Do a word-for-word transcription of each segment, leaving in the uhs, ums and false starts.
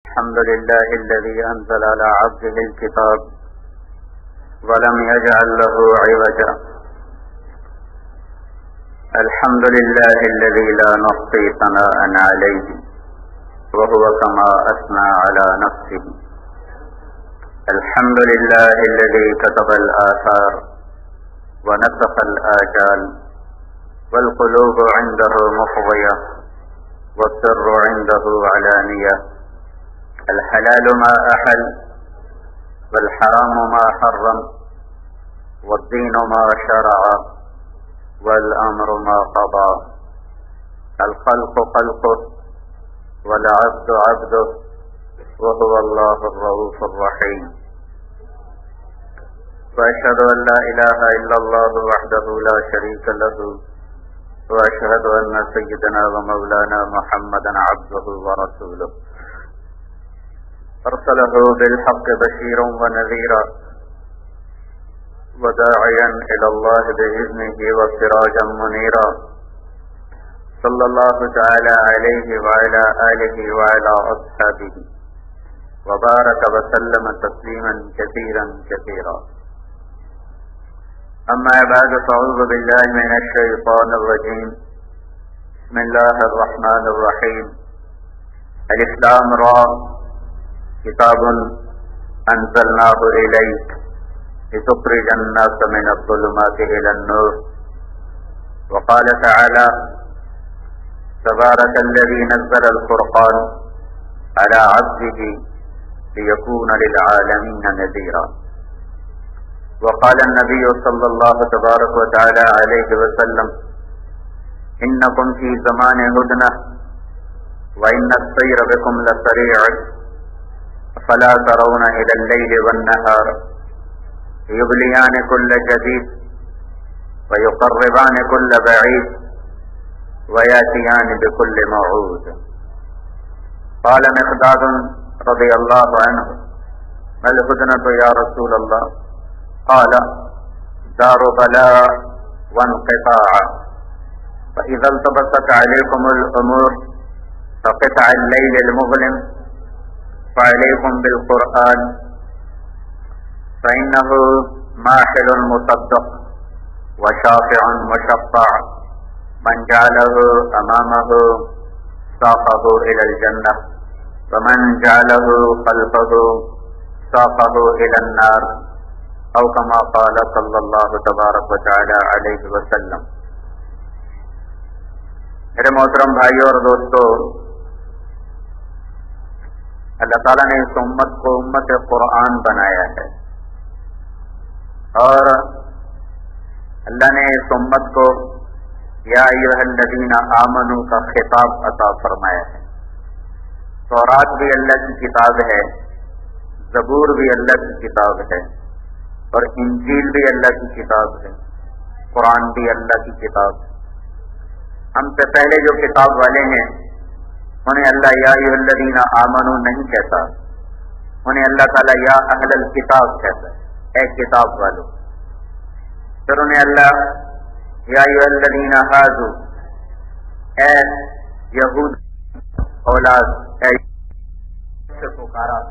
الحمد لله الذي أنزل على عبده الكتاب ولم يجعل له عوجا. الحمد لله الذي لا نحصي ثناء عليه وهو كما أثنى على نفسه. الحمد لله الذي كتب الآثار ونسخ الآجال والقلوب عنده مفضية والسر عنده علانية. الحلال ما أحل والحرام ما حرم والدين ما شرع والأمر ما قضى. الخلق خلقه والعبد عبده وهو الله الرؤوف الرحيم. وأشهد أن لا إله إلا الله وحده لا شريك له وأشهد أن سيدنا ومولانا محمدا عبده ورسوله أرسله بالحق بشيرا ونذيرا وداعيا إلى الله بإذنه وسراجا منيرا. صلى الله تعالى عليه وعلى آله وعلى أصحابه وبارك وسلم تسليما كثيرا كثيرا. أما بعد فأعوذ بالله من الشيطان الرجيم. بسم الله الرحمن الرحيم. الف لام را كتاب أنزلناه إليك لتخرج الناس من الظلمات إلى النور. وقال تعالى تبارك الذي نزل الفرقان على عبده ليكون للعالمين نذيرا. وقال النبي صلى الله تبارك وتعالى عليه وسلم إنكم في زمان هدنة وإن السير بكم لسريع فلا ترون إلى الليل والنهار يبليان كل جديد ويقربان كل بعيد وياتيان بكل موعود. قال مقداد رضي الله عنه ما الهدنة يا رسول الله؟ قال دار بلاء وانقطاع فإذا التبست عليكم الأمور كقطع الليل المظلم فعليكم بالقرآن فإنه ماحل مصدق وشافع مشفع من جعله أمامه ساقه إلى الجنة ومن جعله خلفه ساقه إلى النار أو كما قال صلی اللہ تبارک وتعالی علیہ وسلم. میرے محترم بھائیوں اور دوستو، اللہ تعالیٰ نے اس امت کو امت قرآن بنایا ہے اور اللہ نے اس امت کو یا ایھا الذین آمنوا کا خطاب عطا فرمایا ہے. تورات بھی اللہ کی کتاب ہے، زبور بھی اللہ کی کتاب ہے اور انجیل بھی اللہ کی کتاب ہے، قرآن بھی اللہ کی کتاب ہے. ہم سے پہلے جو کتاب والے ہیں انہیں اللہ یا ایھا الذین آمنوا نہیں کہتا، انہیں اللہ تعالیٰ یا اہل الکتاب کہتا ہے، اے کتاب والو. پھر انہیں اللہ یا ایھا الذین ھادوا، اے یہود اولاد، اے سے پکارا.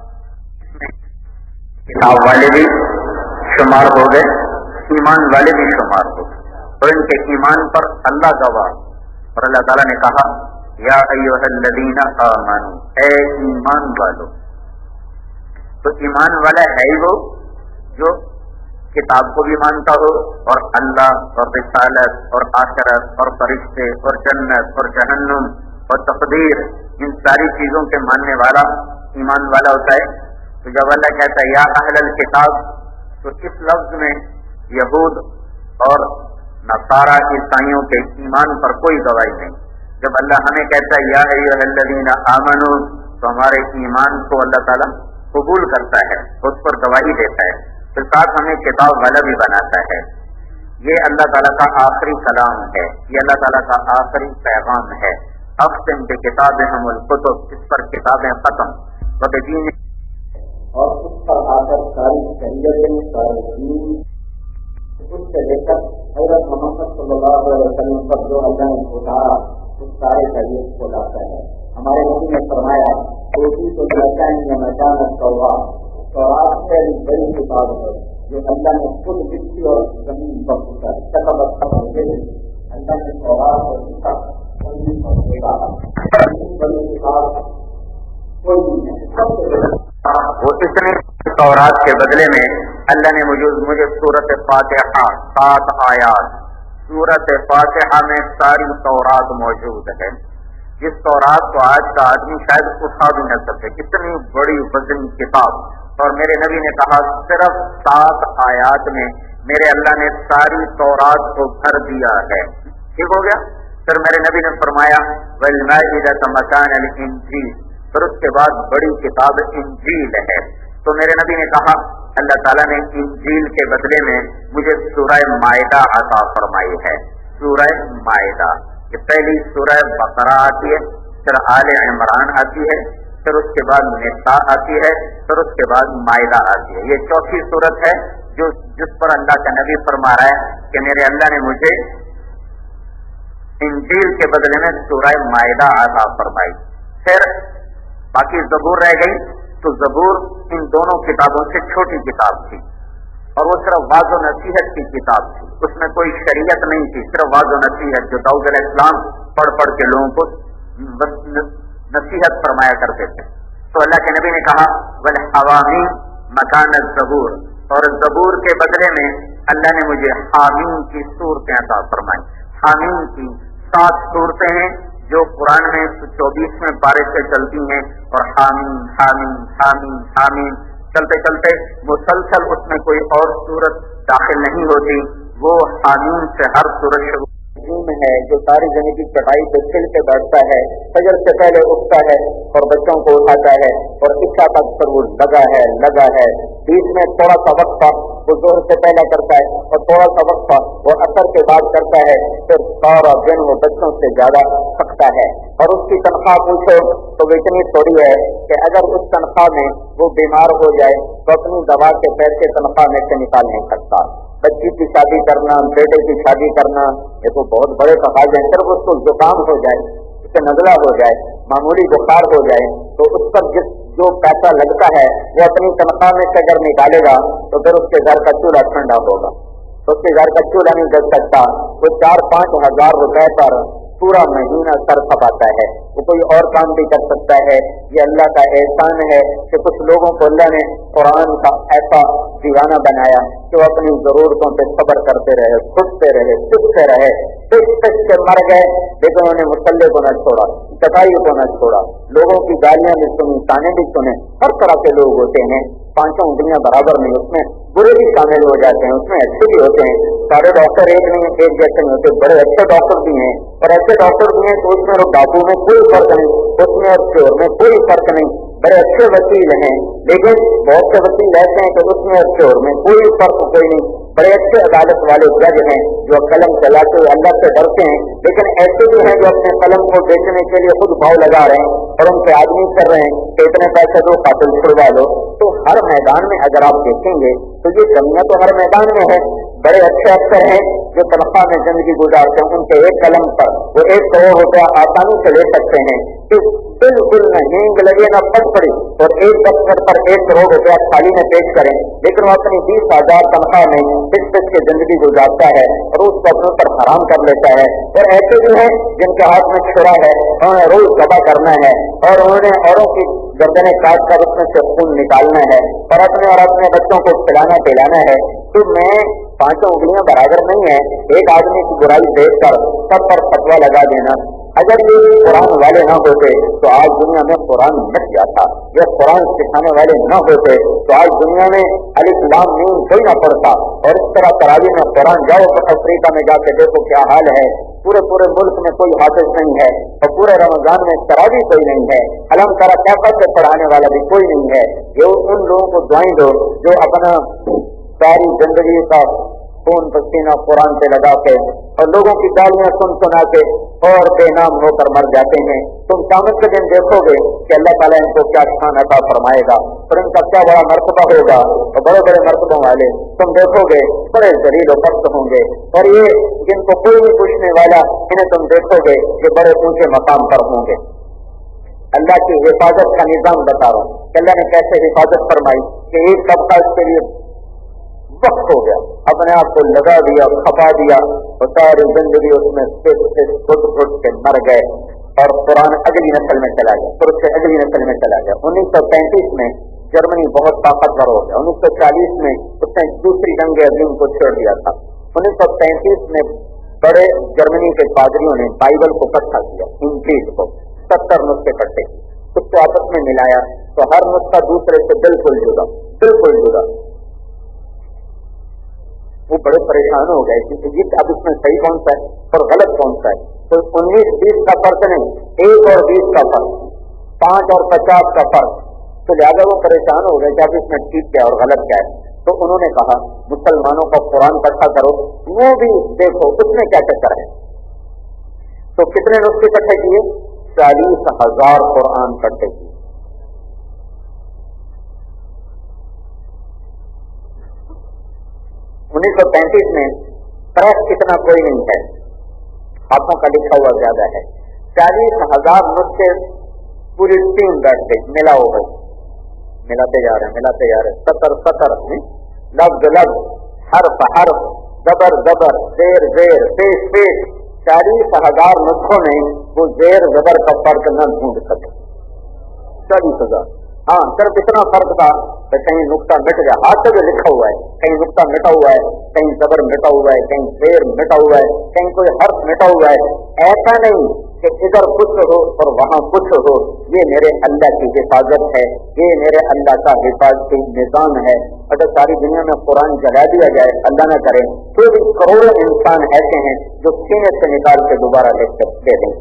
کتاب والے بھی شمار ہو گئے، ایمان والے بھی شمار ہو گئے اور ان کے ایمان پر اللہ گواہ. اور اللہ تعالیٰ نے کہا یا ایھا الذین آمنوا، اے ایمان والو. تو ایمان والا ہے ہی وہ جو کتاب کو بھی مانتا ہو اور اللہ اور رسالت اور آخرت اور فرشتے اور جنت اور جہنم اور تقدیر، ان ساری چیزوں کے ماننے والا ایمان والا ہوتا ہے. تو جب اللہ کہتا ہے یا اہل الکتاب، تو اس لفظ میں یہود اور نصارہ عیسائیوں کے ایمان پر کوئی گواہی نہیں. جب اللہ ہمیں کہتا ہے یا ایھا الذین آمنوا، تو ہمارے ایمان کو اللہ تعالیٰ قبول کرتا ہے، اس پر گواہی دیتا ہے، پھر ساتھ ہمیں کتاب والا بھی بناتا ہے. یہ اللہ تعالیٰ کا آخری کلام ہے، یہ اللہ تعالیٰ کا آخری پیغام ہے. اختم بکتابہم الکتب، اس پر کتابیں ختم، وبدین، اور اس پر آ کر ساری شریعتیں، سارے دین، اس سے لے کر حضرت محمد صلی اللہ علیہ وسلم پر جو اللہ نے اتارا اس سارے شریعت کو لاتا ہے. ہمارے نبی نے فرمایا کوئی تو مکان مکانت ہوگا تو آپ سے بڑی کتاب ہے جو اللہ نے خود مٹی اور زمین پر اللہ نے سوراخ اور زمین پر پھینکا بڑی کتاب کوئی نہیں. وہ اتنے تورات کے بدلے میں اللہ نے مجھے مجھے سورت فاتحہ سات آیات سورت فاتحہ میں ساری تورات موجود ہے. جس تورات کو آج کا آدمی شاید اٹھا بھی نہ سکے, اتنی بڑی وزن کتاب, اور میرے نبی نے کہا صرف سات آیات میں میرے اللہ نے ساری تورات کو بھر دیا ہے. ٹھیک ہو گیا. پھر میرے نبی نے فرمایا وَالْمَائِدَةَ مَكَانَ الْإِنْجِيلِ, پھر اس کے بعد بڑی کتاب انجیل ہے. تو میرے نبی نے کہا اللہ تعالیٰ نے انجیل کے بدلے میں مجھے سورہ مائدہ عطا فرمائی ہے. سورہ مائدہ, یہ پہلی سورہ بقرہ آتی ہے, پھر آل عمران آتی ہے, پھر اس کے بعد نساء آتی ہے, پھر اس کے بعد مائدہ آتی ہے. یہ چوتھی سورت ہے جو جس پر اللہ کا نبی فرما رہا ہے کہ میرے اللہ نے مجھے انجیل کے بدلے میں سورہ مائدہ عطا فرمائی. پھر باقی زبور رہ گئی, تو زبور ان دونوں کتابوں سے چھوٹی کتاب تھی, اور وہ صرف واض و نصیحت کی کتاب تھی. اس میں کوئی شریعت نہیں تھی, صرف واض و نصیحت جو داؤد علیہ السلام پڑھ پڑھ کے لوگوں کو نصیحت فرمایا کرتے تھے. تو اللہ کے نبی نے کہا وَالْحَوَامِينَ مَكَانَ الزَّبُورِ, اور زبور کے بدلے میں اللہ نے مجھے حامیم کی صورتیں عطا فرمائی. حامیم کی سات صورتیں ہیں جو قرآن میں چوبیسویں پارے سے چلتی ہیں, اور حامیم حامیم حامیم حامیم چلتے چلتے مسلسل اس میں کوئی اور صورت داخل نہیں ہوتی. وہ حامیم سے ہر صورت شروع ہے جو ساری زندگی چٹائی پہ کھل کے بیٹھتا ہے, فجر سے پہلے اٹھتا ہے اور بچوں کو اٹھاتا ہے, اور عشاء تک پر وہ لگا ہے لگا ہے. بیچ میں تھوڑا سا وقفہ وہ ظہر سے پہلے کرتا ہے, اور تھوڑا سا وقفہ وہ عصر کے بعد کرتا ہے. پھر سارا دن وہ بچوں سے زیادہ تھکتا ہے, اور اس کی تنخواہ پوچھو تو وہ اتنی تھوڑی ہے کہ اگر اس تنخواہ میں وہ بیمار ہو جائے تو اپنی دوا کے پیسے تنخواہ میں سے نکال نہیں سکتا. بچی کی شادی کرنا, بیٹے کی شادی کرنا, یہ تو بہت بڑے تقاضے ہیں. صرف اس کو زکام ہو جائے, اسے نزلہ ہو جائے, معمولی بخار ہو جائے, تو اس پر جس جو پیسہ لگتا ہے وہ اپنی تنخواہ میں سے اگر نکالے گا تو پھر اس کے گھر کا چولہا ٹھنڈا ہوگا. تو اس کے گھر کا چولہا نہیں جل سکتا. وہ چار پانچ ہزار روپے پر پورا مہینہ سر کھپاتا ہے. وہ کوئی اور کام بھی کر سکتا ہے. یہ اللہ کا احسان ہے کہ کچھ لوگوں کو اللہ نے قرآن کا ایسا دیوانہ بنایا کہ وہ اپنی ضرورتوں پہ صبر کرتے رہے, خودتے رہے, سکھتے رہے, سکھ سکھ کے مر گئے, لیکن انہوں نے مسلح کو نہ چھوڑا, چٹائی کو نہ چھوڑا, لوگوں کی گالیاں بھی سنی, تانے بھی سنے. ہر طرح کے لوگ ہوتے ہیں, پانچوں انگلیاں برابر نہیں, اس میں برے بھی شامل ہو جاتے ہیں, اس میں اچھے بھی ہوتے ہیں. سارے ڈاکٹر ایک نہیں ایک جیسے نہیں ہوتے, بڑے اچھے ڈاکٹر بھی ہیں اور ایسے ڈاکٹر بھی ہیں تو اس میں اور ڈاکو میں کوئی فرق نہیں, اس میں اور چور میں کوئی فرق نہیں. بڑے اچھے وکیل ہیں, لیکن بہت سے وکیل ایسے ہیں کہ اس میں اور چور میں کوئی فرق کوئی نہیں. بڑے اچھے عدالت والے جج ہیں جو قلم چلاتے ہوئے اللہ سے ڈرتے ہیں, لیکن ایسے بھی ہیں جو اپنے قلم کو بیچنے کے لیے خود بھاؤ لگا رہے ہیں اور ان سے آدمی کر رہے ہیں کہ اتنے پیسے دو قاتل چھڑوا لو. تو ہر میدان میں اگر آپ دیکھیں گے تو یہ کمیاں تو ہر میدان میں ہے. بڑے اچھے افسر ہیں جو تنخواہ میں زندگی گزارتے ہیں, ان کے ایک قلم پر وہ ایک کروڑ روپیہ آسانی سے لے سکتے ہیں کہ بالکل نہ ہینگ لگے نہ پھٹ پڑی, اور ایک دفتر پر ایک کروڑ روپیہ تھالی میں پیش کریں, لیکن وہ اپنی بیس ہزار تنخواہ میں پس پس کے زندگی گزارتا ہے اور اس کو اپنے پر حرام کر لیتا ہے. اور ایسے بھی ہیں جن کے ہاتھ میں چھڑا ہے, انہوں نے روز ذبح کرنا ہے اور انہوں نے اوروں کی گردنیں کاٹ کر اس میں سے خون نکالنا ہے اور اپنے اور اپنے بچوں کو کھلانا پلانا ہے. تو میں پانچوں انگلیاں برابر نہیں ہیں, ایک آدمی کی برائی دیکھ کر سب پر فتوا لگا دینا. اگر یہ قرآن والے نہ ہوتے تو آج دنیا میں قرآن مٹ جاتا, یا قرآن سکھانے والے نہ ہوتے تو آج دنیا میں الف لام میم کوئی نہ پڑتا. اور اس طرح تراویح میں قرآن جاؤ تو افریقہ میں جا کے دیکھو کیا حال ہے, پورے پورے ملک میں کوئی حافظ نہیں ہے, اور پورے رمضان میں تراویح کوئی نہیں ہے, علم طرح کیفیت سے پڑھانے والا بھی کوئی نہیں ہے. یہ ان لوگوں کو دعائیں دو جو اپنا ساری زندگی کا خون پسینہ قرآن سے لگا کے اور لوگوں کی گالیاں سن سنا کے اور بے نام ہو کر مر جاتے ہیں. تم قیامت کے دن دیکھو گے کہ اللہ تعالیٰ ان کو کیا شان عطا فرمائے گا اور ان کا کیا بڑا مرتبہ ہوگا, اور بڑے بڑے مرتبوں والے تم دیکھو گے بڑے ذلیل و پست ہوں گے. اور یہ جن کو کوئی نہیں پوچھنے والا, انہیں تم دیکھو گے کہ بڑے اونچے مقام پر ہوں گے. اللہ کی حفاظت کا نظام بتا رہا ہوں کہ اللہ نے کیسے حفاظت فرمائی کہ ایک طبقہ اس کے لیے وقت ہو گیا، اپنے آپ کو لگا دیا، کھپا دیا، اور ساری زندگی اس میں پھٹ پھٹ گھٹ گھٹ کے مر گئے، اور قرآن اگلی نسل میں چلا گیا، پھر اس سے اگلی نسل میں چلا گیا۔ انیس سو پینتیس میں جرمنی بہت طاقتور ہو گیا، انیس سو چالیس میں اس نے دوسری جنگ عظیم کو چھوڑ دیا تھا، انیس سو پینتیس میں بڑے جرمنی کے پادریوں نے بائبل کو اکٹھا کیا، انجیل کو ستر نسخے اکٹھے کیے، اس کو آپس میں ملایا تو ہر نسخہ دوسرے سے بالکل جدا بالکل جدا وہ بڑے پریشان ہو گئے کہ یہ اب اس میں صحیح کون سا ہے اور غلط کون سا ہے۔ تو انیس بیس کا فرق نہیں، ایک اور بیس کا فرق، پانچ اور پچاس کا فرق، تو لہٰذا وہ پریشان ہو گئے کہ اب اس میں ٹھیک کیا اور غلط کیا ہے۔ تو انہوں نے کہا مسلمانوں کا قرآن اکٹھا کرو، وہ بھی دیکھو اس میں کیا چکر ہے۔ تو کتنے نسخے اکٹھے کیے؟ چالیس ہزار قرآن اکٹھے کیے۔ انیس سو پینتیس میں پریس کتنا کوئی نہیں ہے، ہاتھوں کا لکھا ہوا زیادہ ہے، چالیس ہزار نسخے پوری ٹیم بیٹھ گئی، ملا ہو گئی، ملاتے جا رہے ہیں ملاتے جا رہے ہیں سطر سطر لفظ لفظ حرف حرف زبر زبر زیر زیر پیش پیش، چالیس ہزار نسخوں میں وہ زیر زبر کا فرق نہ ڈھونڈ سکے۔ چالیس ہزار ہاں صرف اتنا فرق تھا کہ کہیں نقطہ مٹ گیا، ہاتھ سے جو لکھا ہوا ہے کہیں نقطہ مٹا ہوا ہے، کہیں زبر مٹا ہوا ہے، کہیں زیر مٹا ہوا ہے، کہیں کوئی حرف مٹا ہوا ہے۔ ایسا نہیں کہ ادھر کچھ ہو اور وہاں کچھ ہو، یہ میرے اللہ کی حفاظت ہے، یہ میرے اللہ کا حفاظتی نظام ہے۔ اگر ساری دنیا میں قرآن جلا دیا جائے، اللہ نہ کرے، تو بھی کروڑوں انسان ایسے ہیں جو سینے سے نکال کے دوبارہ لکھ کر دے دیں۔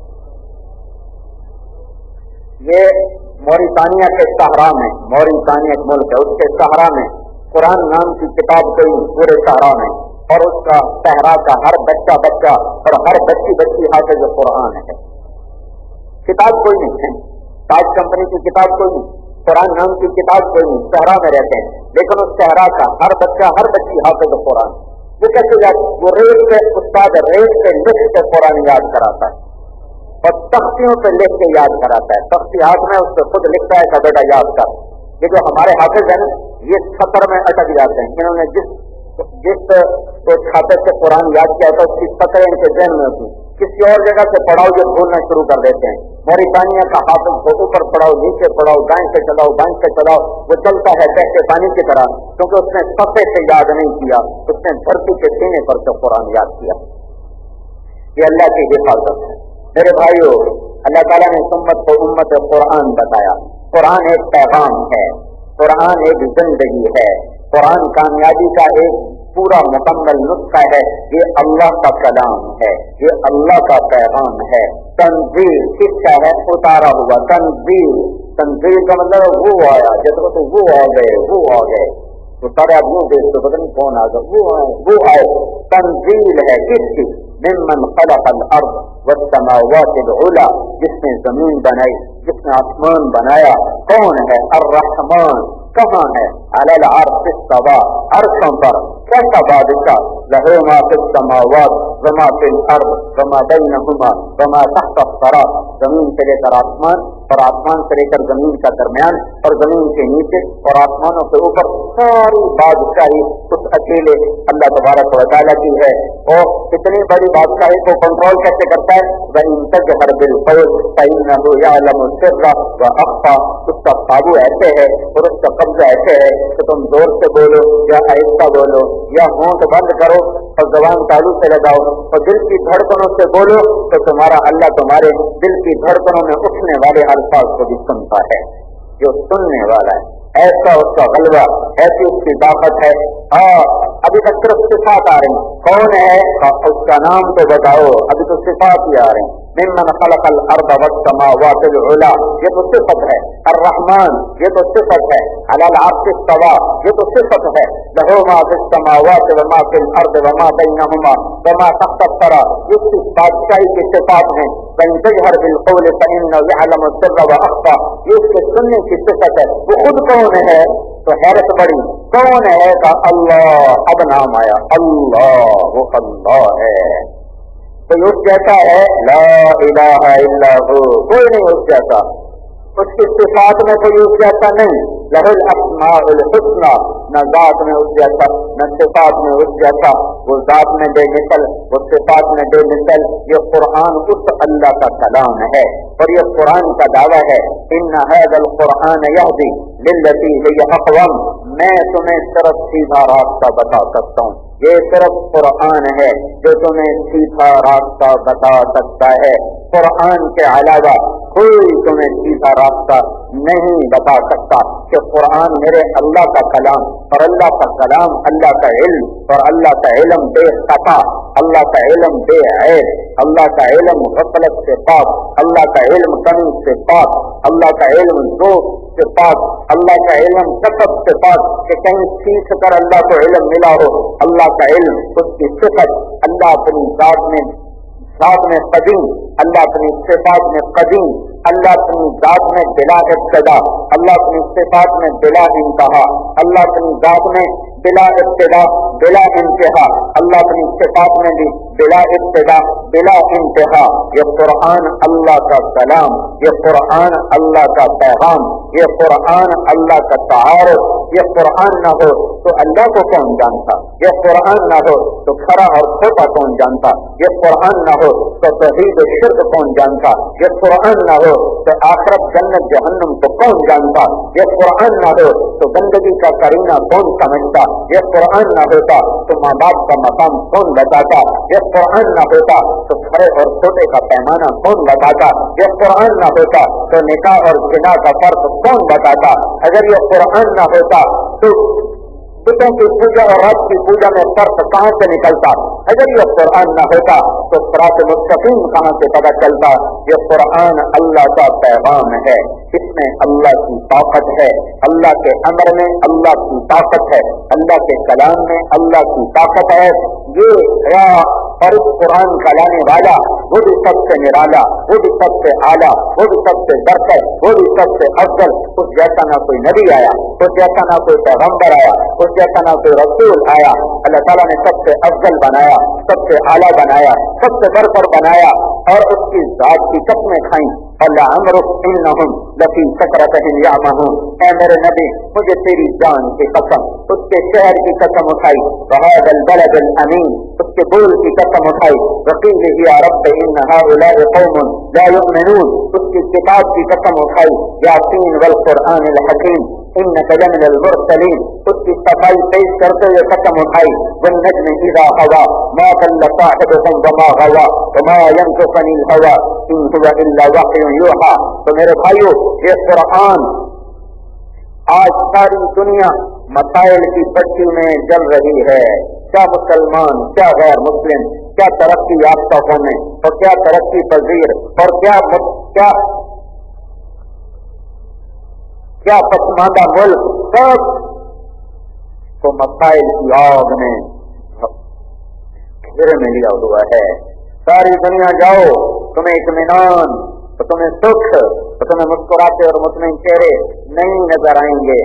یہ موریتانیہ کے صحرا میں، موریتانیہ ایک ملک ہے، اس کے صحرا میں قرآن نام کی کتاب کوئی پورے صحرا میں، اور اس کا صحرا کا ہر بچہ بچہ اور ہر بچی بچی حافظ قرآن ہے۔ کتاب کوئی نہیں ہے، تاج کمپنی کی کتاب کوئی نہیں، قرآن نام کی کتاب کوئی نہیں، صحرا میں رہتے ہیں، لیکن اس صحرا کا ہر بچہ ہر بچی حافظ قرآن۔ وہ کیسے یاد؟ وہ ریت کے استاد ریت کے لکھ کے قرآن یاد کراتا ہے اور تختیوں پہ لکھ کے یاد کراتا ہے، تختی ہاتھ میں اس پہ خود لکھتا ہے کہ بیٹا یاد کر۔ یہ جو ہمارے حافظ ہیں یہ سطر میں اٹک جاتے ہیں، انہوں نے جس جس کو چھاپے سے قرآن یاد کیا تھا اس کی سطریں ان کے ذہن میں ہوتی، کسی اور جگہ سے پڑھاؤ جو بھولنا شروع کر دیتے ہیں۔ موریتانیہ کا حافظ کو اوپر پڑھاؤ نیچے پڑھاؤ دائیں سے چلاؤ بائیں سے چلاؤ، وہ چلتا ہے کیسے پانی کی طرح، کیونکہ اس نے صفحے سے یاد نہیں کیا، اس نے دھرتی کے سینے پر سے قرآن یاد کیا۔ یہ اللہ کی حفاظت ہے۔ میرے بھائیو، اللہ تعالیٰ نے امت کو امت قرآن بتایا۔ قرآن ایک پیغام ہے، قرآن ایک زندگی ہے، قرآن کامیابی کا ایک پورا مکمل نسخہ ہے، یہ اللہ کا کلام ہے، یہ اللہ کا پیغام ہے۔ تنزیل کس کا ہے؟ اتارا ہوا تنزیل۔ تنزیل کا مطلب وہ آیا، جیسے تو وہ آ گئے وہ آ گئے تو سارے آپ یوں دیکھتے پتہ نہیں کون آ گئے، وہ آئے وہ آئے۔ تنزیل ہے کس کی؟ ممن خلق الارض والسماوات العلی، جس نے زمین بنائی، جس نے آسمان بنایا، کون ہے؟ الرحمن۔ کہاں ہے؟ علی العرش استوى، عرشوں پر۔ کیسا بادشاہ؟ لہ ما فی السماوات وما فی الارض وما بینہما وما تحت الثری، زمین سے لے کر آسمان اور آسمان سے لے کر زمین کا درمیان اور زمین کے نیچے اور آسمانوں کے اوپر، ساری بادشاہی اس اکیلے اللہ تبارک و تعالیٰ کی ہے۔ اور اتنی بڑی بادشاہی کو کنٹرول کیسے کرتا ہے؟ وَإِن تَجْهَرْ بِالْقَوْلِ فَإِنَّهُ يَعْلَمُ السِّرَّ وَأَخْفَى، اس کا قابو ایسے ہے اور اس کا قبضہ ایسے ہے کہ تم زور سے بولو یا آہستہ بولو یا ہونٹ بند کرو اور زبان تالو سے لگاؤ اور دل کی دھڑکنوں سے بولو تو تمہارا اللہ تمہارے دل کی دھڑکنوں میں اٹھنے والے الفاظ کو بھی سنتا ہے۔ جو سننے والا ہے، ایسا اس کا غلبہ، ایسی اس کی طاقت ہے۔ اور ابھی تک صرف صفات آ رہی ہیں، کون ہے اس کا نام تو بتاؤ، ابھی تو صفات ہی آ رہی ہیں۔ ممن خلق الارض والسماوات العلی، یہ تو صفت ہے۔ الرحمن، یہ تو صفت ہے۔ علی العرش استوى، یہ تو صفت ہے۔ لہ ما فی السماوات وما فی الارض وما بینہما وما تحت الثری، یہ اس بادشاہی کی صفات ہیں۔ وَإِن تَجْهَرْ بِالْقَوْلِ فَإِنَّهُ يَعْلَمُ السِّرَّ وَأَخْفَى، یہ اس کے سننے کی صفت ہے۔ وہ خود کون ہے؟ تو حیرت بڑی، کون ہے؟ کا اللہ۔ اب نام آیا اللہ، وہ اللہ ہے۔ کوئی اس جیسا ہے؟ لا الہ الا ہو، کوئی نہیں اس جیسا. اس کی صفات میں کوئی اس جیسا نہیں. لہ الاسماء الحسنی، نہ ذات میں اس جیسا نہ صفات میں اس جیسا. وہ ذات میں بے مثل، وہ صفات میں بے مثل. یہ قرآن اس اللہ کا کلام ہے اور یہ قرآن کا دعویٰ ہے. ان ھذا القرآن یہدی للتی ہی اقوم، میں تمہیں صرف سیدھا راستہ بتا سکتا ہوں. یہ صرف قرآن ہے جو تمہیں سیدھا راستہ بتا سکتا ہے. قرآن کے علاوہ کوئی تمہیں سیدھا راستہ نہیں بتا سکتا. کہ قرآن میرے اللہ کا کلام، اور اللہ کا کلام اللہ کا علم، اور اللہ کا علم بے خطا، اللہ کا علم بے عیب، اللہ کا علم غفلت سے پاک، اللہ کا علم کمی سے پاک، اللہ کا علم ذوق سے پاک، اللہ کا علم کسب سے پاک کہ کہیں سیکھ کر اللہ کو علم ملا ہو. اللہ کا علم، اس کی صفت، اللہ اپنی ذات میں ذات میں قدیم، اللہ اپنی صفات میں قدیم، اللہ اپنی ذات میں بلا ابتدا، اللہ اپنی صفات میں بلا انتہا، اللہ اپنی ذات میں بلا ابتدا بلا انتہا، اللہ اپنی صفات میں بھی بلا ابتدا بلا انتہا. یہ قرآن اللہ کا کلام، یہ قرآن اللہ کا پیغام، یہ قرآن اللہ کا تعارف. یہ قرآن نہ ہو تو اللہ کو کون جانتا؟ یہ قرآن نہ ہو تو کھرا اور کھوٹا کون جانتا؟ یہ قرآن نہ ہو تو توحید و شرک کون جانتا؟ یہ قرآن نہ ہو تو آخرت جنت جہنم کو کون جانتا؟ یہ قرآن نہ ہو تو گندگی کا کرینہ کون سمجھتا؟ یہ قرآن نہ ہوتا تو ماں باپ کا مقام کون بتاتا؟ یہ قرآن نہ ہوتا تو کھڑے اور چھوٹے کا پیمانہ کون بتاتا؟ یہ قرآن نہ ہوتا تو نکاح اور زنا کا فرق کون بتاتا؟ اگر یہ قرآن نہ ہوتا تو بتوں کی پوجا اور رب کی پوجا میں فرق کہاں سے نکلتا؟ اگر یہ قرآن نہ ہوتا تو صراط مستقیم کہاں سے پتہ چلتا؟ یہ قرآن اللہ کا پیغام ہے، اس میں اللہ کی طاقت ہے، اللہ کے امر میں اللہ کی طاقت ہے، اللہ کے کلام میں اللہ کی طاقت ہے. یہ اور اس قرآن کا لانے والا وہ بھی سب سے نرالا، وہ بھی سب سے اعلیٰ، وہ بھی سب سے برتر، وہ بھی سب سے افضل. اس جیسا نہ کوئی نبی آیا، اس جیسا نہ کوئی پیغمبر آیا، اس جیسا نہ کوئی رسول آیا. اللہ تعالیٰ نے سب سے افضل بنایا، سب سے اعلیٰ بنایا، سب سے برتر بنایا اور اس کی ذات کی قسمیں کھائیں. اللہ عمرک انہم لفی سکرتہم یعمہون، اے میرے نبی مجھے تیری جان کی قسم، اس کے شہر کی قسم اٹھائی، وہذا البلد الامین، اس کے بول کی قسم اٹھائی، وقیل یا رب ان ہؤلاء قوم لا یؤمنون، اس کی کتاب کی قسم اٹھائی، یاسین والقرآن الحکیم انک لمن المرسلین، اس کی صفائی پیش کرتے ہوئے قسم اٹھائی، والنجم اذا ہوا ما ضل صاحبكم وما غوا وما ينطق عن الهوى ان هو الا وحی یوحی. تو میرے بھائیو یہ قرآن آج ساری دنیا مسائل کی بچی میں جل رہی ہے. کیا مسلمان، کیا غیر مسلم، کیا ترقی یافتہ قومیں اور کیا ترقی پذیر اور کیا کیا کیا پسماندہ ملک، سب کو مسائل کی آگ میں گھیرے میں لیا ہوا ہے. ساری دنیا جاؤ، تمہیں اطمینان تو تمہیں سکھ تو تمہیں مسکراتے اور مطمئن چہرے نہیں نظر آئیں گے.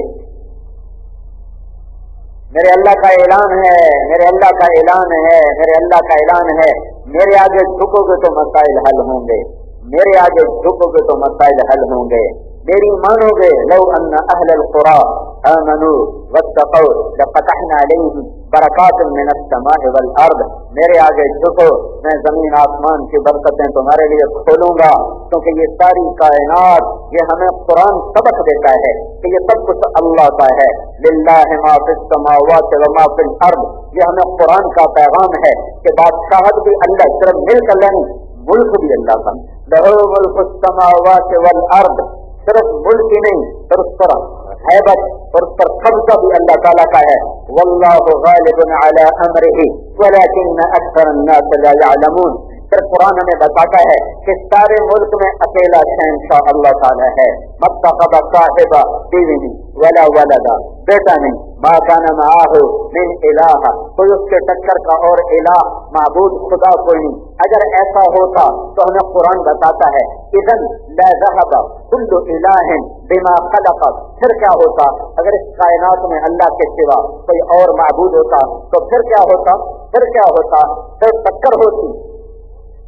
میرے اللہ کا اعلان ہے، میرے اللہ کا اعلان ہے، میرے اللہ کا اعلان ہے، میرے آگے جھکو گے تو مسائل حل ہوں گے، میرے آگے جھکو گے تو مسائل حل ہوں گے، میری مانو گے. لو ان اہل القرى آمنوا واتقوا لفتحنا علیہم برکات من السماء والارض. میرے آگے جھکو، میں زمین آسمان کی برکتیں تمہارے لیے کھولوں گا. کیونکہ یہ ساری کائنات، یہ ہمیں قرآن سبق دیتا ہے کہ یہ سب کچھ اللہ کا ہے. للہ ما فی السماوات وما فی الارض، یہ ہمیں قرآن کا پیغام ہے کہ بادشاہت بھی اللہ، صرف ملک اللہ نہیں، ملک بھی اللہ کا. لہ ملک السماوات والارض، صرف ملک ہی نہیں، پھر اس پر حیبت اور اس پر قبضہ بھی اللہ تعالیٰ کا ہے. واللہ غالب علی امرہ ولکن اکثر الناس لا یعلمون. پھر قرآن ہمیں بتاتا ہے کہ سارے ملک میں اکیلا شہنشاہ اللہ تعالیٰ ہے. متخذ صاحبہ بیوی نہیں، ولا ولدا، بیٹا نہیں، ما کان معہ من الہ، کوئی اس کے ٹکر کا اور الہ معبود خدا کوئی نہیں. اگر ایسا ہوتا تو ہمیں قرآن بتاتا ہے اذن لا ذهب كل الہ بما خلق. پھر کیا ہوتا اگر اس کائنات میں اللہ کے سوا کوئی اور معبود ہوتا تو پھر کیا ہوتا؟ پھر کیا ہوتا؟ پھر ٹکر ہوتی.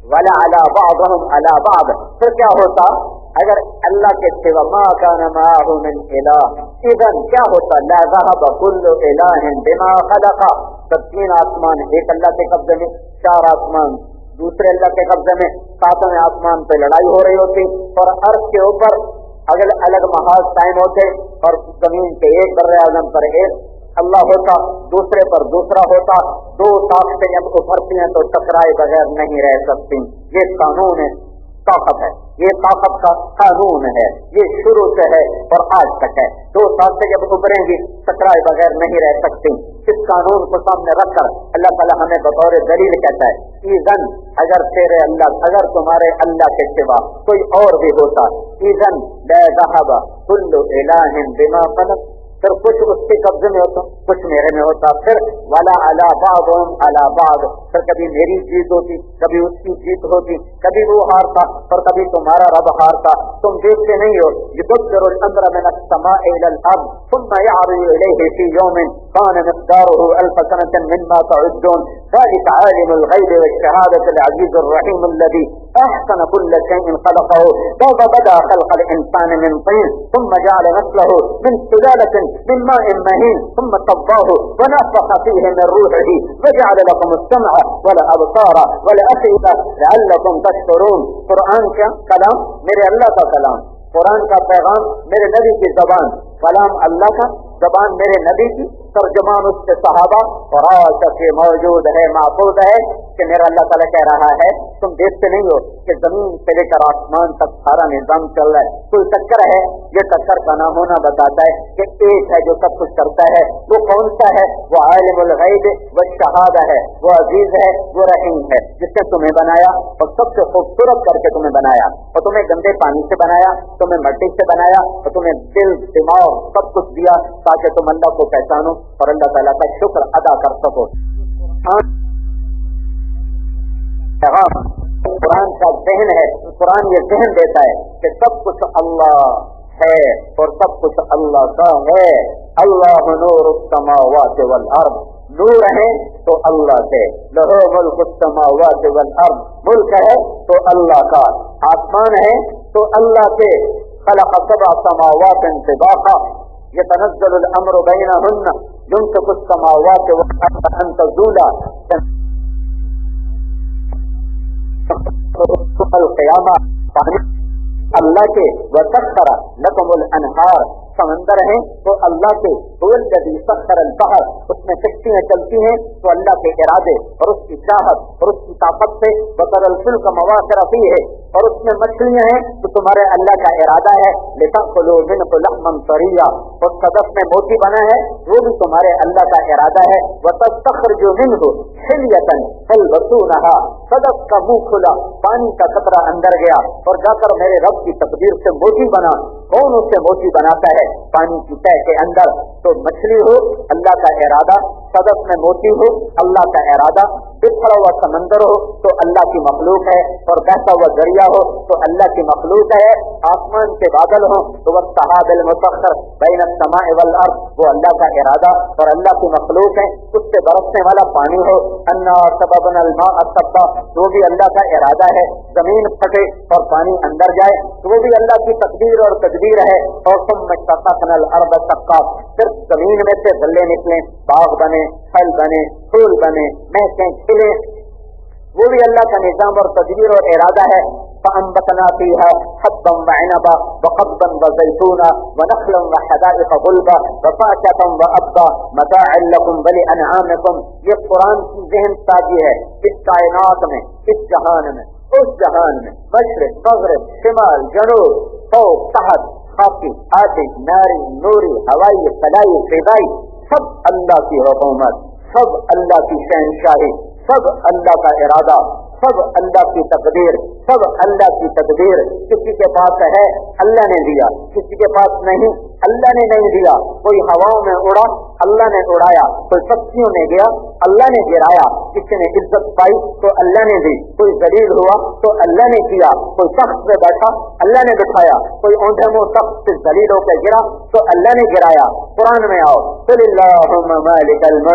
ولا علی بعضهم علی بعض. پھر کیا ہوتا اگر اللہ کے سوا ما کان معه من الہ، اذن کیا ہوتا لا ذهب كل الہ بما خلق. تب تین آسمان ایک اللہ کے قبضے میں، چار آسمان دوسرے اللہ کے قبضے میں، ساتویں آسمان پہ لڑائی ہو رہی ہوتی، اور عرش کے اوپر الگ الگ محاذ قائم ہوتے، اور زمین کے ایک بر اعظم پر ایک اللہ ہوتا، دوسرے پر دوسرا ہوتا. دو طاقتیں جب ابھرتی ہیں تو ٹکرائے بغیر نہیں رہ سکتی. یہ قانون ہے، طاقت ہے، یہ طاقت کا قانون ہے، یہ شروع سے ہے اور آج تک ہے. دو طاقتیں جب ابھریں گی ٹکرائے بغیر نہیں رہ سکتی. اس قانون کو سامنے رکھ کر اللہ تعالیٰ ہمیں بطور دلیل کہتا ہے ایزن اگر تیرے اللہ اگر تمہارے اللہ کے سوا کوئی اور بھی ہوتا، ایزن لا ذهب كل الہ بما خلق، پھر کچھ اس کے قبضے میں ہوتا کچھ میرے میں ہوتا. پھر ولا علی بعضهم علی بعض، پھر کبھی میری جیت ہوتی کبھی اس کی جیت ہوتی، کبھی وہ ہارتا اور کبھی تمہارا رب ہارتا. تم دیکھتے نہیں ہو یدبر الامر من السماء الى الارض ثم يعرج اليه في يوم كان مقداره الف سنة مما تعدون ذلك عالم الغيب والشهادة العزيز الرحيم الذي احسن كل شيء خلقه كيف بدا خلق الانسان من طين ثم جعل نسله من سلالة من ماء مهين ثم صباه ونفخ فيه من روحه وجعل لكم السمع والابصار والافئدة لعلكم تشكرون. قرآن کا کلام میرے اللہ کا کلام، قرآن کا پیغام میرے نبی کی زبان، کلام اللہ کا، زبان میرے نبی کی، ترجمان اس کے صحابہ، اور آج تک یہ موجود ہے محفوظ ہے کہ میرا اللہ تعالیٰ کہہ رہا ہے تم دیکھتے نہیں ہو کہ زمین سے لے کر آسمان تک سارا نظام چل رہا ہے، کوئی ٹکر ہے. یہ ٹکر کا نہ ہونا بتاتا ہے کہ ایک ہے جو سب کچھ کرتا ہے. وہ کون سا ہے؟ وہ عالم الغیب والشہادہ ہے، وہ عزیز ہے، وہ رحیم ہے، جس نے تمہیں بنایا اور سب سے خوبصورت کر کے تمہیں بنایا، اور تمہیں گندے پانی سے بنایا، تمہیں مٹی سے بنایا، اور تمہیں دل دماغ سب کچھ دیا تاکہ تم اللہ کو پہچانو اور اللہ تعالیٰ کا شکر ادا کر سکو. قرآن کا ذہن ہے، قرآن یہ ذہن دیتا ہے کہ سب کچھ اللہ ہے اور سب کچھ اللہ کا ہے. اللہ نور السماوات والارض، نور ہے تو اللہ سے، لہو ملک السماوات والارض، ملک ہے تو اللہ کا، آسمان ہے تو اللہ سے. خلق سبع سماوات طباقا يتنزل الامر بينهن يمسك السماوات والارض ان تزولا القیامہ. اللہ کے وسخر لکم الانہار، سمندر ہیں تو اللہ کے، الذی سخر البحر، اس میں کشتیاں چلتی ہیں تو اللہ کے ارادے اور اس کی چاہت اور اس کی طاقت سے. وتر الفلک مواخر فیہ، اور اس میں مچھلیاں ہیں تو تمہارے اللہ کا ارادہ ہے. لتأکلوا منہ لحما طریا، اور صدف میں موتی بنا ہے وہ بھی تمہارے اللہ کا ارادہ ہے. وتستخرجوا منہ حلیۃ تلبسونها، صدف کا منہ کھلا، پانی کا قطرہ اندر گیا اور جا کر میرے رب کی تقدیر سے موتی بنا. کون اس سے موتی بناتا ہے؟ پانی کی تہ کے اندر. تو مچھلی ہو اللہ کا ارادہ، صدف میں موتی ہو اللہ کا ارادہ، بکھرا ہوا سمندر ہو تو اللہ کی مخلوق ہے، اور بہتا ہوا دریا ہو تو اللہ کی مخلوق ہے. آسمان کے بادل ہو تو والسحاب المسخر بین السماء والارض، وہ اللہ کا ارادہ اور اللہ کی مخلوق ہے. اس سے برسنے والا پانی ہو، انا سببنا الماء سبا، وہ بھی اللہ کا ارادہ ہے. زمین پھٹے اور پانی اندر جائے تو وہ بھی اللہ کی تقدیر اور تدبیر ہے. اور ثم شققنا الارض شقا، پھر زمین میں سے غلے نکلے، باغ بنے، پھل بنے، پھول بنے، مہکیں کھلے، وہ بھی اللہ کا نظام اور تدبیر اور ارادہ ہے. فأنبتنا فيها حبا وعنبا وقضبا وزيتونا ونخلا وحدائق غلبا وفاكهة وأبا متاعا لكم ولأنعامكم. یہ قرآن کی ذہن سازی ہے اس کائنات میں، اس جہان میں، اس جہان میں، مشرق مغرب شمال جنوب فوق تحت، خاکی آتش ناری نوری ہوائی فلائی فضائی، سب اللہ کی حکومت، سب اللہ کی شہنشاہی، سب اللہ کا ارادہ، سب اللہ کی تقدیر، سب اللہ کی تدبیر. کسی کے پاس ہے اللہ نے دیا، کسی کے پاس نہیں اللہ نے نہیں دیا. کوئی ہواؤں میں اڑا اللہ نے اڑایا، کوئی پکشیوں میں گیا اللہ نے گرایا، کسی نے عزت پائی تو اللہ نے دی، کوئی ذلیل ہوا تو اللہ نے کیا، کوئی تخت پہ بیٹھا اللہ نے بٹھایا، کوئی اونٹے منہ تخت سے ذلیل ہو کے گرا تو اللہ نے گرایا. قرآن میں آؤ، قل اللہم مالک الملک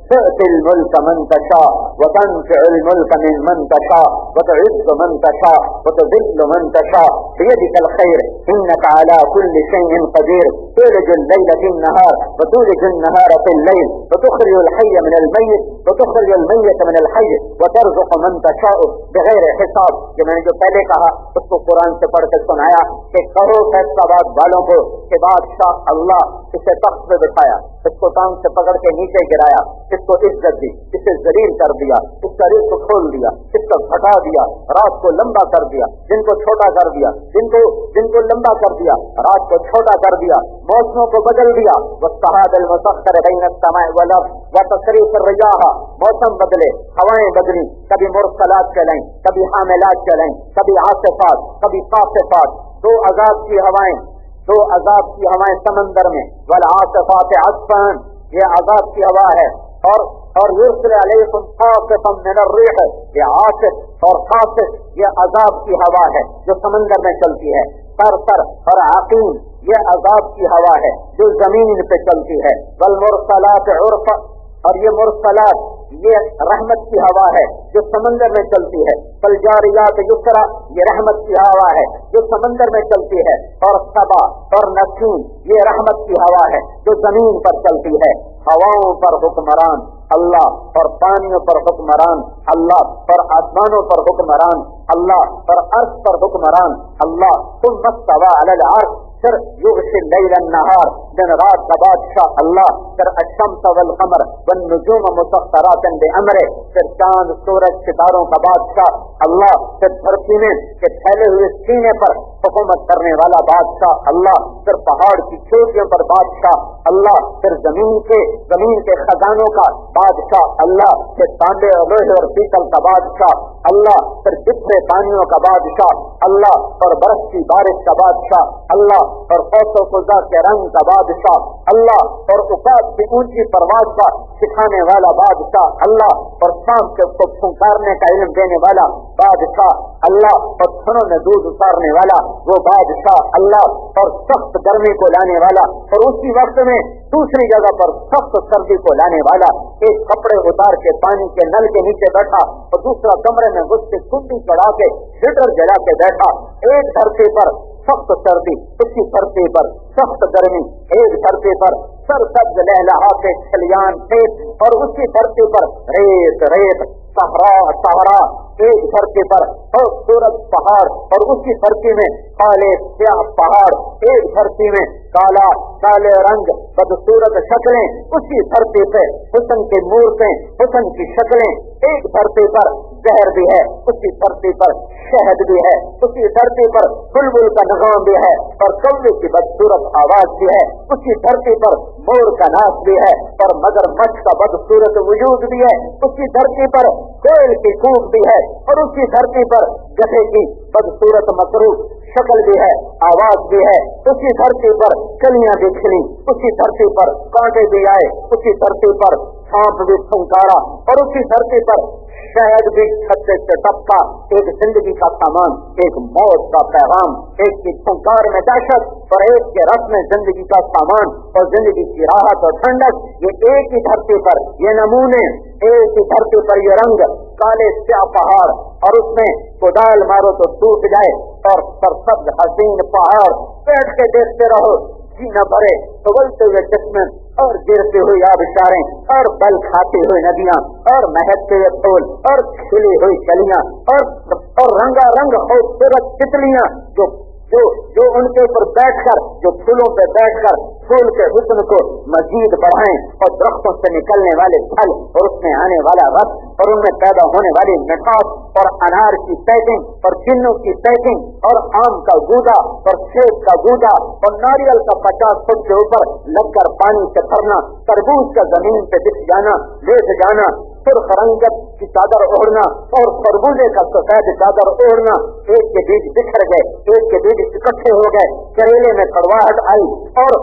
تؤتي الملك من تشاء وتنزع الملك ممن تشاء وتعز من تشاء وتذل من تشاء بيدك الخير انك على كل شيء قدير تولج الليل في النهار وتولج النهار في الليل وتخرج الحي من الميت وتخرج الميت من الحي وترزق من تشاء بغیر حساب. یہ میں نے جو پہلے کہا اس کو قرآن سے پڑھ کے سنایا کہ کرو فیصلہ والوں کو کہ بادشاہ اللہ اسے تخت پہ بٹھایا, اس کو ٹانگ سے پکڑ کے نیچے گرایا, اس کو عزت دی, اسے ذلیل کر دیا, اس کا رزق کھول دیا, اس کو گھٹا دیا, رات کو لمبا کر دیا, دن کو چھوٹا کر دیا, دن کو دن کو لمبا کر دیا, رات کو چھوٹا کر دیا, موسموں کو بدل دیا. والسحاب المسخر بین السماء والارض وتصریف الرياح, موسم بدلے, ہوائیں بدلی, کبھی مرسلات چلیں, کبھی حاملات چلیں, کبھی عاصفات, کبھی صافات, دو عذاب کی ہوائیں, دو عذاب کی ہوائیں سمندر میں. والعاصفات عصفا, یہ عذاب کی ہوا ہے. اور اور یرسل علیکم قاصفا من الريح, یہ عاصف اور قاصف یہ عذاب کی ہوا ہے جو سمندر میں چلتی ہے. سرسر اور عقیم یہ عذاب کی ہوا ہے جو زمین پہ چلتی ہے. والمرسلات عرفا, اور یہ مرسلات یہ رحمت کی ہوا ہے جو سمندر میں چلتی ہے. فالجاریات یسرا, یہ رحمت کی ہوا ہے جو سمندر میں چلتی ہے. اور صبا اور نسیم یہ رحمت کی ہوا ہے جو زمین پر چلتی ہے. ہواؤں پر حکمران اللہ, اور پانیوں پر حکمران اللہ, اور آسمانوں پر حکمران اللہ, اور عرش پر حکمران اللہ. ثم استوى على العرش, پھر یغشی اللیل النہار, دن رات کا بادشاہ اللہ. پھر الشمس والقمر والنجوم مسخرات بامرہ, پھر چاند سورج ستاروں کا بادشاہ اللہ. پھر دھرتی میں کہ پھیلے ہوئے سینے پر حکومت کرنے والا بادشاہ اللہ. پھر پہاڑ کی چوٹیوں پر بادشاہ اللہ. پھر زمین کے زمین کے خزانوں کا بادشاہ اللہ. پھر تانبے اور لوہے اور پیتل کا بادشاہ اللہ. پھر بچھڑے پانیوں کا بادشاہ اللہ, اور برستی بارش کا بادشاہ اللہ, اور قوس و قزح کے رنگ کا بادشاہ اللہ, اور اقاد کی اونچی پرواز کا سکھانے والا بادشاہ اللہ, اور سانپ کے کو پھنکارنے کا علم دینے والا بادشاہ اللہ, اور تھنوں میں دودھ اتارنے والا وہ بادشاہ اللہ, اور سخت گرمی کو لانے والا, اور اسی وقت میں دوسری جگہ پر سخت سردی کو لانے والا. ایک کپڑے اتار کے پانی کے نل کے نیچے بیٹھا اور دوسرا کمرے میں گھس کے چھٹی چڑھا کے ہیٹر جلا کے بیٹھا. ایک دھرتی پر سخت سردی, اسی دھرتی پر سخت گرمی, ایک دھرتی پر سر سبز لہلہاتے کھلیان کھیت, اور اسی دھرتی پر ریت ریت صحرا صحرا, ایک دھرتی پر خوبصورت پہاڑ, اور اسی دھرتی میں کالے سیاہ پہاڑ, ایک دھرتی میں کالا کالے رنگ بدصورت شکلیں, اسی دھرتی پہ حسن کی مورتیں, حسن کی شکلیں, ایک دھرتی پر زہر بھی ہے, اسی دھرتی پر شہد بھی ہے, اسی دھرتی پر بلبل کا نغام بھی ہے, اور کوے کی بدصورت آواز بھی ہے, اسی دھرتی پر مور کا ناچ بھی ہے, اور مگر مچھ کا بدصورت وجود بھی ہے, اسی دھرتی پر کوئل کی کوک بھی ہے, اور اسی دھرتی پر گدھے کی بدصورت مصروف شکل بھی ہے, آواز بھی ہے, اسی دھرتی پر کلیاں بھی کھلی, اسی دھرتی پر کانٹے بھی آئے, اسی دھرتی پر سانپ بھی پھنکارا, اور اسی دھرتی پر شہد بھی چھتے سے ٹپکا. ایک زندگی کا سامان, ایک موت کا پیغام, ایک کی پھنکار میں دہشت, اور ایک کے رس میں زندگی کا سامان اور زندگی کی راحت اور ٹھنڈک. یہ ایک ہی دھرتی پر یہ نمونے, ایک ہی دھرتی پر یہ رنگ, کالے سیاہ پہاڑ, اور اس میں کدال مارو تو ٹوٹ جائے, اور سرسبز حسین پہاڑ, بیٹھ کے دیکھتے رہو جی نہ بھرے, ابلتے ہوئے چشمے, اور گرتی ہوئی آبشاریں, اور بل کھاتی ہوئی ندیاں, اور مہکتے ہوئے پھول, اور کھلی ہوئی کلیاں, اور اور رنگا رنگ خوبصورت تتلیاں جو جو جو ان کے اوپر بیٹھ کر, جو پھولوں پہ بیٹھ کر پھول کے حسن کو مزید بڑھائیں, اور درختوں سے نکلنے والے پھل, اور اس میں آنے والا رس, اور ان میں پیدا ہونے والی مٹھاس, اور انار کی پیکنگ, اور چنوں کی پیکنگ, اور آم کا گودا, اور سیب کا گودا, اور ناریل کا پچاس فٹ کے اوپر لگ کر پانی سے بھرنا, تربوز کا زمین پہ دکھ جانا, لیٹ جانا, سرخ رنگت کی چادر اوڑھنا, اور خربوزے کا سفید چادر اوڑھنا, ایک کے بیچ بکھر گئے, ایک کے بیچ اکٹھے ہو گئے, کریلے میں کڑواہٹ آئی, اور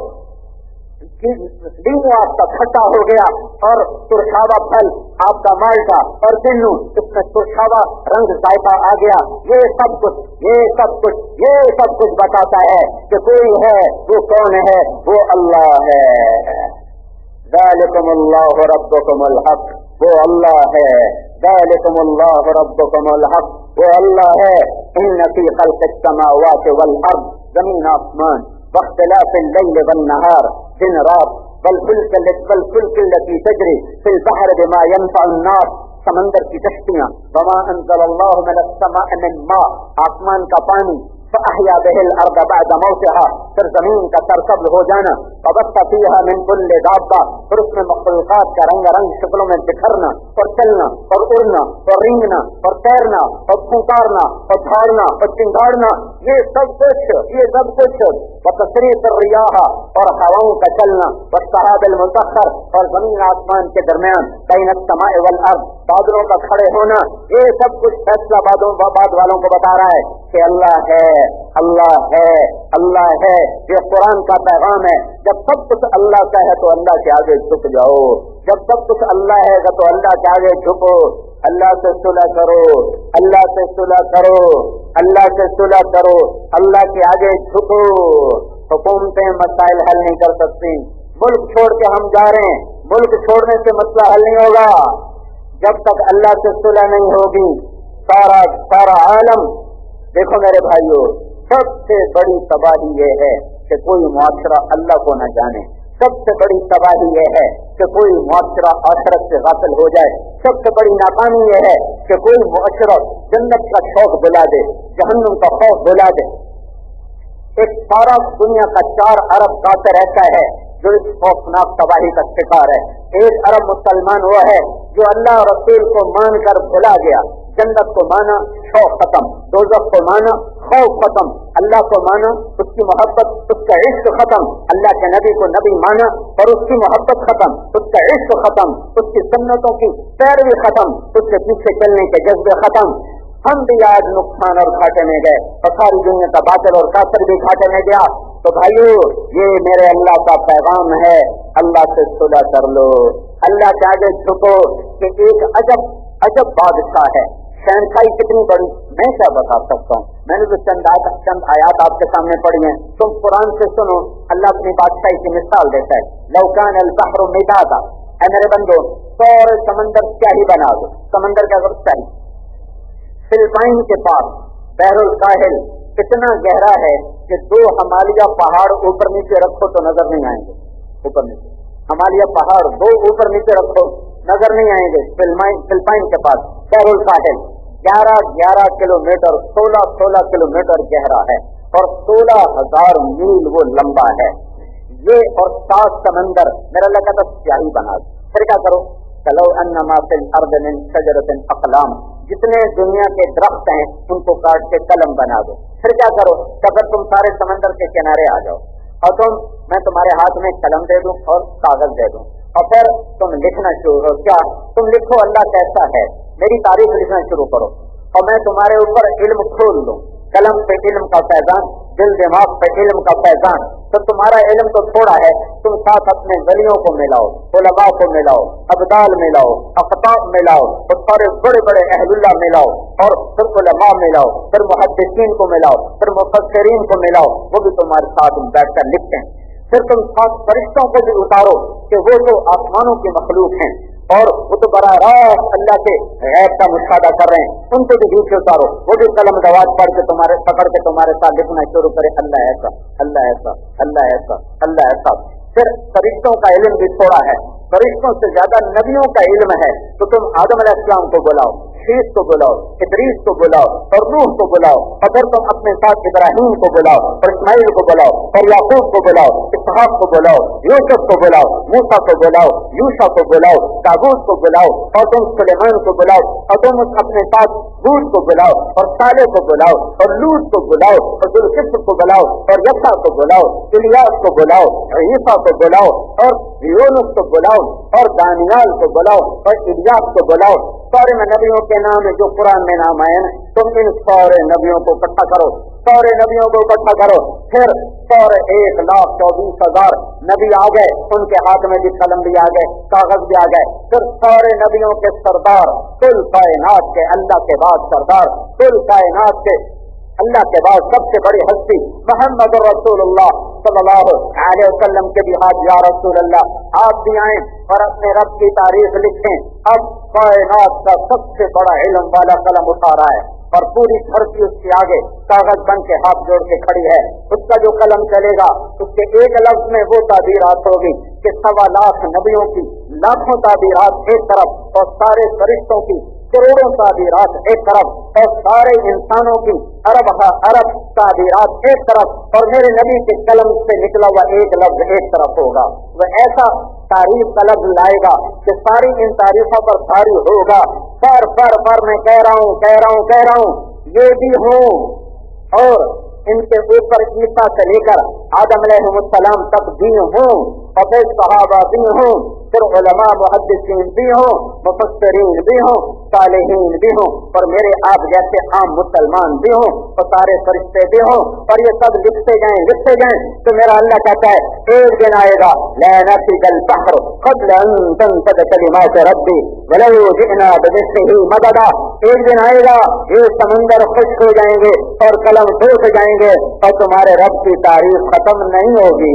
لیمو آپ کا کھٹا ہو گیا, اور سرخاوا پھل آپ کا مالٹا, اور کینو اس میں سرخاوا رنگ ذائقہ آ گیا. یہ سب کچھ یہ سب کچھ یہ سب کچھ بتاتا ہے کہ کوئی ہے, وہ کون ہے, وہ اللہ ہے. لا ذالکم اللہ ربکم الحق، وہ اللہ ہے، ذالکم اللہ ربکم الحق، وہ اللہ ہے، ان فی خلق السماوات والارض، زمین آسمان، واختلاف اللیل والنہار، دن رات، والفلک والفلک التی تجری فی البحر بما ينفع الناس، سمندر کی کشتیاں، وما انزل اللہ من السماء من ماء، آسمان کا پانی، فاحیا به الارض بعد موتها، پھر زمین کا سرسبز ہو جانا، وبث فیہا من کل دابہ، پھر اس میں مخلوقات کا رنگ رنگ شکلوں میں بکھرنا اور چلنا اور اڑنا اور رینگنا اور تیرنا اور پھنکارنا اور جھاڑنا اور چنگاڑنا، یہ سب کچھ یہ سب کچھ وتصریف الریاح، اور ہواؤں کا چلنا، والسحاب المسخر، اور زمین آسمان کے درمیان، بین السماء والارض، بادلوں کا کھڑے ہونا، یہ سب کچھ فیصلہ بعد والوں کو بتا رہا ہے کہ اللہ ہے، اللہ ہے، اللہ ہے۔ یہ قرآن کا پیغام ہے، جب سب کچھ اللہ کا ہے تو اللہ کے آگے جھک جاؤ، جب سب کچھ اللہ ہے تو اللہ کے آگے جھکو، اللہ سے صلح کرو، اللہ سے صلح کرو، اللہ سے صلح کرو، اللہ کے آگے جھکو۔ حکومتیں مسائل حل نہیں کر سکتی، ملک چھوڑ کے ہم جا رہے ہیں، ملک چھوڑنے سے مسئلہ حل نہیں ہوگا جب تک اللہ سے صلح نہیں ہوگی۔ سارا سارا عالم، دیکھو میرے بھائیوں، سب سے بڑی تباہی یہ ہے کہ کوئی معاشرہ اللہ کو نہ جانے، سب سے بڑی تباہی یہ ہے کہ کوئی معاشرہ آخرت سے غافل ہو جائے، سب سے بڑی ناکامی یہ ہے کہ کوئی معاشرہ جنت کا شوق بلا دے، جہنم کا خوف بلا دے۔ ایک سارا دنیا کا چار ارب کافر ایسا ہے جو اس خوفناک تباہی کا شکار ہے، ایک ارب مسلمان وہ ہے جو اللہ رسول کو مان کر بھلا گیا، جنت کو مانا، شوق ختم، دوزخ کو مانا، خوف ختم، اللہ کو مانا، اس کی محبت، اس کا عشق ختم، اللہ کے نبی کو نبی مانا اور اس کی محبت ختم، اس کا عشق ختم، اس کی سنتوں کی پیروی ختم، اس کے پیچھے چلنے کے جذبے ختم۔ ہم بھی آج نقصان اور گھاٹے میں گئے اور ساری دنیا کا باطل اور کافر بھی گھاٹے میں گیا۔ تو بھائیو، یہ میرے اللہ کا پیغام ہے، اللہ سے صلح کر لو، اللہ کے آگے جھکو کہ ایک عجب عجب بادشاہ ہے، شہنشاہی کتنی بڑی، میں کیا بتا سکتا ہوں، میں نے تو چند آیات چند آیات آپ کے سامنے پڑھی ہیں، تم قرآن سے سنو، اللہ اپنی بادشاہی کی مثال دیتا ہے۔ لو کان البحر مدادا، اے میرے بندو، سورے سمندر سیاہی بنا دو، سمندر کا غرض سیاہی، فلپائن کے پاس بحر الساحل اتنا گہرا ہے کہ دو ہمالیہ پہاڑ اوپر نیچے رکھو تو نظر نہیں آئیں گے، اوپر نیچے ہمالیہ پہاڑ دو اوپر نیچے رکھو نظر نہیں آئیں گے۔ فلپائن کے پاس بحر الساحل گیارہ گیارہ کلو میٹر سولہ سولہ کلو میٹر گہرا ہے اور سولہ ہزار میل وہ لمبا ہے، یہ اور سات سمندر میرا اللہ کہتا سیاہی بنا دو۔ پھر کیا کرو، چلو انما فی الارض من شجرۃ اقلام، جتنے دنیا کے درخت ہیں ان کو کاٹ کے قلم بنا دو۔ پھر کیا کرو، اگر تم سارے سمندر کے کنارے آ جاؤ اور تم میں تمہارے ہاتھ میں قلم دے دوں اور کاغذ دے دوں اور پھر تم لکھنا شروع کرو، کیا تم لکھو اللہ کیسا ہے، میری تعریف لکھنا شروع کرو اور میں تمہارے اوپر علم کھول دوں، قلم پہ علم کا فیضان، دل دماغ پہ علم کا فیضان۔ تو تمہارا علم تو تھوڑا ہے، تم ساتھ اپنے ولیوں کو ملاؤ، علماء کو ملاؤ، ابدال ملاؤ، اقطاب ملاؤ اور سارے بڑے بڑے اہل اللہ ملاؤ اور پھر علماء ملاؤ، پھر محدثین کو ملاؤ، پھر مفسرین کو ملاؤ، وہ بھی تمہارے ساتھ بیٹھ کر لکھتے ہیں۔ پھر تم ساتھ فرشتوں کو بھی اتارو کہ وہ جو آسمانوں کی مخلوق ہیں اور وہ تو براہ راست اللہ کے غیب کا مشاہدہ کر رہے ہیں، ان کو بھی نیچے اتارو، وہ بھی قلم دواز پڑھ کے تمہارے پکڑ کے تمہارے ساتھ لکھنا شروع کرے، اللہ ایسا، اللہ ایسا، اللہ ایسا، اللہ ایسا۔ پھر فرشتوں کا علم بھی تھوڑا ہے، فرشتوں سے زیادہ نبیوں کا علم ہے، تو تم آدم علیہ السلام کو بلاؤ، شیش کو بلاؤ، ادریس کو بلاؤ اور نوح کو بلاؤ، اور پھر تم اپنے ساتھ ابراہیم کو بلاؤ اور اسماعیل کو بلاؤ اور یعقوب کو بلاؤ، اسحاق کو بلاؤ، یوسف کو بلاؤ، موسیٰ کو بلاؤ، یوشع کو بلاؤ، داؤد کو بلاؤ اور تم سلیمان کو بلاؤ اور تم اپنے ساتھ ہود کو بلاؤ اور صالح کو بلاؤ اور لوط کو بلاؤ اور ذوالکفل کو بلاؤ اور یسع کو بلاؤ، الیاس کو بلاؤ، عیسیٰ کو بلاؤ اور یونس کو بلاؤ اور دانیال کو بلاؤ اور الیاس کو بلاؤ، سارے نبیوں کے نام جو قرآن میں نام آئے نا، تم ان سارے نبیوں کو اکٹھا کرو، سارے نبیوں کو اکٹھا کرو۔ پھر سارے ایک لاکھ چوبیس ہزار نبی آ گئے، ان کے ہاتھ میں بھی قلم بھی آ گئے، کاغذ بھی آ گئے۔ پھر سارے نبیوں کے سردار، کل کائنات کے اللہ کے بعد سردار، کل کائنات کے اللہ کے بعد سب سے بڑی ہستی محمد رسول اللہ صلی اللہ علیہ وسلم کے بھی ہاتھ یا رسول اللہ آپ بھی آئیں اور اپنے رب کی تعریف لکھیں. اب کائنات کا سب سے بڑا علم والا قلم اٹھا رہا ہے اور پوری دھرتی اس کے آگے کاغذ بن کے ہاتھ جوڑ کے کھڑی ہے. اس کا جو قلم چلے گا اس کے ایک لفظ میں وہ تعبیرات ہوگی کہ سوا لاکھ نبیوں کی لاکھوں تعبیرات ایک طرف اور سارے فرشتوں کی کروڑوں تعبیرات ایک طرف اور سارے انسانوں کی ارب ارب تعبیرات ایک طرف اور میرے نبی کے قلم سے نکلا ہوا ایک لفظ ایک طرف ہوگا. وہ ایسا تعریف کا لفظ لائے گا کہ ساری ان تعریفوں پر بھاری ہوگا. پر پر پر میں کہہ رہا ہوں کہہ رہا ہوں کہہ رہا ہوں یہ بھی ہوں اور ان کے اوپر عیسیٰ سے لے کر آدم علیہ السلام تک بھی ہوں اور پھر صحابہ بھی ہوں پھر علماء محدثین بھی ہوں مفسرین بھی ہوں صالحین بھی ہوں اور میرے آپ جیسے عام مسلمان بھی ہوں اور سارے فرشتے بھی ہوں اور یہ سب لکھتے جائیں لکھتے جائیں تو میرا اللہ کہتا ہے ایک دن آئے گا لا نفد البحر قبل ان تنفد کلمات ربی ولو جئنا بمثله مددا. ایک دن آئے گا یہ سمندر خشک ہو جائیں گے اور قلم ٹوٹ جائیں گے اور تمہارے رب کی تعریف ختم نہیں ہوگی.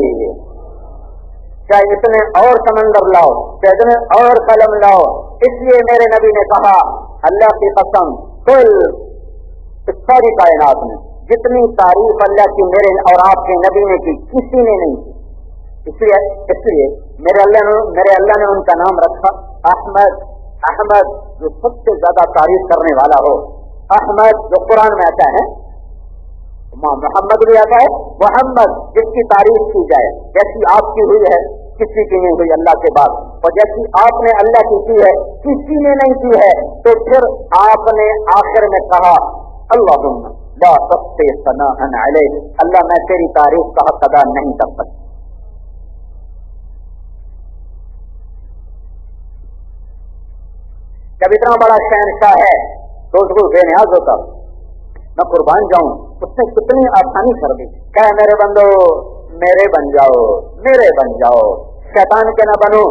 چاہے اتنے اور سمندر لاؤ چاہے اتنے اور قلم لاؤ. اس لیے میرے نبی نے کہا اللہ کی قسم کل ساری کائنات میں جتنی تعریف اللہ کی میرے اور آپ کے نبی نے کی کسی نے نہیں کی. اس لیے اس لیے میرے اللہ نے میرے اللہ نے ان کا نام رکھا احمد. احمد جو سب سے زیادہ تعریف کرنے والا ہو. احمد جو قرآن میں آتا ہے محمد بھی آتا ہے محمد جس کی تعریف کی جائے جیسی آپ کی ہوئی ہے کسی کی نہیں ہوئی اللہ کے بعد اور جیسی آپ نے اللہ کی کی ہے کسی نے نہیں کی ہے. تو پھر آپ نے آخر میں کہا اللہم لا تحصی ثناء علیک اللہ میں تیری تعریف کا حق ادا نہیں کر سکتا. جب اتنا بڑا شہنشاہ ہے تو اس کو بے نیاز ہوتا میں قربان جاؤں اس نے کتنی آسانی کر دی. کہ میرے بندو میرے بن جاؤ میرے بن جاؤ شیطان کے نہ بنو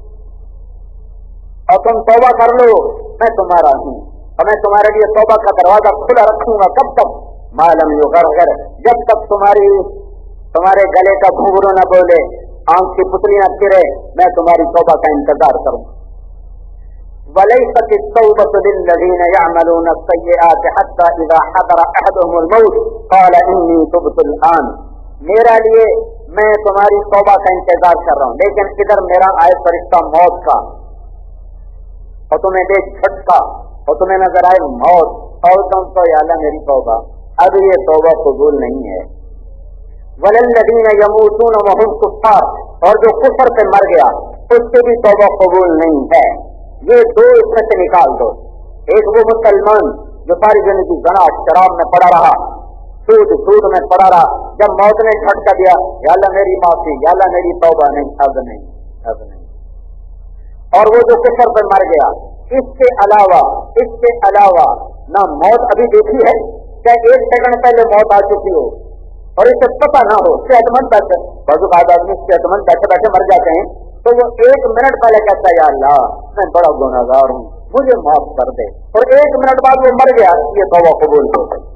اور تم توبہ کر لو میں تمہارا ہوں اور میں تمہارے لیے توبہ کا دروازہ کھلا رکھوں گا. کب تک معلوم یو غرغر جب تک تمہاری تمہارے گلے کا گھنگرو نہ بولے آنکھ کی پتلی نہ پھرے میں تمہاری توبہ کا انتظار کروں. وَلَيْسَتِ التَّوْبَةُ لِلَّذِينَ يَعْمَلُونَ السَّيِّئَاتِ حَتَّى إِذَا حَضَرَ أَحَدَهُمُ الْمَوْتُ قَالَ إِنِّي تُبْتُ الْآنَ. میرا لیے میں تمہاری توبہ کا انتظار کر رہا ہوں لیکن ادھر میرا آئے فرشتہ موت کا اور تمہیں دیکھ جھٹکا اور تمہیں نظر آئے موت اور تم تو یا اللہ میری توبہ اب یہ توبہ قبول نہیں ہے. وَلَلَّذِينَ يَمُوتُونَ وَهُمْ كُفَّارٌ اور جو کفر پہ مر گیا اس سے بھی توبہ قبول نہیں ہے. یہ دو اس میں سے نکال دو. ایک وہ مسلمان جو ساری زندگی زنا شراب میں پڑا رہا سود سود میں پڑا رہا جب موت نے جھٹکا دیا یا اللہ میری معافی یا اللہ میری توبہ نہیں اب نہیں اب نہیں. اور وہ جو کفر پر مر گیا اس کے علاوہ اس کے علاوہ نہ موت ابھی دیکھی ہے کیا ایک سیکنڈ پہلے موت آ چکی ہو اور اسے پتہ نہ ہو صحت مند بیٹھے بعض اوقات آدمی صحت مند بیٹھے بیٹھے مر جاتے ہیں تو وہ ایک منٹ پہلے کہتا ہے یا اللہ میں بڑا گنہگار ہوں مجھے معاف کر دے اور ایک منٹ بعد وہ مر گیا یہ توبہ قبول ہو گئی.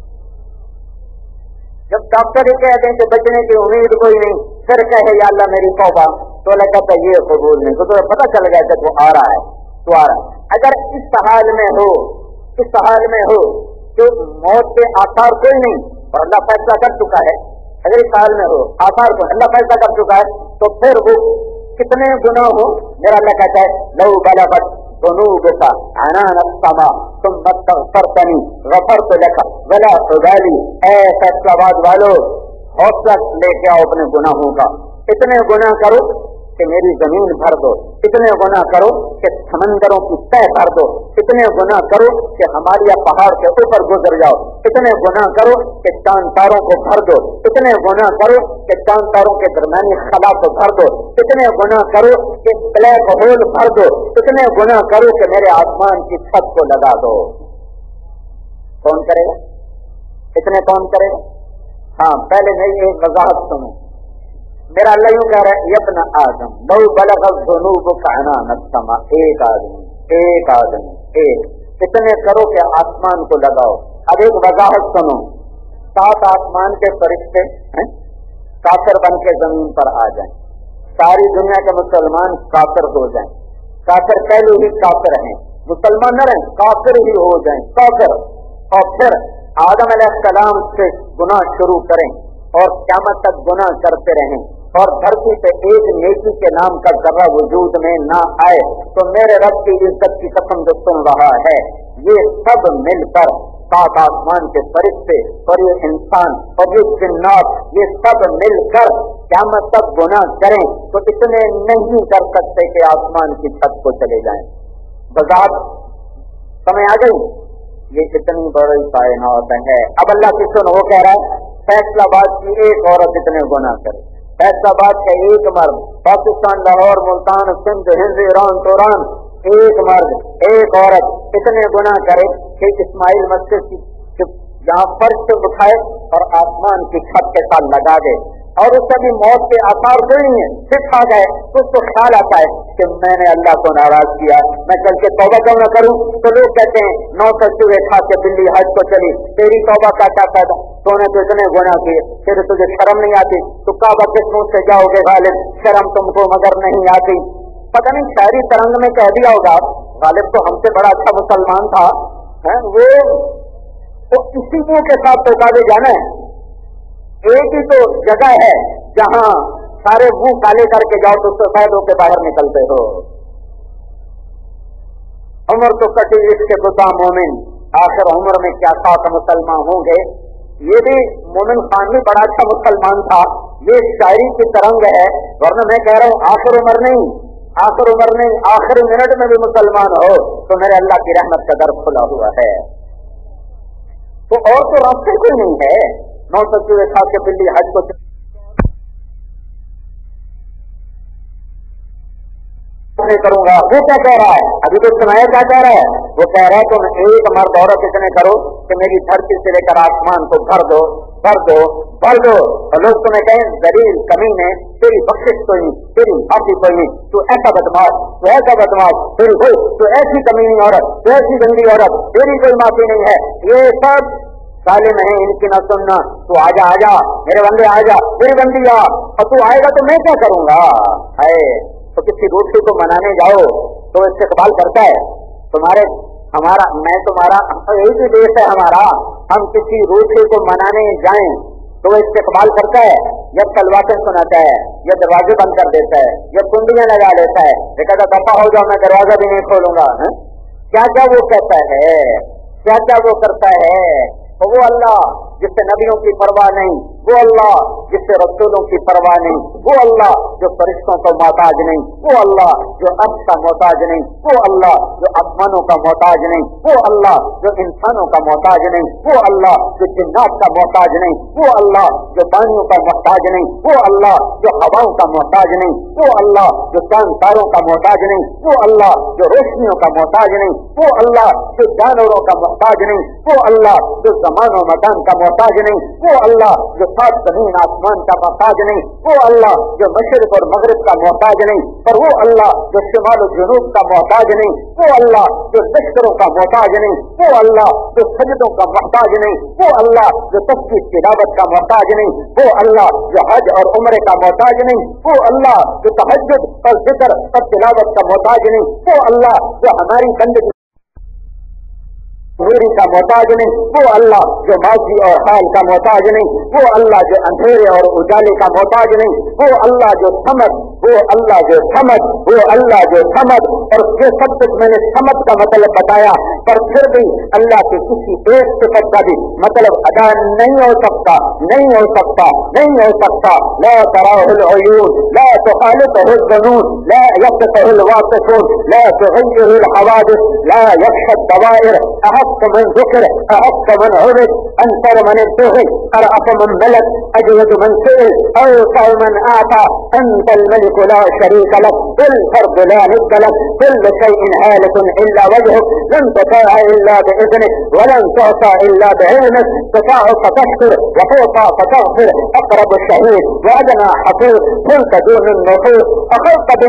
جب ڈاکٹر ہی کہتے ہیں کہ بچنے کی امید کوئی نہیں پھر کہے یا اللہ میری توبہ تو اللہ کہتا ہے یہ قبول نہیں تو تمہیں پتہ چل گیا کہ وہ آ رہا ہے تو آ رہا ہے. اگر اس حال میں ہو اس حال میں ہو کہ موت کے آثار کوئی نہیں اور اللہ فیصلہ کر چکا ہے اگر اس حال میں ہو آثار کو اللہ فیصلہ کر چکا ہے تو پھر وہ کتنے گناہ ہو میرا اللہ کہتا ہے لو بلغت ذنوبک عنان السماء ثم استغفرتنی غفرت لک ولا ابالی. اے فیصلہ باد والو حوصلہ لے کے آؤ اپنے گناہوں کا. اتنے گناہ کرو کہ میری زمین بھر دو اتنے گناہ کرو کہ سمندروں کی تہ بھر دو اتنے گناہ کرو کہ ہمالیہ پہاڑ کے اوپر گزر جاؤ اتنے گناہ کرو کہ چاند تاروں کو بھر دو اتنے گناہ کرو کہ چاند تاروں کے درمیانی خلا کو بھر دو اتنے گناہ کرو کہ بلیک ہول بھر دو اتنے گناہ کرو کہ میرے آسمان کی چھت کو لگا دو. کون کرے گا اتنے کون کرے گا؟ ہاں پہلے نہیں ایک وضاحت سنو. میرا اللہ یوں کہہ رہا ہے ابن آدم لو بلغت ذنوبک عنان السماء ایک آدمی ایک آدمی ایک اتنے کرو کہ آسمان کو لگاؤ. اب ایک وضاحت سنو सात आसमान के फरिश्ते काफिर बन के जमीन पर आ जाएं, सारी दुनिया के मुसलमान काफिर हो जाएं, काफिर पहले ही काफिर हैं, मुसलमान न रहें, काफिर ही हो जाएं, काफिर, और फिर आदम अलैहिस्सलाम से गुनाह शुरू करें और क़यामत तक गुनाह करते रहें और धरती पे एक नेकी के नाम का जर्रा वजूद में ना आए, तो मेरे रब की इज्जत की कसम जो सुन रहा है, ये सब मिलकर सात आसमान के फरिश्ते और ये इंसान और ये जिन्नात, ये सब मिलकर क़यामत तक गुनाह करें तो इतने नहीं कर सकते कि आसमान की छत को चले जाएं। बजात समय आ गई, ये इतनी बड़ी कायनात है। अब अल्लाह की सुन, वो कह रहा है फैसलाबाद की एक औरत इतने गुनाह करे, फैसलाबाद का एक मर्द, पाकिस्तान, लाहौर, मुल्तान, सिंध, हिंद, ईरान, तोरान, एक मर्द एक औरत इतने गुनाह करे कि इस्माइल मस्जिद की जहाँ फर्श से उठाए और आसमान की छत के साथ लगा दे, और उससे भी मौत के आसार कोई नहीं है, सिर्फ आ गए तो उसको ख्याल आता है कि मैंने अल्लाह को नाराज किया, मैं चल के तौबा क्यों न करूं। तो लोग कहते हैं नौ सौ चूहे खा के बिल्ली हज को चली, तेरी तौबा का क्या फायदा, तूने तो इतने गुनाह किए, फिर तुझे शर्म नहीं आती, तो काबा किस मुंह से जाओगे गालिब, शर्म तुमको मगर नहीं आती। पता नहीं शायरी तरंग में कह दिया होगा, गालिब तो हमसे बड़ा अच्छा मुसलमान था, है वो तो इसी मुंह के साथ तो काबे जाना है। एक ही तो जगह है जहां सारे मुंह काले करके जाओ तो सफेद होकर बाहर निकलते हो। उम्र तो कटी इसके बुता मोमिन, आखिर उम्र में क्या खास मुसलमान होंगे। ये भी मोमिन खान भी बड़ा अच्छा मुसलमान था, ये शायरी की तरंग है, वरना मैं कह रहा हूं आखिर उम्र नहीं, आखिर उम्र नहीं, आखिरी मिनट में भी मुसलमान हो तो मेरे अल्लाह की रहमत का दर खुला हुआ है। तो और तो रास्ते कोई नहीं है। नौ सौ चूहे खा के बिल्ली हज को नहीं करूंगा, वो क्या कह रहा है, अभी तो सुनाया क्या कह रहा है, वो कह रहा है तुम एक मर्द औरत इतने करो कि मेरी धरती से लेकर आसमान को भर दो भर दो भर दो, और लोग तुम्हें कहें जलील कमीने, तेरी बख्शिश कोई नहीं, तेरी माफी कोई नहीं, तू ऐसा बदमाश, तू ऐसा बदमाश, तेरी कोई तू ऐसी कमीनी औरत, तू ऐसी गंदी औरत, तेरी कोई माफी नहीं है। ये सब सालिम है, इनकी ना सुनना। तू आजा आजा मेरे बंदे, आजा मेरी बंदी आ, और तू आएगा तो मैं क्या करूंगा। है तो किसी रोटी को मनाने जाओ तो इस्तेकबाल करता है तुम्हारे, हमारा मैं तुम्हारा एक ही देश है हमारा, हम किसी रोटी को मनाने जाएं तो इस्तेकबाल करता है, या तलवातें सुनाता है, या दरवाजे बंद कर देता है, या कुंडियां लगा देता है, ये कहता दफा हो जाओ मैं दरवाजा भी नहीं खोलूंगा। क्या क्या वो कहता है, क्या क्या वो करता है। तो वो अल्लाह जिससे नबियों की परवाह नहीं, वो अल्लाह जिससे रसूलों की परवाह नहीं, वो अल्लाह जो फरिश्तों का मोहताज नहीं, वो अल्लाह जो अर्श का मोहताज नहीं, वो अल्लाह जो आसमानों का मोहताज नहीं, वो अल्लाह जो इंसानों का मोहताज नहीं, वो अल्लाह जो जिन्नात का मोहताज नहीं, वो अल्लाह जो पानियों का मोहताज नहीं, वो अल्लाह जो हवाओं का मोहताज नहीं, वो अल्लाह जो चांद तारों का मोहताज नहीं, वो अल्लाह जो रोशनियों का मोहताज नहीं, वो अल्लाह जो जानवरों का मोहताज नहीं, वो अल्लाह जो जमान और मकान का मोहताज नहीं, वो अल्लाह जो सात जमीन आसमान का मोहताज नहीं, वो अल्लाह जो मशरिक और मगरिब का मोहताज नहीं, और वो अल्लाह जो शिमाल और जुनूब का मोहताज नहीं, वो अल्लाह जो लश्करों का मोहताज नहीं, वो अल्लाह जो सजदों का मोहताज नहीं, वो अल्लाह जो तस्बीह तिलावत का मोहताज नहीं, वो अल्लाह जो हज और उम्रे का मोहताज नहीं, वो अल्लाह जो तहज्जुद और जिक्र और तिलावत का मोहताज नहीं, वो अल्लाह जो हमारी बंदगी दूरी का मोहताज नहीं, वो अल्लाह जो माजी और हाल का मोहताज नहीं, वो अल्लाह जो अंधेरे और उजाले का मोहताज नहीं, वो अल्लाह जो समझ, वो अल्लाह जो समझ, वो अल्लाह जो समझ। और ये सब कुछ मैंने समझ का मतलब बताया, पर फिर भी अल्लाह की किसी एक सिफत का भी मतलब अदा नहीं हो सकता, नहीं हो सकता, नहीं हो सकता। ला तराहुल उयून, ला तुखालितहुल ज़ुनून, ला यक़तहुल वाक़िफ़ून, ला तुग़य्यिरुल हवादिस, ला यख़शद दवाइर, अहक़ من ذكر أحق من عبد أنصر من اتخذ أرأف من ملك أجود من سئل أوسع من أعطى أنت الملك لا شريك لك بالفرد لا ند لك كل شيء هالك إلا وجهك لن تطاع إلا بإذنك ولن تعطى إلا بعلمك تطاع فتشكر وتعطى فتغفر أقرب الشهيد وأدنى حفيظ كنت دون النفوس أخلت بالنواصي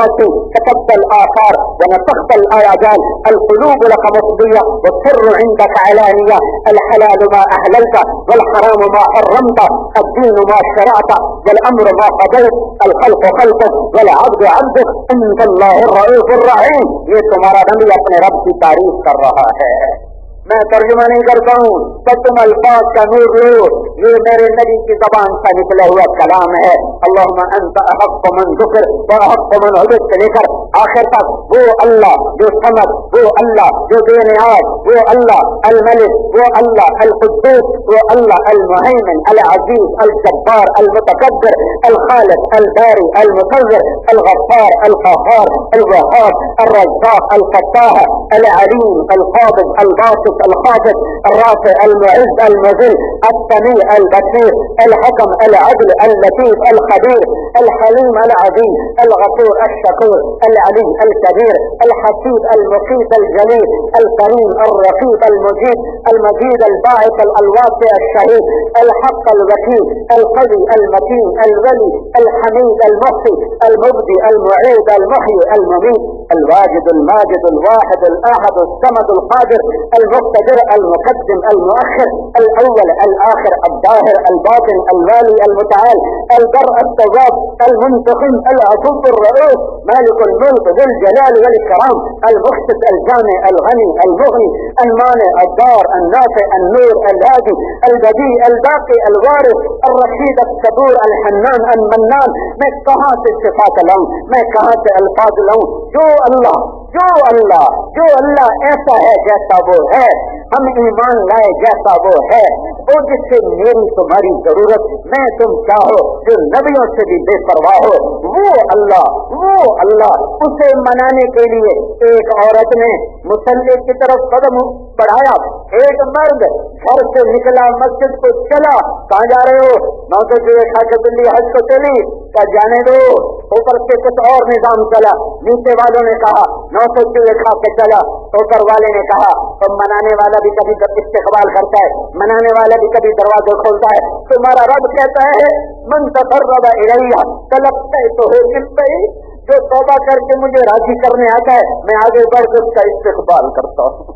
الناس كتبت الآثار ونسخت الآجال القلوب لك مفضية والسر عندك علانية الحلال ما أهللت والحرام ما حرمت الدين ما شرعت والأمر ما قضيت الخلق خلقك والعبد عبدك انت اللہ الرؤوف الرحیم. یہ تمہارا نبی اپنے رب کی تعریف کر رہا ہے. میں ترجمہ نہیں کرتا ہوں تو تم الفاظ کا نور لو. یہ میرے نبی کی زبان سے نکلا ہوا کلام ہے. اللہم انت احق من ذکر و احق من عبد سے لے کر آخر تک وہ اللہ جو سمد، وہ اللہ جو بے نیاز، وہ اللہ الملک، وہ اللہ القدوس، وہ اللہ المہیمن العزیز الجبار المتکبر الخالق الباری المصور الغفار القهار الوهاب الرزاق الفتاح العليم القابض الباسط الخافض الرافع المعز المذل السميع البصير الحكم العدل اللطيف الخبير الحليم العظيم الغفور الشكور العلي الكبير الحسيب المقيت الجليل الكريم الرقيب المجيد المجيد الباعث الواسع الشهيد الحق الوكيل القوي المتين الولي الحميد المحصي المبدي المعيد المحيي المميت الواجد الماجد الواحد الأحد الصمد القادر المقتدر المقدم المؤخر الأول الآخر الظاهر الباطن الوالي المتعال البر التواب المنتقم العفو الرؤوف مالك الملك ذو الجلال والإكرام المقسط الجامع الغني المغني المانع الدار النافع النور الهادي البديع الباقي الوارث الرشيد الصبور الحنان المنان. میں کہاں سے صفات لاؤں، میں کہاں سے الفاظ لاؤں؟ جو اللہ جو اللہ جو اللہ ایسا ہے جیسا وہ ہے، ہم ایمان لائے جیسا وہ ہے، وہ جس سے میری تمہاری ضرورت، میں تم چاہو جو نبیوں سے بھی بے پرواہ ہو، وہ اللہ وہ اللہ اسے منانے کے لیے ایک عورت نے مصلی کی طرف قدم بڑھایا. ایک مرد گھر سے نکلا، مسجد کو چلا. کہاں جا رہے ہو؟ نو تو جو کھا کے دلی حج کو چلی. کیا جانے دو. اوپر سے کچھ اور نظام چلا. نیچے والوں نے کہا نو سو چوہے کھا کے چلا. اوپر والے نے کہا تو منانے والا بھی کبھی استقبال کرتا ہے، منانے والا بھی کبھی دروازے کھولتا ہے. تمہارا رب کہتا ہے من تقرب الیہ تلقیتہ بالبیع، جو توبہ کر کے مجھے راضی کرنے آتا ہے میں آگے بڑھ کے اس کا استقبال کرتا ہوں.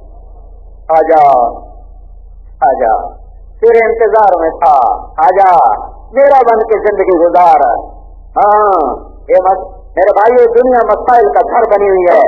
آجا آجا تیرے انتظار میں تھا، آجا میرا بن کے زندگی گزار. ہاں یہ مس... میرے بھائی دنیا مسائل کا گھر بنی ہوئی ہے.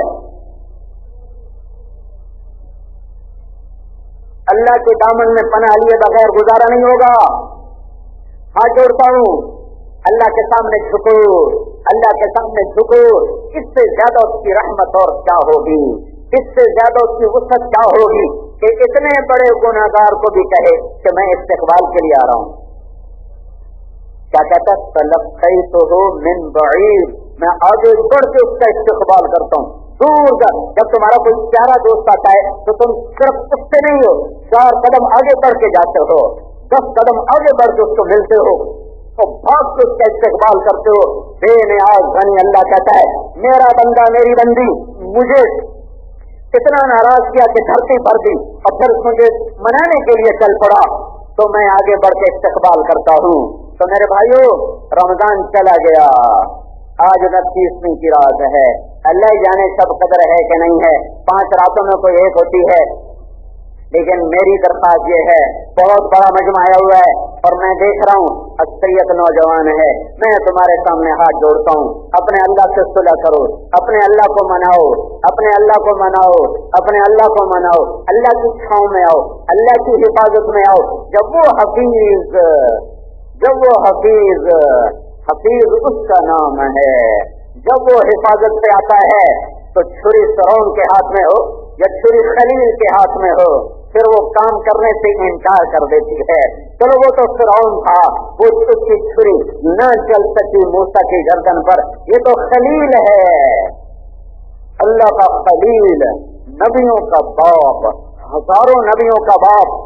اللہ کے دامن میں پناہ لیے بغیر گزارا نہیں ہوگا. ہاتھ جوڑتا ہوں اللہ کے سامنے جھکو، اللہ کے سامنے جھکو. اس سے زیادہ اس کی رحمت اور کیا ہوگی، اس سے زیادہ اس کی وسعت کیا ہوگی کہ اتنے بڑے گناہگار کو بھی کہے کہ میں استقبال کے لیے آ رہا ہوں. کیا کہتا ہے تلقیتہ من بعید، میں آگے بڑھ کے اس کا استقبال کرتا ہوں. دور کا جب تمہارا کوئی پیارا دوست آتا ہے تو تم صرف اس سے نہیں ہو، چار قدم آگے بڑھ کے جاتے ہو، دس قدم آگے بڑھ کے اس کو ملتے ہو، تو بھاگ کے اس کا استقبال کرتے ہو. بے نیاز غنی اللہ کہتا ہے میرا بندہ میری بندی مجھے اتنا ناراض کیا کہ دھرتی بھر دی اور پھر مجھے منانے کے لیے چل پڑا تو میں آگے بڑھ کے استقبال کرتا ہوں. تو میرے بھائیو رمضان چلا گیا، آج انتیسویں کی رات ہے. اللہ ہی جانے سب قدر ہے کہ نہیں ہے، پانچ راتوں میں کوئی ایک ہوتی ہے. لیکن میری درخواست یہ ہے، بہت بڑا مجمع آیا ہوا ہے اور میں دیکھ رہا ہوں اکثریت نوجوان ہے. میں تمہارے سامنے ہاتھ جوڑتا ہوں، اپنے اللہ سے صلح کرو، اپنے اللہ کو مناؤ، اپنے اللہ کو مناؤ، اپنے اللہ کو مناؤ. اللہ کی چھاؤں میں آؤ، اللہ کی حفاظت میں آؤ. جب وہ حفیظ جب وہ حفیظ حفیظ اس کا نام ہے، جب وہ حفاظت سے آتا ہے تو چھری فرعون کے ہاتھ میں ہو یا چھری خلیل کے ہاتھ میں ہو پھر وہ کام کرنے سے انکار کر دیتی ہے. چلو وہ تو فرعون تھا، وہ اس کی چھری نہ چل سکی موسیٰ کی گردن پر. یہ تو خلیل ہے، اللہ کا خلیل، نبیوں کا باپ، ہزاروں نبیوں کا باپ.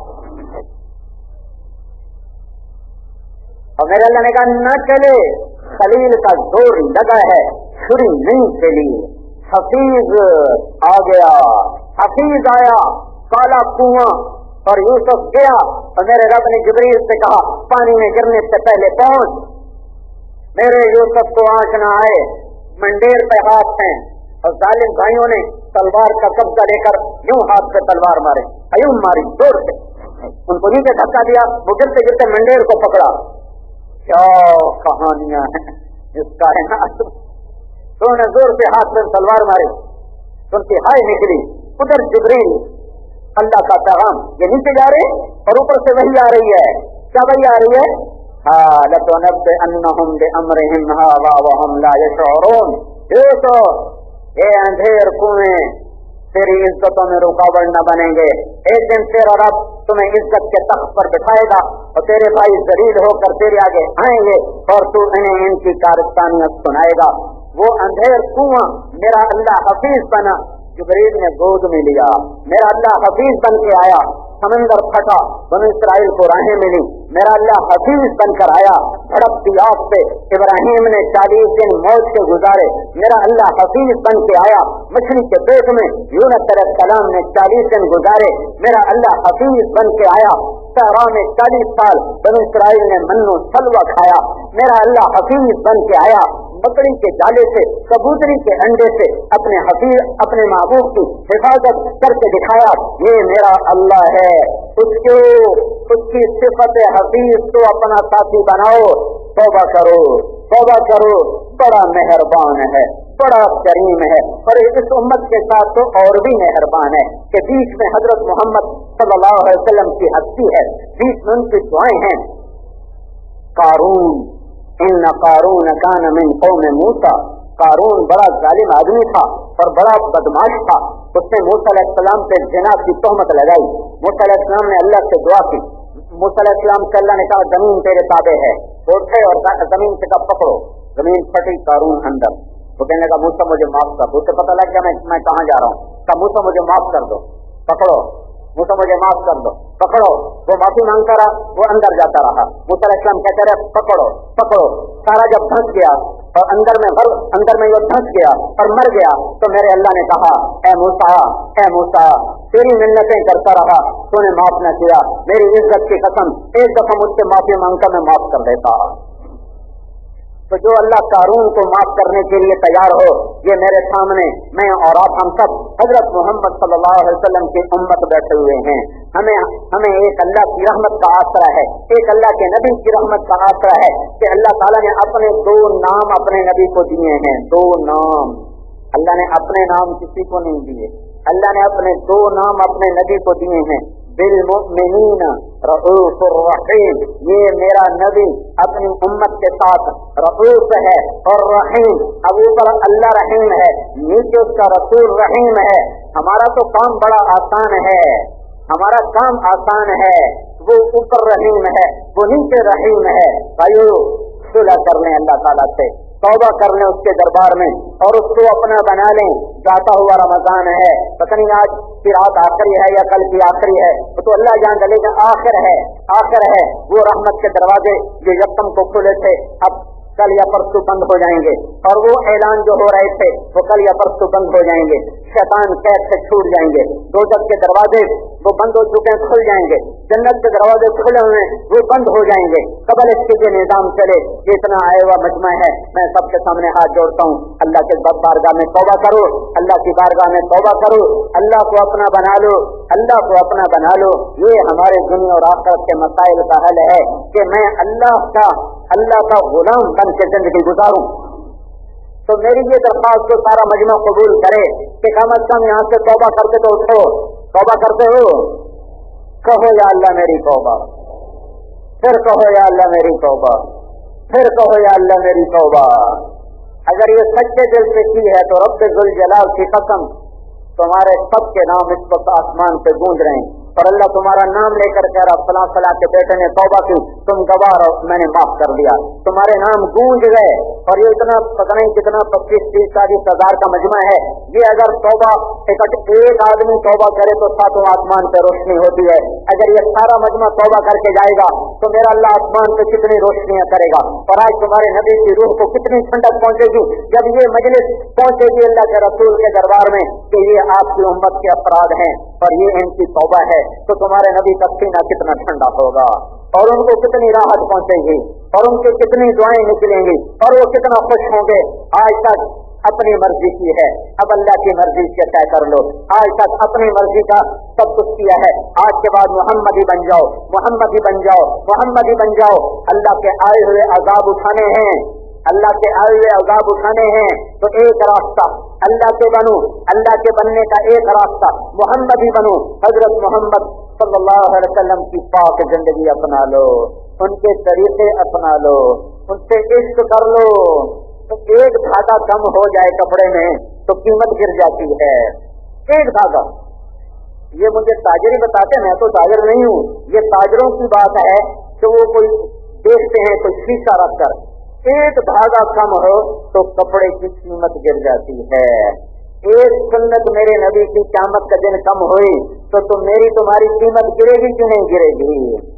اور میرے اللہ نے کہا نہ چلے. خلیل کا زور لگا ہے، چھری نہیں چلی. حفیظ آ گیا، حفیظ آیا، کالا کنواں اور یوسف گیا. اور میرے رب نے جبریل سے کہا پانی میں گرنے سے پہلے پہنچ، میرے یوسف کو آنچ نہ آئے. मंडेर पे हाथ हैं और जालिम भाइयों ने तलवार का कब्जा लेकर यूं हाथ पे तलवार मारे, अयूं मारी जोर से, उनको नीचे धक्का दिया, वो गिरते गिरते मंडेर को पकड़ा। क्या कहानियां हैं इस कायनात। तो उन्होंने जोर से हाथ में तलवार मारी, उनकी हाय निकली। उधर जिब्रील अल्लाह का पैगाम ये नीचे जा रहे और ऊपर से वही आ रही है। क्या वही आ रही है? हाँ लतुनब्बिअन्नहुम बिअम्रिहिम हाज़ा वहुम ला यशऊरून। देखो ये अंधेर कुएं तेरी इज्जतों में रुकावट न बनेंगे। एक दिन तेरा रब तुम्हें इज्जत के तख्त पर बिठाएगा और तेरे भाई जलील होकर तेरे आगे आएंगे और तू इन्हें इनकी कारस्तानियत सुनाएगा। वो अंधेर कुआं मेरा अल्लाह हफीज बना, जिब्रील ने गोद में लिया, मेरा अल्लाह हफीज बन के आया। समंदर फटा, बनी इसराइल को राहें मिली, मेरा अल्लाह हफीज बनकर आया। भड़कती आग पे इब्राहिम ने चालीस दिन मौत के गुजारे, मेरा अल्लाह हफीज बन के आया। मछली के पेट में यूनुस अलैहिस्सलाम ने चालीस दिन गुजारे, मेरा अल्लाह हफीज बन के आया। सहरा में चालीस साल बनी इसराइल ने मन्नो सलवा खाया, मेरा अल्लाह हफीज बन के आया। बकरी के जाले से, कबूतरी के अंडे से अपने हफीज अपने महबूब की हिफाजत करके दिखाया। ये मेरा अल्लाह है, उसके उसकी सिफत हफीज तो अपना साथी बनाओ। तौबा करो, तौबा करो, बड़ा मेहरबान है, बड़ा करीम है। और इस उम्मत के साथ तो और भी मेहरबान है कि बीच में हजरत मोहम्मद सल्लल्लाहु अलैहि वसल्लम की हस्ती है, बीच में उनकी दुआएं हैं। कारून इन्न कारून कान मिन कौम मूसा। कारून बड़ा जालिम आदमी था और बड़ा बदमाश था। उसने मूसा अलैहिस्सलाम पे जिना की तोहमत लगाई। मूसा अलैहिस्सलाम ने अल्लाह से दुआ की। मूसा अलैहिस्सलाम से अल्लाह ने कहा जमीन तेरे ताबे है। उठे और जमीन से कहा पकड़ो, जमीन फटी, कारून अंदर। वो कहने लगा मूसा मुझे माफ कर दो। उसे पता लग गया मैं मैं कहाँ जा रहा हूँ। कहा मूसा मुझे माफ कर दो, पकड़ो, मूसा मुझे माफ कर दो, पकड़ो। वो माफी मांगता रहा, वो अंदर जाता रहा। मूसा अलैहिस्सलाम कहते रहे पकड़ो पकड़ो। सारा जब धंस गया और अंदर में भर अंदर में वो धंस गया और मर गया तो मेरे अल्लाह ने कहा ए मूसा, ए मूसा, तेरी मिन्नतें करता रहा, तूने माफ न किया, मेरी इज्जत की कसम, एक दफा मुझसे माफी मांगता मैं माफ कर देता। तो जो अल्लाह कारून को माफ करने के लिए तैयार हो, ये मेरे सामने मैं और आप हम सब हजरत मोहम्मद सल्लल्लाहु अलैहि वसल्लम की उम्मत बैठे हुए हैं। हमें हमें एक अल्लाह की रहमत का आसरा है, एक अल्लाह के नबी की रहमत का आसरा है कि अल्लाह ताला ने अपने दो नाम अपने नबी को दिए हैं। दो नाम अल्लाह ने अपने नाम किसी को नहीं दिए, अल्लाह ने अपने दो नाम अपने नबी को दिए हैं। बिलमुमिनीन रऊफुर रहीम, ये मेरा नबी अपनी उम्मत के साथ रऊफ है और रहीम। अब ऊपर अल्लाह रहीम है, नीचे उसका रसूल रहीम है। हमारा तो काम बड़ा आसान है, हमारा काम आसान है। वो ऊपर रहीम है, वो नीचे रहीम है। भाइयों सुलह कर लें अल्लाह ताला से, तौबा कर लें उसके दरबार में और उसको अपना बना लें। जाता हुआ रमजान है, पता नहीं आज की रात आखिरी है या कल की आखिरी है, तो अल्लाह जान चलेगा आखिर है, आखिर है। वो रहमत के दरवाजे जो यकम को खुले थे अब कल या परसों बंद हो जाएंगे, और वो ऐलान जो हो रहे थे वो कल या परसों बंद हो जाएंगे। शैतान कैद से छूट जाएंगे, दोजख के दरवाजे वो बंद हो चुके हैं खुल जाएंगे, जन्नत के दरवाजे खुले हुए हैं वो बंद हो जाएंगे। कबल इसके जो निजाम चले, जितना आया हुआ मजमा है, मैं सबके सामने हाथ जोड़ता हूँ, अल्लाह के बारगाह में तौबा करो, अल्लाह की बारगाह में तौबा करो, अल्लाह को अपना बना लो, अल्लाह को अपना बना लो। ये हमारे दुनिया और आखिरत के मसाइल का हल है कि मैं अल्लाह का अल्लाह का गुलाम बन के जिंदगी गुजारूं। तो मेरी ये दरख्वास्त को सारा मजमा कबूल करे कि कम अज कम यहाँ से तौबा करके तो उठो। तौबा करते हो, कहो या अल्लाह मेरी तौबा, फिर कहो या अल्लाह मेरी तौबा, फिर कहो या अल्लाह मेरी तौबा। अगर ये सच्चे दिल से की है तो रब्बे जुल जलाल की कसम तुम्हारे सबके नाम इस वक्त आसमान पे गूंज रहे हैं और अल्लाह तुम्हारा नाम लेकर कह रहा फला फला के बेटे ने तौबा की, तुम गवाह रहो, मैंने माफ कर दिया। तुम्हारे नाम गूंज गए और ये इतना पता नहीं कितना पच्चीस तीस चालीस हजार का मजमा है। ये अगर तौबा एक एक आदमी तौबा करे तो सातों आसमान पे रोशनी होती है। अगर ये सारा मजमा तौबा करके जाएगा तो मेरा अल्लाह आसमान पे कितनी रोशनियां करेगा। और आज तुम्हारे नबी की रूह को कितनी ठंडक पहुंचेगी जब ये मजलिस पहुंचेगी अल्लाह के रसूल के दरबार में कि ये आपकी उम्मत के अपराध हैं और ये इनकी तौबा है, तो तुम्हारे नबी का सीना कितना ठंडा होगा और उनको कितनी राहत पहुंचेगी और उनकी कितनी दुआएं निकलेंगी और वो कितना खुश होंगे। आज तक اپنی مرضی کی ہے، اب اللہ کی مرضی سے طے کر لو۔ آج تک اپنی مرضی کا سب کچھ کیا ہے، آج کے بعد محمدی بن جاؤ، محمدی بن جاؤ، محمدی بن جاؤ۔ اللہ کے آئے ہوئے عذاب اٹھانے ہیں، اللہ کے آئے ہوئے عذاب اٹھانے ہیں تو ایک راستہ اللہ کے بنو، اللہ کے بننے کا ایک راستہ محمدی بنو، حضرت محمد صلی اللہ علیہ وسلم کی پاک زندگی اپنا لو، ان کے طریقے اپنا لو، ان سے عشق کر لو۔ تو ایک دھاگا کم ہو جائے کپڑے میں تو قیمت گر جاتی ہے، ایک دھاگا۔ یہ مجھے تاجر ہی بتاتے، میں تو تاجر نہیں ہوں، یہ تاجروں کی بات ہے کہ وہ کوئی دیکھتے ہیں کوئی شیشہ رکھ کر، ایک دھاگا کم ہو تو کپڑے کی قیمت گر جاتی ہے۔ ایک سنت میرے نبی کی قیامت کا دن کم ہوئی تو تو میری تمہاری قیمت گرے گی کہ نہیں گرے گی؟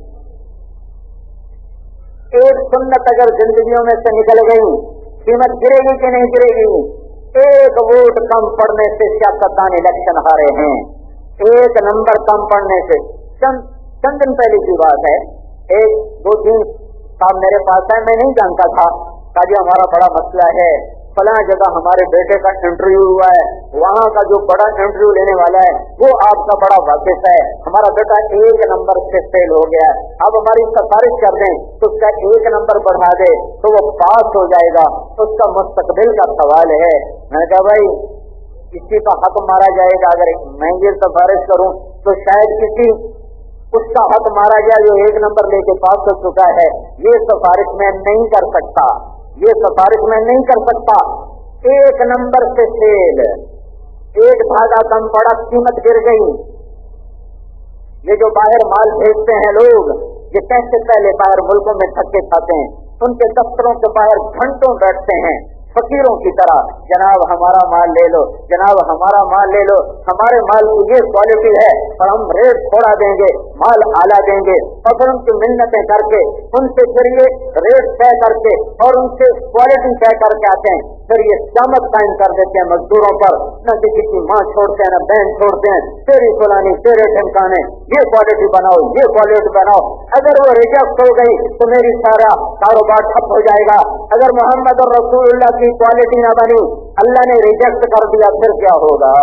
ایک سنت اگر زندگیوں میں سے نکل گئی قیمت گرے گی کہ نہیں گرے گی؟ ایک ووٹ کم پڑنے سے سیاستدان الیکشن ہارے ہیں، ایک نمبر کم پڑنے سے۔ چند چند دن پہلے کی بات ہے، ایک دو تین صاحب میرے پاس ہے، میں نہیں جانتا تھا، کہا جی ہمارا بڑا مسئلہ ہے، فلاں جگہ ہمارے بیٹے کا انٹرویو ہوا ہے، وہاں کا جو بڑا انٹرویو لینے والا ہے وہ آپ کا بڑا واقف ہے، ہمارا بیٹا ایک نمبر سے فیل ہو گیا، اب ہماری سفارش کر دیں تو اس کا ایک نمبر بڑھا دے تو وہ پاس ہو جائے گا، اس کا مستقبل کا سوال ہے۔ میں نے کہا بھائی کسی کا حق مارا جائے گا، اگر میں یہ سفارش کروں تو شاید کسی اس کا حق مارا جائے جو ایک نمبر لے کے پاس ہو چکا ہے، یہ سفارش میں نہیں کر سکتا، یہ سفارش میں نہیں کر سکتا۔ ایک نمبر سے فیل، ایک دھاگا کم پڑا، قیمت گر گئی۔ یہ جو باہر مال بھیجتے ہیں لوگ، یہ کیسے پہلے باہر ملکوں میں دھکے کھاتے ہیں، ان کے دفتروں کے باہر گھنٹوں بیٹھتے ہیں فقیروں کی طرح، جناب ہمارا مال لے لو، جناب ہمارا مال لے لو، ہمارے مال کی یہ کوالٹی ہے اور ہم ریٹ تھوڑا دیں گے، مال اعلیٰ دیں گے، اور پھر ان کی منتیں کر کے ان سے پھر یہ ریٹ طے کر کے اور ان سے کوالٹی طے کر کے آتے ہیں، پھر یہ قیامت قائم کر دیتے ہیں مزدوروں پر، نہ کسی کی ماں چھوڑتے ہیں نہ بہن چھوڑتے ہیں، تیری فلانی تیرے ٹھمکانے، یہ کوالٹی بناؤ یہ کوالٹی بناؤ۔ اگر وہ ریجیکٹ ہو گئی تو میری سارا کاروبار ٹھپ ہو جائے گا۔ اگر محمد اور رسول اللہ کی کوالٹی نہ بنی، اللہ نے ریجیکٹ کر دیا، پھر کیا ہوگا؟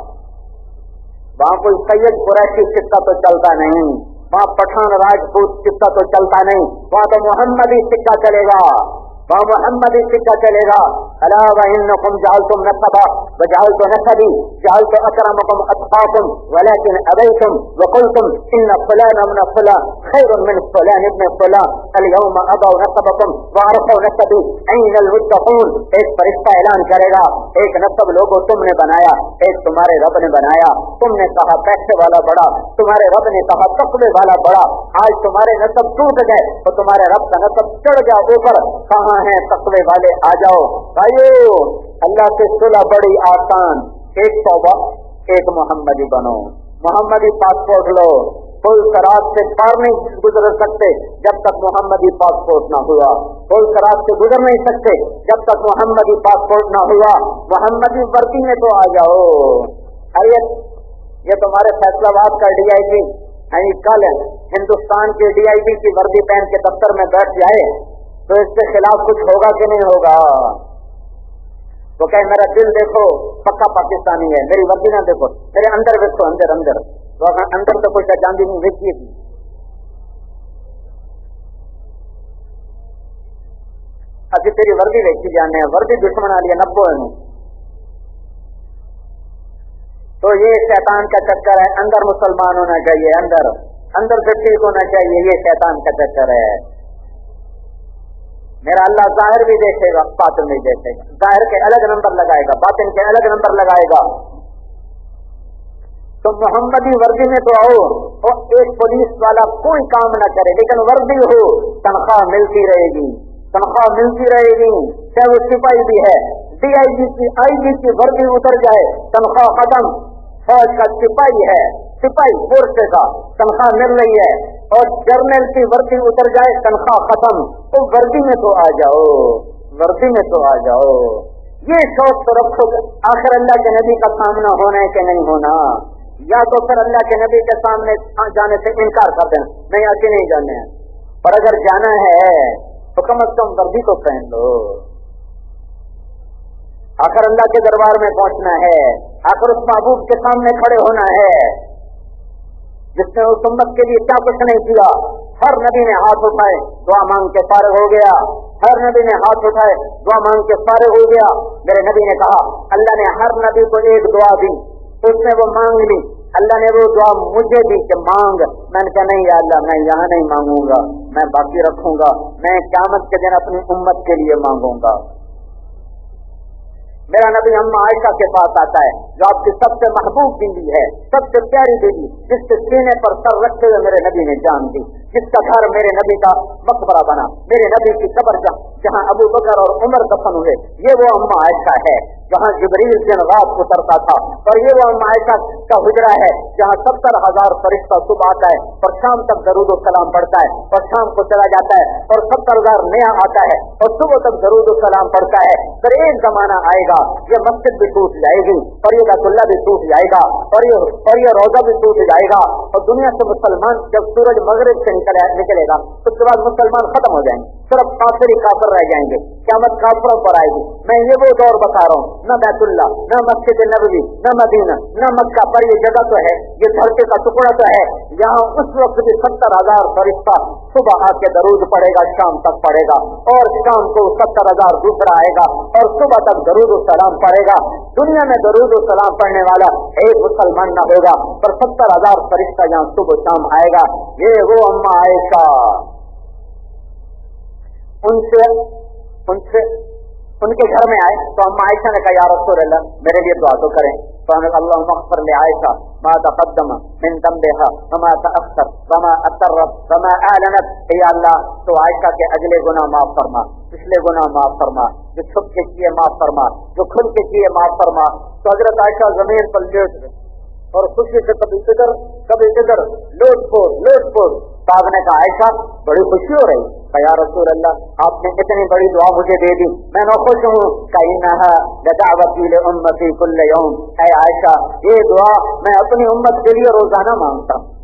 وہاں کوئی سید قریشی سکہ تو چلتا نہیں، وہاں پٹھان راجپوت سکہ تو چلتا نہیں، وہاں تو محمدی سکہ چلے گا، وہاں محمدی سکہ چلے گا۔ الا وانکم جعلتم نسبا وجعلت نسبی جعلت اکرمکم اتقاکم ولكن ابیتم وقلتم ان فلان ابن فلان خیر من فلان ابن فلان اليوم ابوا نسبکم وعرفوا نسبی این المتقون۔ ایک فرشتہ اعلان کرے گا، ایک نسب لوگوں تم نے بنایا، ایک تمہارے رب نے بنایا، تم نے کہا پیسے والا بڑا، تمہارے رب نے کہا تقوی والا بڑا، آج تمہارے نسب ٹوٹ گئے تو تمہارے رب کا نسب چڑھ گیا اوپر، کہاں ہیں تقوی والے؟ آ جاؤ بھائیو، اللہ سے صلح بڑی آسان، ایک توبہ ایک محمدی بنو، محمدی پاسپورٹ لو، پل سرات سے پار نہیں گزر سکتے جب تک محمدی پاسپورٹ نہ ہوا، پل سرات سے گزر نہیں سکتے جب تک محمدی پاسپورٹ نہ ہوا، محمدی وردی میں تو آ جاؤ۔ ارے یہ تمہارے فیصلہ آباد کا ڈی آئی جی یعنی کل ہندوستان کے ڈی آئی جی کی وردی پہن کے دفتر میں بیٹھ جائے تو اس کے خلاف کچھ ہوگا کہ نہیں ہوگا؟ وہ کہ میرا دل دیکھو پکا پاکستانی ہے، میری وردی نہ دیکھو، میرے اندر دیکھو، اندر اندر تو اندر تو کوئی جاندی نہیں دیکھی تھی۔ ابھی تیری وردی دیکھی جانے ہیں، وردی دشمن آ لیا نبو ہے، تو یہ شیطان کا چکر ہے، اندر مسلمان ہونا چاہیے، اندر اندر سے ٹھیک ہونا چاہیے، یہ شیطان کا چکر ہے۔ میرا اللہ ظاہر بھی دیکھے گا باطن بھی دیکھے گا، ظاہر کے الگ نمبر لگائے گا، باطن کے الگ نمبر لگائے گا۔ تو محمدی وردی میں تو آؤ، اور ایک پولیس والا کوئی کام نہ کرے لیکن وردی ہو، تنخواہ ملتی رہے گی، تنخواہ ملتی رہے گی، چاہے وہ سپاہی بھی ہے، ڈی آئی جی کی آئی جی کی وردی اتر جائے تنخواہ ختم، فوج کا سپاہی ہے، سپاہی فورس کا تنخواہ مل رہی ہے، اور جرنل کی وردی اتر جائے تنخواہ ختم، تو وردی میں تو آ جاؤ، وردی میں تو آ جاؤ۔ یہ شوق تو رکھو، آخر اللہ کے نبی کا سامنا ہونا ہے کہ نہیں ہونا، یا تو پھر اللہ کے نبی کے سامنے جانے سے انکار کر دینا، نہیں آگے نہیں جانے ہیں، اور اگر جانا ہے تو کم از کم وردی تو پہن لو۔ आखिर अल्लाह के दरबार में पहुंचना है, आखिर उस महबूब के सामने खड़े होना है जिसने उस उम्मत के लिए क्या कुछ नहीं किया। हर नबी ने हाथ उठाए, दुआ मांग के फारिग हो गया। हर नबी ने हाथ उठाए, दुआ मांग के फारिग हो गया। मेरे नबी ने कहा, अल्लाह ने हर नबी को एक दुआ दी, उसने वो मांग ली। अल्लाह ने वो दुआ मुझे दी कि मांग। मैंने कहा नहीं या अल्लाह, मैं यहाँ नहीं मांगूंगा, मैं बाकी रखूंगा, मैं क़यामत के दिन अपनी उम्मत के लिए मांगूंगा। मेरा नबी अम्मा आयशा के पास आता है, जो आपकी सबसे महबूब बीवी है, सबसे प्यारी बीवी, जिसके सीने पर सर रखते हुए मेरे नबी ने जान दी, जिसका घर मेरे नबी का मकबरा बना, मेरे नबी की कब्र जहाँ अबू बकर और उमर दफन हुए, ये वो अम्मा आयशा है जहाँ जिब्रील दिन रात उतरता था। और ये वो अम्मा आयशा का हुजरा है जहाँ सत्तर हजार फरिश्ता सुबह आता है और शाम तक दरूद सलाम पढ़ता है और शाम को चला जाता है, और सत्तर हजार नया आता है और सुबह तक दरूद सलाम पढ़ता है। फिर एक जमाना आएगा, ये मस्जिद भी टूट जाएगी और ये बैतुल्लाह भी टूट जाएगा और ये और ये रोजा भी टूट जाएगा, और दुनिया से मुसलमान जब सूरज मगरिब से निकले निकलेगा उसके बाद मुसलमान खत्म हो जाएंगे, सिर्फ काफिर ही काफिर रह जाएंगे, क़यामत काफिरों पर आएगी। मैं ये वो दौर बता रहा हूँ, न बैतुल्ला, न मस्जिद नबवी, न मदीना, न मक्का, पर ये जगह तो है, ये धरती का टुकड़ा तो है, यहाँ उस वक्त भी सत्तर हजार फरिश्ता सुबह आके दरूद पड़ेगा, शाम तक पड़ेगा, और शाम को सत्तर हजार दूसरा आएगा और सुबह तक दरूद सलाम पड़ेगा। दुनिया में दरूद सलाम पढ़ने वाला एक मुसलमान न होगा, पर सत्तर हजार फरिश्ता यहाँ सुबह शाम आएगा। ये वो अम्मा आयशा, उनसे उनसे उनके घर में आए तो अम्मा आयशा ने कहा, या रसूल अल्लाह, मेरे लिए दुआ तो करें। तो हमने कहा, अल्लाहुम्मा अग़फ़िर ले आयशा मा तक़द्दम मिन ज़ंबिहा व मा तअख़्ख़र व मा असर्रत व मा अअलनत। या अल्लाह, तो आयशा के अगले गुनाह माफ फरमा, पिछले गुनाह माफ फरमा, जो छुप के किए माफ फरमा, जो खुल के किए माफ फरमा। तो हज़रत आयशा ज़मीन पर लेट गई और खुशी से कभी इधर कभी इधर लोट पोट लोट पोट। साहब ने कहा, आयशा बड़ी खुशी हो रही। कहा, या रसूल अल्लाह, आपने इतनी बड़ी दुआ मुझे दे दी, मैं न खुश हूँ। कहा, इन्नहा लदअवती लिउम्मती कुल्ल यौम। ऐ आयशा, ये दुआ मैं अपनी उम्मत के लिए रोजाना मांगता हूँ,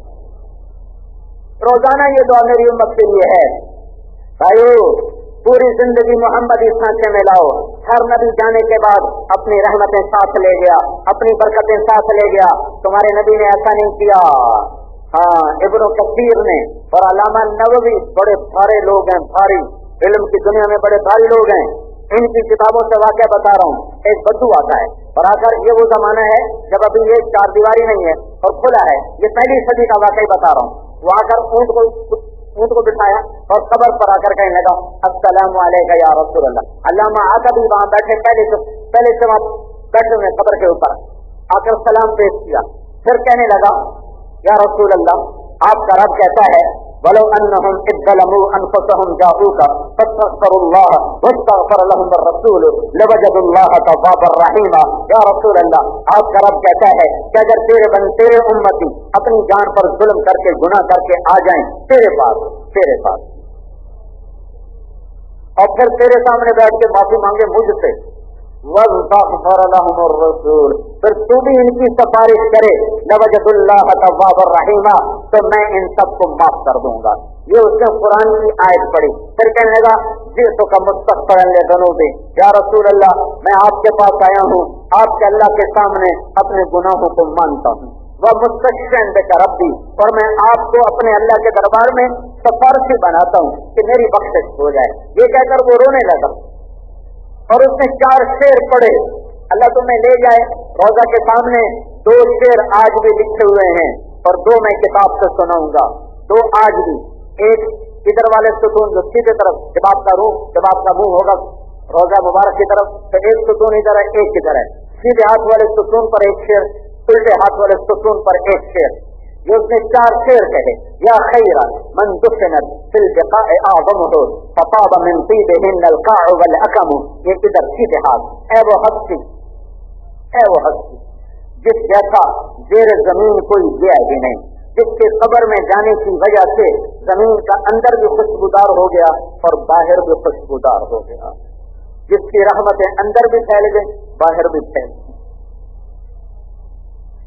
रोजाना ये दुआ मेरी उम्मत के लिए है। भाइयों, पूरी जिंदगी मोहम्मद इस सांचे में लाओ। हर नबी जाने के बाद अपनी रहमतें साथ ले गया, अपनी बरकतें साथ ले गया। तुम्हारे नबी ने ऐसा नहीं किया। हाँ, इब्न कसीर ने और अल्लामा नववी बड़े भारी लोग हैं, भारी इल्म की दुनिया में बड़े भारी लोग हैं। इनकी किताबों से वाक़या बता रहा हूँ। एक बद्दू आता है और आकर, ये वो जमाना है जब अभी ये चार दीवारी नहीं है और खुला है, ये पहली सदी का वाक़या बता रहा हूँ। वो आकर ऊँट को ऊँट को बिठाया और कब्र पर आकर कहने लगा, अस्सलामु अलैका या रसूल अल्लाह। अल्लामा आकर भी वहां बैठे, पहले से पहले से वहां बैठे हुए कब्र के ऊपर आकर सलाम पेश किया। फिर कहने लगा, या रसूल अल्लाह, आपका रब कहता है, वलो अन्नहुम इज़्ज़लमू अनफुसहुम जाऊका फस्तग़फिरुल्लाह वस्तग़फर लहुम अर्रसूल लवजदुल्लाह तव्वाबर रहीमा। या रसूल अल्लाह, आपका रब कहता है कि अगर तेरे बन तेरे उम्मती अपनी जान पर जुल्म करके गुनाह करके आ जाएं तेरे पास तेरे पास और फिर तेरे सामने बैठ के माफी मांगे मुझसे, वस्तग़फर लहुम अर्रसूल, फिर तू भी इनकी सिफारिश करे, लवजदुल्लाह तव्वाबर रहीमा, तो मैं इन सबको माफ कर दूंगा। ये उसने कुरान की आयत पढ़ी। फिर कहने लगा, जी तो का मुस्तग़फ़िरन लिज़ुनूबी, या रसूल अल्लाह, मैं आपके पास आया हूँ, आपके अल्लाह के सामने अपने गुनाहों को मानता हूँ। वह मुस्तग़फ़िरन बिका रब्बी, और मैं आपको अपने अल्लाह के दरबार में सिफारिशी बनाता हूँ कि मेरी बख्शिश हो जाए। ये कहकर वो रोने लगा और उसने चार शेर पढ़े, अल्लाह तुम्हें ले जाए। रोजा के सामने दो शेर आज भी लिखे हुए हैं और दो मैं किताब से सुनाऊंगा, दो आज भी। एक इधर वाले सुकून जो सीधे तरफ, जब आपका रूह जब आपका मुंह होगा रोजा मुबारक की तरफ, तो एक सुकून इधर है, एक इधर है। सीधे हाथ वाले सुकून पर एक शेर, उल्टे हाथ वाले सुकून पर एक शेर। ये उसने चार शेर कहे, या खैरा मन दुफिनत फिल बिक़ाए आज़महु फताब मिन तीबिहिन अलक़ाउ वल अकम। ये इधर सीधे हाथ। ऐ वो हस्ती, ऐ वो हस्ती जिस जैसा जेर जमीन कोई गया ही नहीं, जिसके कब्र में जाने की वजह से जमीन का अंदर भी खुशबूदार हो गया और बाहर भी खुशबूदार हो गया, जिसकी रहमतें अंदर भी फैल गई बाहर भी फैल गई।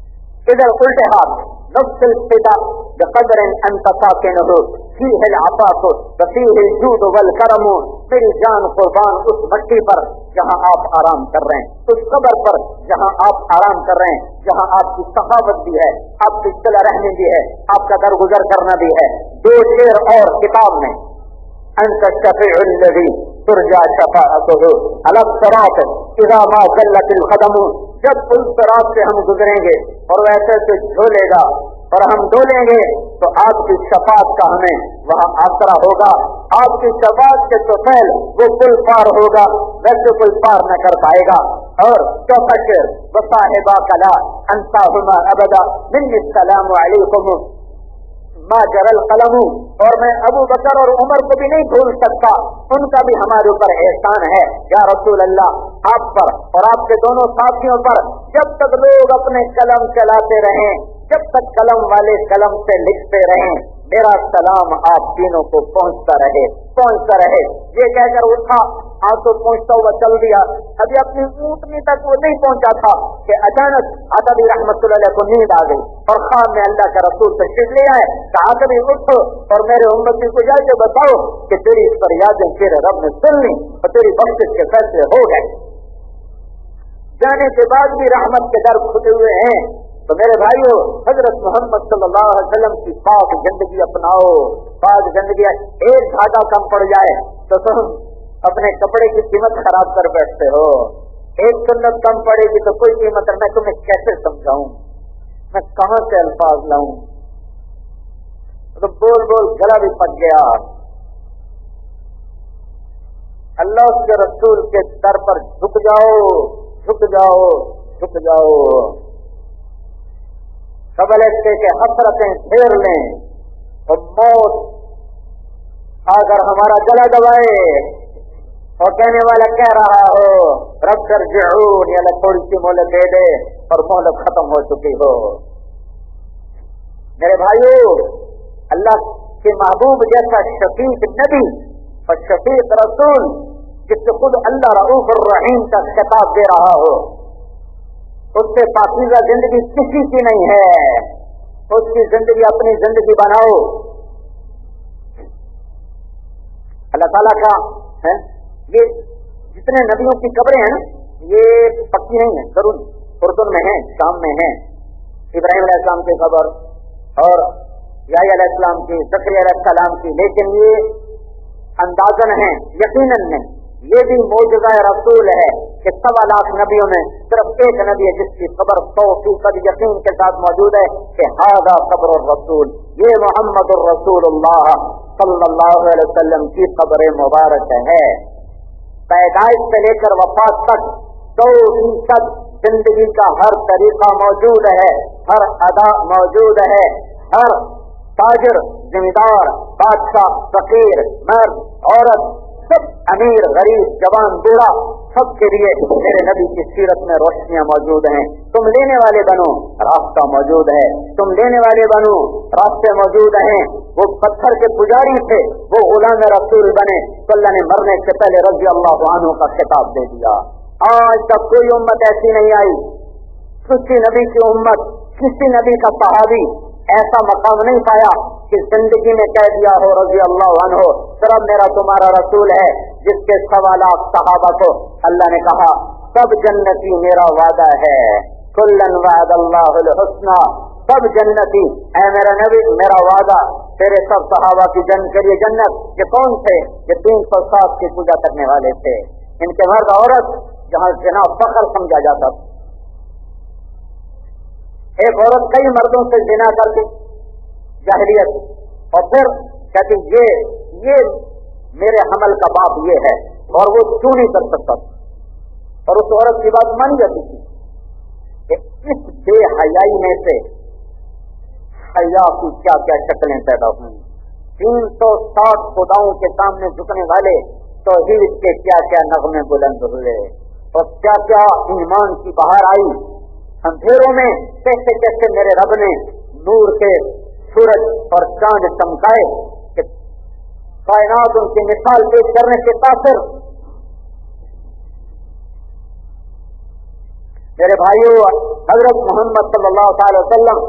ادھر الٹے ہاتھ نفس الفدا بقدر انت ساکنہ فیہ العفاف وفیہ الجود والکرم، میری جان قربان اس مٹی پر جہاں آپ آرام کر رہے ہیں، اس قبر پر جہاں آپ آرام کر رہے ہیں، جہاں آپ کی سخاوت بھی ہے، آپ کی صلہ رحمی بھی ہے، آپ کا درگزر کرنا بھی ہے۔ دو شعر اور کتاب میں، انت الشفیع الذی ترجى شفاعته على الصراط اذا ما زلت القدم، جب اس صراط سے ہم گزریں گے اور ویسے سے جھولے گا اور ہم ڈولیں گے تو آپ کی شفاعت کا ہمیں وہاں آسرا ہوگا، آپ کی شفاعت کے تو پہل وہ پل پار ہوگا، ویسے کوئی پار نہ کر پائے گا۔ اور چوتھا شعر وصاحبا کلا انتاہما ابدا منی السلام علیکم ما جرى القلم، اور میں ابو بکر اور عمر کو بھی نہیں بھول سکتا، ان کا بھی ہمارے اوپر احسان ہے یا رسول اللہ، آپ پر اور آپ کے دونوں ساتھیوں پر جب تک لوگ اپنے قلم چلاتے رہیں، جب تک قلم والے قلم سے لکھتے رہیں، میرا سلام آپ تینوں کو پہنچتا رہے پہنچتا رہے۔ یہ کہہ کر اٹھا، ہاتھ تو پہنچتا ہوا چل دیا، ابھی اپنی اونٹنی تک وہ نہیں پہنچا تھا کہ اچانک عطبی رحمت اللہ علیہ کو نیند آ گئی اور خواب میں اللہ کا رسول تشریف لے آئے، کہا عطبی اٹھو اور میرے امتی کو جا کے بتاؤ کہ تیری اس فریادیں تیرے رب نے سن لی اور تیری بخشش کے فیصلے ہو گئے۔ جانے کے بعد بھی رحمت کے در کھلے ہوئے ہیں۔ تو میرے بھائیو، حضرت محمد صلی اللہ علیہ وسلم کی پاک زندگی اپناؤ، پاک زندگی۔ ایک دھاگا کم پڑ جائے تو تم اپنے کپڑے کی قیمت خراب کر بیٹھتے ہو، ایک سنت کم پڑے گی تو کوئی قیمت، میں تمہیں کیسے سمجھاؤں، میں کہاں سے الفاظ لاؤں، تو بول بول گلا بھی پک گیا۔ اللہ اس کے رسول کے در پر جھک جاؤ جھک جاؤ جھک جاؤ، قبل اس کے کہ حسرتیں گھیر لیں اور موت اگر ہمارا گلا دبائے اور کہنے والا کہہ رہا ہو رب ارجعون، یا تھوڑی سی مہلت دے دے اور مہلت ختم ہو چکی ہو۔ میرے بھائیو، اللہ کے محبوب جیسا شفیق نبی اور شفیق رسول جس سے خود اللہ رؤوف الرحیم کا خطاب دے رہا ہو، اس سے پاکیزہ زندگی کسی کی نہیں ہے، اس کی زندگی اپنی زندگی بناؤ۔ اللہ تعالیٰ کا ہے یہ جتنے نبیوں کی قبریں ہیں یہ پکی نہیں ہیں، ضرور اردن میں ہیں، شام میں ہیں، ابراہیم علیہ السلام کی قبر اور یحییٰ علیہ السلام کی، زکریا علیہ السلام کی، لیکن یہ اندازن ہیں، یقیناً نہیں۔ یہ بھی معجزہ رسول ہے کہ سوا لاکھ نبیوں میں صرف ایک نبی ہے جس کی قبر سو فیصد یقین کے ساتھ موجود ہے کہ ھذا قبر الرسول، یہ محمد الرسول اللہ صلی اللہ علیہ وسلم کی قبر مبارک ہے۔ پیدائش سے لے کر وفات تک سو فیصد زندگی کا ہر طریقہ موجود ہے، ہر ادا موجود ہے، ہر تاجر، زمیندار، بادشاہ، فقیر، مرد، عورت، سب امیر، غریب، جوان، بوڑھا، سب کے لیے میرے نبی کی سیرت میں روشنیاں موجود ہیں۔ تم لینے والے بنو، راستہ موجود ہے، تم لینے والے بنو، راستے موجود ہیں۔ وہ پتھر کے پجاری تھے، وہ غلام رسول بنے تو اللہ نے مرنے سے پہلے رضی اللہ عنہ کا خطاب دے دیا۔ آج تک کوئی امت ایسی نہیں آئی، کسی نبی کی امت، کسی نبی کا صحابی ایسا مقام نہیں پایا کہ زندگی میں کہہ دیا ہو رضی اللہ عنہ صرف میرا تمہارا رسول ہے، جس کے سوالات صحابہ کو اللہ نے کہا سب جنتی میرا وعدہ ہے، کلن وعد اللہ الحسنى، سب جنتی، اے میرا نبی میرا وعدہ تیرے سب صحابہ کی جنت کے لیے جنت۔ یہ کون تھے؟ یہ تین سو سات کی پوجا کرنے والے تھے، ان کے مرد عورت جہاں زنا فخر سمجھا جاتا تھا، ایک عورت کئی مردوں سے زنا کرتی جاہلیت، اور پھر کہتی یہ یہ میرے حمل کا باپ یہ ہے، اور وہ کیوں نہیں کر سکتا تھا، اور اس عورت کی بات مانی جاتی تھی کہ اس بے حیائی میں سے حیا کی کیا کیا شکلیں پیدا ہوئی، تین سو ساٹھ خداؤں کے سامنے جھکنے والے توحید کے کیا کیا نغمے بلند ہوئے، اور کیا کیا ایمان کی بہار آئی۔ اندھیروں میں کیسے کیسے میرے رب نے نور کے سورج اور چاند چمکائے کہ کائنات ان کی مثال پیش کرنے کے تاثر میرے بھائیوں، حضرت محمد صلی اللہ تعالی وسلم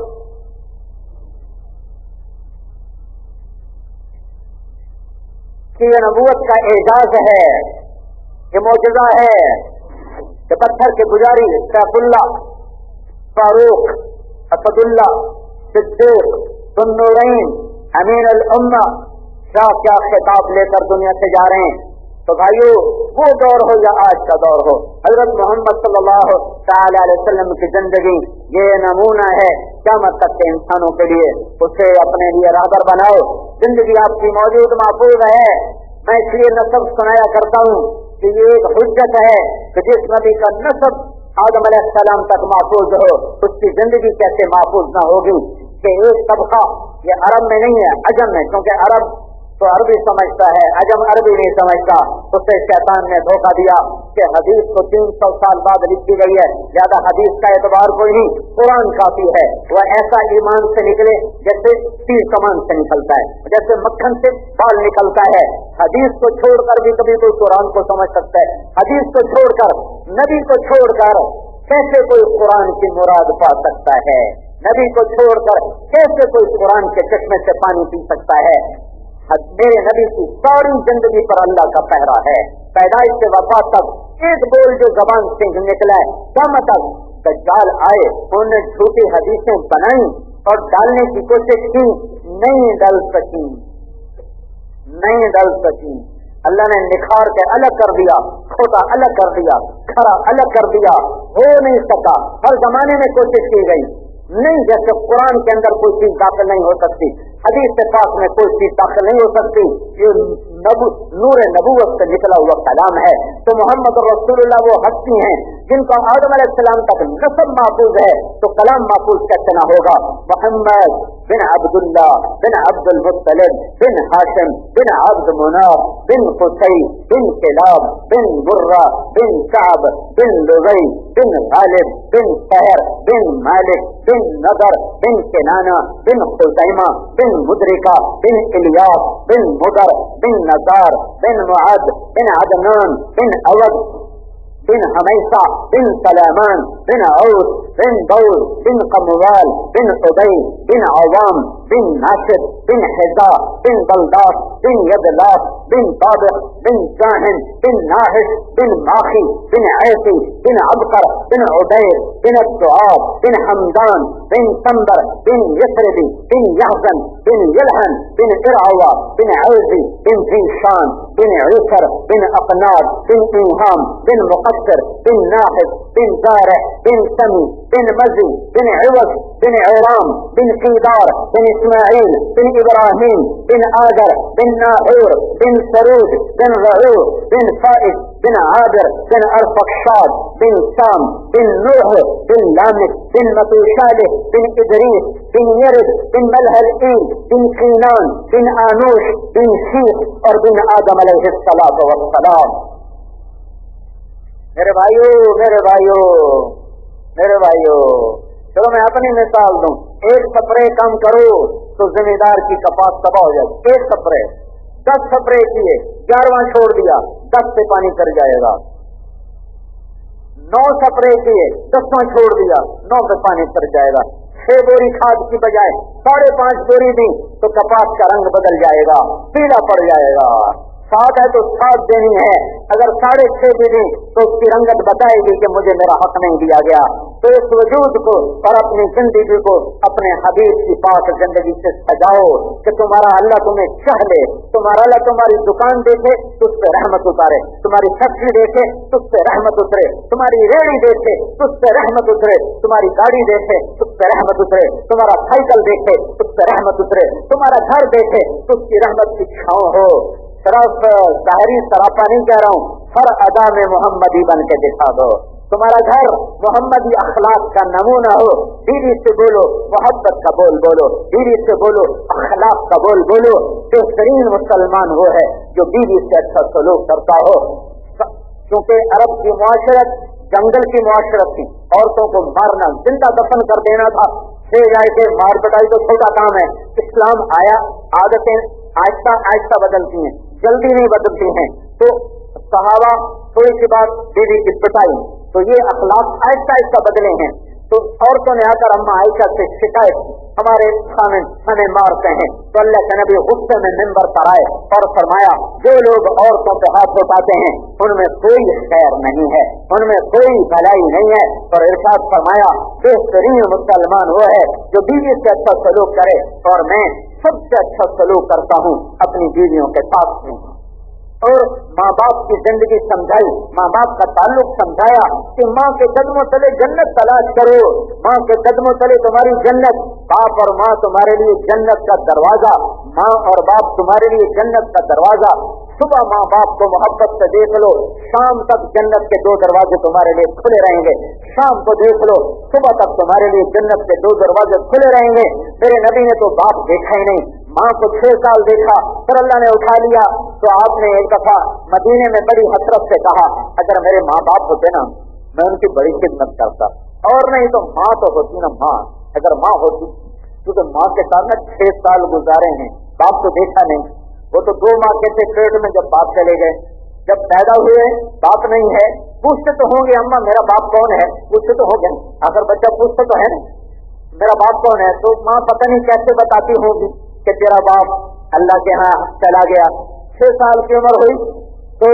کی نبوت کا اعجاز ہے، یہ معجزہ ہے کہ پتھر کے پجاری سیف اللہ، فاروق، اسد اللہ، صدیق، ذو النورین، امین الامہ شاہ کیا خطاب لے کر دنیا سے جا رہے ہیں۔ تو بھائیو، وہ دور ہو یا آج کا دور ہو، حضرت محمد صلی اللہ تعالی علیہ وسلم کی زندگی یہ نمونہ ہے قیامت تک کے انسانوں کے لیے، اسے اپنے لیے راہبر بناؤ۔ زندگی آپ کی موجود محفوظ ہے۔ میں اس لیے نسب سنایا کرتا ہوں کہ یہ ایک حجت ہے کہ جس نبی کا نسب آدم علیہ السلام تک محفوظ ہو، اس کی زندگی کیسے محفوظ نہ ہوگی؟ کہ ایک طبقہ یہ عرب میں نہیں ہے، عجم میں، کیونکہ عرب تو عربی سمجھتا ہے، عجم عربی نہیں سمجھتا، اسے شیطان نے دھوکہ دیا کہ حدیث تو تین سو سال بعد لکھی گئی ہے، زیادہ حدیث کا اعتبار کوئی نہیں، قرآن کافی ہے۔ وہ ایسا ایمان سے نکلے جیسے تیر کمان سے نکلتا ہے، جیسے مکھن سے بال نکلتا ہے۔ حدیث کو چھوڑ کر بھی کبھی کوئی قرآن کو سمجھ سکتا ہے، حدیث کو چھوڑ کر، نبی کو چھوڑ کر کیسے کوئی قرآن کی مراد پا سکتا ہے؟ نبی کو چھوڑ کر کیسے کوئی قرآن کے چشمے سے پانی پی سکتا ہے؟ میرے نبی کی ساری زندگی پر اللہ کا پہرا ہے، پیدائش سے وفات تک ایک بول جو زبان سے نکلا ہے، قیامت تک دجال آئے، انہوں نے جھوٹی حدیثیں بنائی اور ڈالنے کی کوشش کی، نہیں ڈل سکی، نہیں ڈل سکی۔ اللہ نے نکھار کے الگ کر دیا، کھوٹا الگ کر دیا، کھرا الگ کر دیا، ہو نہیں سکا۔ ہر زمانے میں کوشش کی گئی، نہیں، جیسے قرآن کے اندر کوئی چیز داخل نہیں ہو سکتی، حدیث سے پاک میں کوئی چیز داخل نہیں ہو سکتی، یہ نبو نور نبوت سے نکلا ہوا کلام ہے۔ تو محمد رسول اللہ وہ ہستی ہیں جن کا آدم علیہ السلام تک نسب محفوظ ہے، تو کلام محفوظ کیسے نہ ہوگا؟ محمد بن عبداللہ بن عبد المطلب بن ہاشم بن عبد مناف بن قصی بن کلاب بن مرہ بن کعب بن لغی بن غالب بن فہر بن مالک بن نضر بن کنانہ بن خزیمہ بن مدرکہ بن الیاس بن مدر بن نزار بن معد بن عدنان بن اود بن حمیسہ بن سلامان بن عوس بن بوز بن قموال بن عبی بن عوام بن ناشد بن حزا بن بلداس بن یدلاس بن طابق بن جاہن بن ناحش بن ماخی بن عیسی بن عبقر بن عبیر بن الدعاب بن حمدان بن سمبر بن یسربی بن یحزن بن یلحن بن ارعوا بن عوزی بن ذیشان بن عسر بن اقناد بن ایہام بن مقصر بن ناحد بن زارع بن سمی بن مزی بن عوض بن عرام بن قیدار بن اسماعیل بن ابراہیم بن آدر بن ناحور بن سرود بن رعور بن فائد بن عابر بن ارفقشاد بن سام بن نوح بن لامک بن متوشالح بن ادریس بن یرد بن ملحلئیل بن قینان بن آنوش بن شیخ اور بن آدم علیہ الصلاۃ والسلام۔ میرے بھائیو میرے بھائیو میرے بھائیو چلو میں اپنی مثال دوں، ایک سپرے کم کرو تو زمیندار کی کپاس تباہ ہو جائے، ایک سپرے، دس سپرے کیے، گیارہواں چھوڑ دیا، دس سے پانی کر جائے گا، نو سپرے کیے، دسواں چھوڑ دیا، نو سے پانی کر جائے گا، چھ بوری کھاد کی بجائے ساڑھے پانچ بوری دی تو کپاس کا رنگ بدل جائے گا، پیلا پڑ جائے گا۔ سات ہے تو سات دینی ہے، اگر ساڑھے چھ بھی دی تو اس کی رنگت بتائے گی کہ مجھے میرا حق نہیں دیا گیا۔ تو اس وجود کو اور اپنی زندگی کو اپنے حبیب کی پاک زندگی سے سجاؤ کہ تمہارا اللہ تمہیں چاہ لے، تمہارا اللہ تمہاری دکان دیکھے تو اس پہ رحمت اتارے، تمہاری فیکٹری دیکھے تو اس پہ رحمت اترے، تمہاری ریڑھی دیکھے تو اس پہ رحمت اترے، تمہاری گاڑی دیکھے تو اس پہ رحمت اترے، تمہارا سائیکل دیکھے تو اس پہ رحمت اترے، تمہارا گھر دیکھے تو اس کی رحمت کی چھاؤں ہو۔ صرف ظاہری سراپا نہیں کہہ رہا ہوں، ہر ادا میں محمدی بن کے دکھا دو، تمہارا گھر محمدی اخلاق کا نمونہ ہو، بیوی سے بولو محبت کا بول بولو، بیوی سے بولو اخلاق کا بول بولو۔ بہترین مسلمان وہ ہے جو بیوی سے اچھا سلوک کرتا ہو، کیونکہ عرب کی معاشرت جنگل کی معاشرت تھی، عورتوں کو مارنا، زندہ دفن کر دینا تھا، لے جائے کے مار پٹائی تو چھوٹا کام ہے۔ اسلام آیا، عادتیں آہستہ آہستہ بدلتی ہیں، جلدی نہیں بدلتی ہیں، تو صحابہ थोड़ी सी बात बीवी की पिटाई, तो ये अखलाक आहिस्ता आहिस्ता बदले हैं। तो औरतों ने आकर अम्मा आयशा से शिकायत की, हमारे खामिन हमें मारते हैं। तो अल्लाह के नबी गुस्से में मिंबर पर आए और फरमाया, जो लोग औरतों पे हाथ उठाते हैं उनमें कोई खैर नहीं है, उनमें कोई भलाई नहीं है। और इरशाद फरमाया, बेहतरीन मुसलमान वो है जो बीवी से अच्छा सलूक करे, और मैं सबसे अच्छा सलूक करता हूँ अपनी बीवियों के साथ में। और माँ बाप की जिंदगी समझाई, माँ बाप का ताल्लुक समझाया कि माँ के कदमों तले जन्नत तलाश करो, माँ के कदमों तले तुम्हारी जन्नत, बाप और माँ तुम्हारे लिए जन्नत का दरवाजा, माँ और बाप तुम्हारे लिए जन्नत का दरवाजा। सुबह माँ बाप को मोहब्बत से देख लो, शाम तक जन्नत के दो दरवाजे तुम्हारे लिए खुले रहेंगे। शाम को देख लो, सुबह तक तुम्हारे लिए जन्नत के दो दरवाजे खुले रहेंगे। मेरे नबी ने तो बाप देखा ही नहीं, माँ को छह साल देखा, फिर अल्लाह ने उठा लिया। तो आपने एक दफा मदीने में बड़ी हसरत से कहा, अगर मेरे माँ बाप होते ना, मैं उनकी बड़ी खिदमत करता, और नहीं तो माँ तो होती ना, माँ अगर माँ होती, क्योंकि माँ के साथ में छह साल गुजारे हैं, बाप तो देखा नहीं। वो तो दो माँ के थे पेट में जब बाप चले गए, जब पैदा हुए बाप नहीं है, पूछते तो होंगे अम्मा मेरा बाप कौन है, पूछते तो होंगे, अगर बच्चा पूछते तो है ना मेरा बाप कौन है, तो माँ पता नहीं कैसे बताती होगी कि तेरा बाप अल्लाह के यहाँ चला गया। छह साल की उम्र हुई तो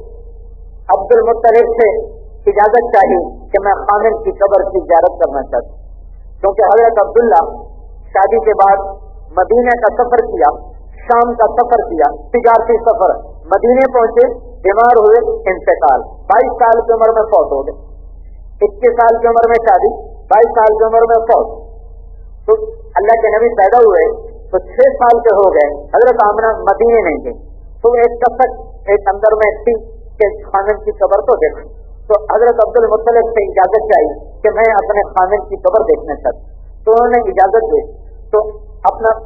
अब्दुल मुत्तलिब से इजाजत चाहिए कि मैं खामिन की कब्र की ज़ियारत करना चाहता हूँ, क्योंकि हजरत अब्दुल्ला शादी के बाद मदीने का सफर किया, शाम का सफर किया, तिजारती सफर, मदीने पहुंचे, बीमार हुए, इंतकाल, बाईस साल की उम्र में फौत हो गए। इक्कीस साल की उम्र में शादी, बाईस साल की उम्र में फौत। तो अल्लाह के नबी पैदा हुए तो छह साल के हो गए, हजरत आमिना मदीने नहीं गई, तो एक कसक एक अंदर में थी कि खामिन की कब्र तो देखो। तो हजरत अब्दुल मुत्तलिब से इजाजत चाहिए कि मैं अपने खामिन की कब्र देखना चाहता, तो उन्होंने इजाजत दी। तो अपना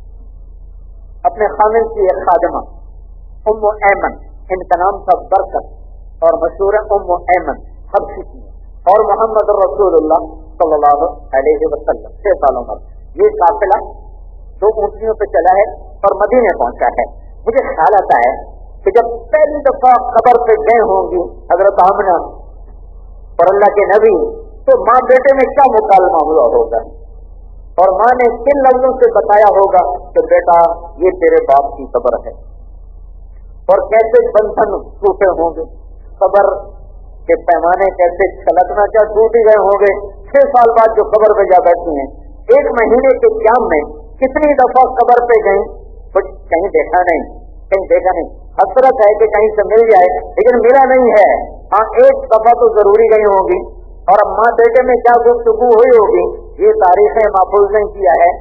अपने खामिन की एक खादिमा उम्मु ऐमन, इनका नाम था बरकत और मशहूर है उम्मु ऐमन, हबशी की, और मोहम्मद रसूलुल्लाह सल्लल्लाहु अलैहि वसल्लम छह सालों में ये काफिला दो ऊंटनियों पे चला है और मदीने पहुंचा है। मुझे ख्याल आता है कि जब पहली दफा कब्र पे गए होंगी हजरत आमिना और अल्लाह के नबी, तो माँ बेटे में क्या मुकालमा हुआ होगा, और माँ ने किन लफ्जों से बताया होगा कि बेटा ये तेरे बाप की कब्र है, और कैसे बंधन टूटे होंगे, कब्र के पैमाने कैसे छलकना क्या टूट गए होंगे। छह साल बाद जो कब्र पे जा बैठी हैं, एक महीने के क्याम में कितनी दफा कब्र पे गई, कुछ कहीं देखा नहीं, कहीं देखा नहीं। हसरत है कि कहीं से मिल जाए, लेकिन मिला नहीं है। हाँ एक दफा तो जरूरी गई होगी, और अब माँ बेटे में क्या गुफ्तगू हुई होगी ये तारीखें महफूज नहीं किया है।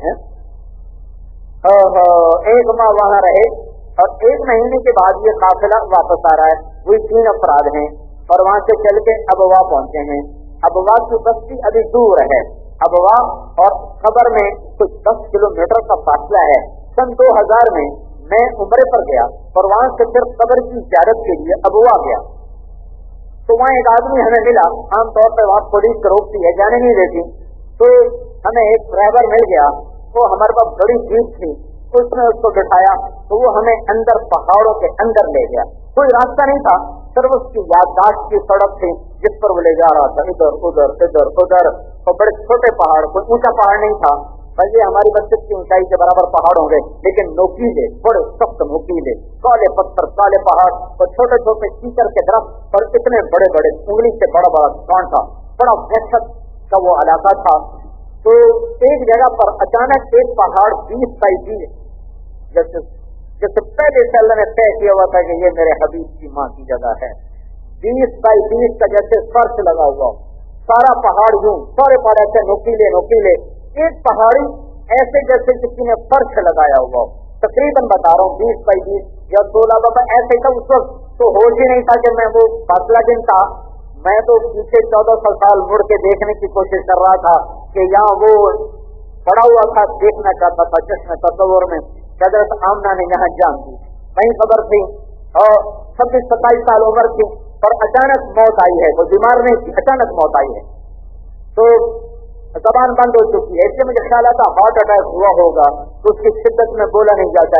एक माह वहां रहे और एक महीने के बाद ये काफिला वापस आ रहा है, वही तीन अफराद हैं, और वहां से चल के अबवा पहुंचे हैं। अबवा की बस्ती अभी दूर है, अबवा और खबर में कुछ दस किलोमीटर का फासला है। सन दो हजार में मैं उम्रे पर गया और वहां से फिर कब्र की ज़ियारत के लिए अबवा गया, तो वहाँ एक आदमी हमें मिला। आमतौर पर वहाँ पुलिस रोकती है, जाने नहीं देती, तो हमें एक ड्राइवर मिल गया, वो हमारे पास बड़ी जीप थी, उसने उसको बिठाया, तो वो हमें अंदर पहाड़ों के अंदर ले गया। कोई रास्ता नहीं था, सिर्फ उसकी याददाश्त की सड़क थी जिस पर वो ले जा रहा था, इधर उधर इधर उधर, और बड़े छोटे पहाड़, कोई ऊंचा पहाड़ नहीं था, बल्कि हमारी बस्ती की ऊंचाई के बराबर पहाड़ होंगे, लेकिन नोकीले, बड़े सख्त नोकीले, काले पत्थर, काले पहाड़, और छोटे छोटे कीचड़ के दरख्त, और इतने बड़े बड़े उंगली से बड़ा बड़ा कांटा, बड़ा वहशत का वो इलाका था। तो एक जगह पर अचानक एक पहाड़ बीस बाई बीस, जैसे जैसे पहले से अल्लाह ने तय किया हुआ था कि ये मेरे हबीब की माँ की जगह है, बीस बाई बीस का जैसे फर्श लगा हुआ, सारा पहाड़ यूं, सारे पहाड़ ऐसे नोकीले नोकीले, एक पहाड़ी ऐसे जैसे किसी ने फर्श लगाया हुआ, तकरीबन बता रहा हूँ बीस बाई बीस या सोलह बाबा ऐसे था। उस वक्त तो होश ही नहीं था कि मैं वो फासला दिन था, मैं तो पीछे चौदह सौ साल मुड़ के देखने की कोशिश कर रहा था कि यहाँ वो पड़ा हुआ था, देखना चाहता था चश्मे तस्वुर में। हज़रत आमिना ने यहाँ जान दी, वही खबर थी, और छब्बीस सत्ताईस साल उम्र थी, और अचानक मौत आई है, कोई बीमार नहीं थी, अचानक मौत आई है, तो जबान बंद हो चुकी है। इसलिए मुझे ख्याल आता हार्ट अटैक हुआ होगा, तो उसकी शिद्दत में बोला नहीं जाता है,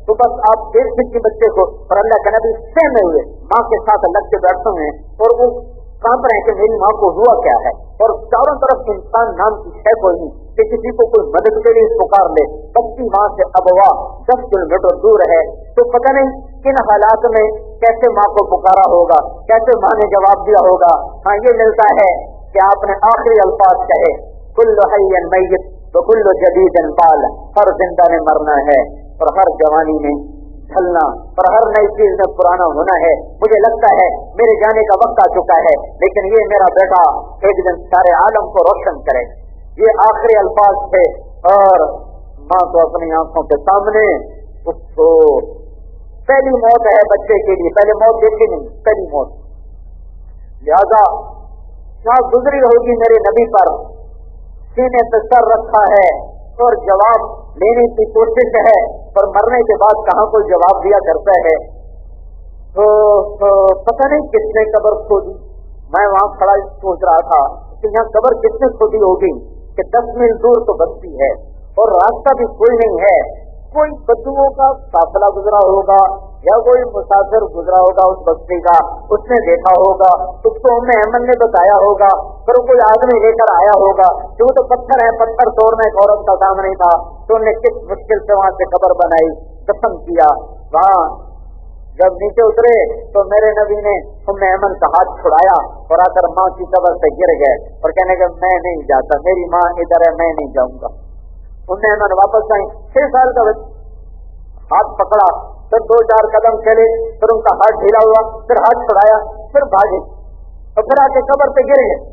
تو بس آپ دیکھ سکتے بچے کو، اور اللہ کا نبی سہمے ہوئے ماں کے ساتھ لگ کے بیٹھتے ہیں اور وہ کانپ رہے ہیں کہ میری ماں کو ہوا کیا ہے، اور چاروں طرف انسان نام کی ہے کوئی نہیں کہ کسی کو کوئی مدد کے لیے پکار لے، بچی ماں سے ابوا دس کلو میٹر دور ہے، تو پتہ نہیں کن حالات میں کیسے ماں کو پکارا ہوگا، کیسے ماں نے جواب دیا ہوگا۔ ہاں یہ ملتا ہے کہ آپ نے آخری الفاظ کہے، کل حی میت تو کل جدید بال، ہر زندہ نے مرنا ہے اور ہر جوانی میں ڈھلنا اور ہر نئی چیز میں پرانا ہونا ہے۔ مجھے لگتا ہے میرے جانے کا وقت آ چکا ہے، لیکن یہ میرا بیٹا ایک دن سارے عالم کو روشن کرے۔ یہ آخری الفاظ تھے، اور ماں کو اپنی آنکھوں کے سامنے اس کو پہلی موت ہے بچے کے لیے، پہلے موت دیکھی نہیں، پہلی موت، لہذا کیا گزری ہوگی میرے نبی پر، سینے پہ سر رکھا ہے اور جواب لینے کی کوشش ہے، اور مرنے کے بعد کہاں کوئی جواب دیا کرتا ہے۔ تو, تو پتہ نہیں کس نے قبر کھودی، میں وہاں کھڑا سوچ رہا تھا کہ یہاں قبر کس نے کھودی ہوگی کہ دس میل دور تو بستی ہے اور راستہ بھی کوئی نہیں ہے، کوئی بدوؤں کا قافلہ گزرا ہوگا یا کوئی مسافر گزرا ہوگا اس بستی کا، اس نے دیکھا ہوگا، اس کو ام ایمن نے بتایا ہوگا، پھر کوئی آدمی لے کر آیا ہوگا کہ وہ تو پتھر ہے، پتھر توڑنا ایک عورت کا کام نہیں تھا، تو انہوں نے کس مشکل سے وہاں سے قبر بنائی، دفن کیا۔ وہاں جب نیچے اترے تو میرے نبی نے ام ایمن کا ہاتھ چھڑایا اور آ کر ماں کی قبر سے گر گئے اور کہنے کہ میں نہیں جاتا، میری ماں ادھر ہے، میں نہیں جاؤں گا۔ ام ایمن واپس آئی، چھ سال کا ہاتھ پکڑا، پھر دو چار قدم چلے، پھر ان کا ہاتھ ڈھیلا ہوا، پھر ہاتھ چھڑایا، پھر بھاگے اور پھر آ کے قبر پہ گر گئے۔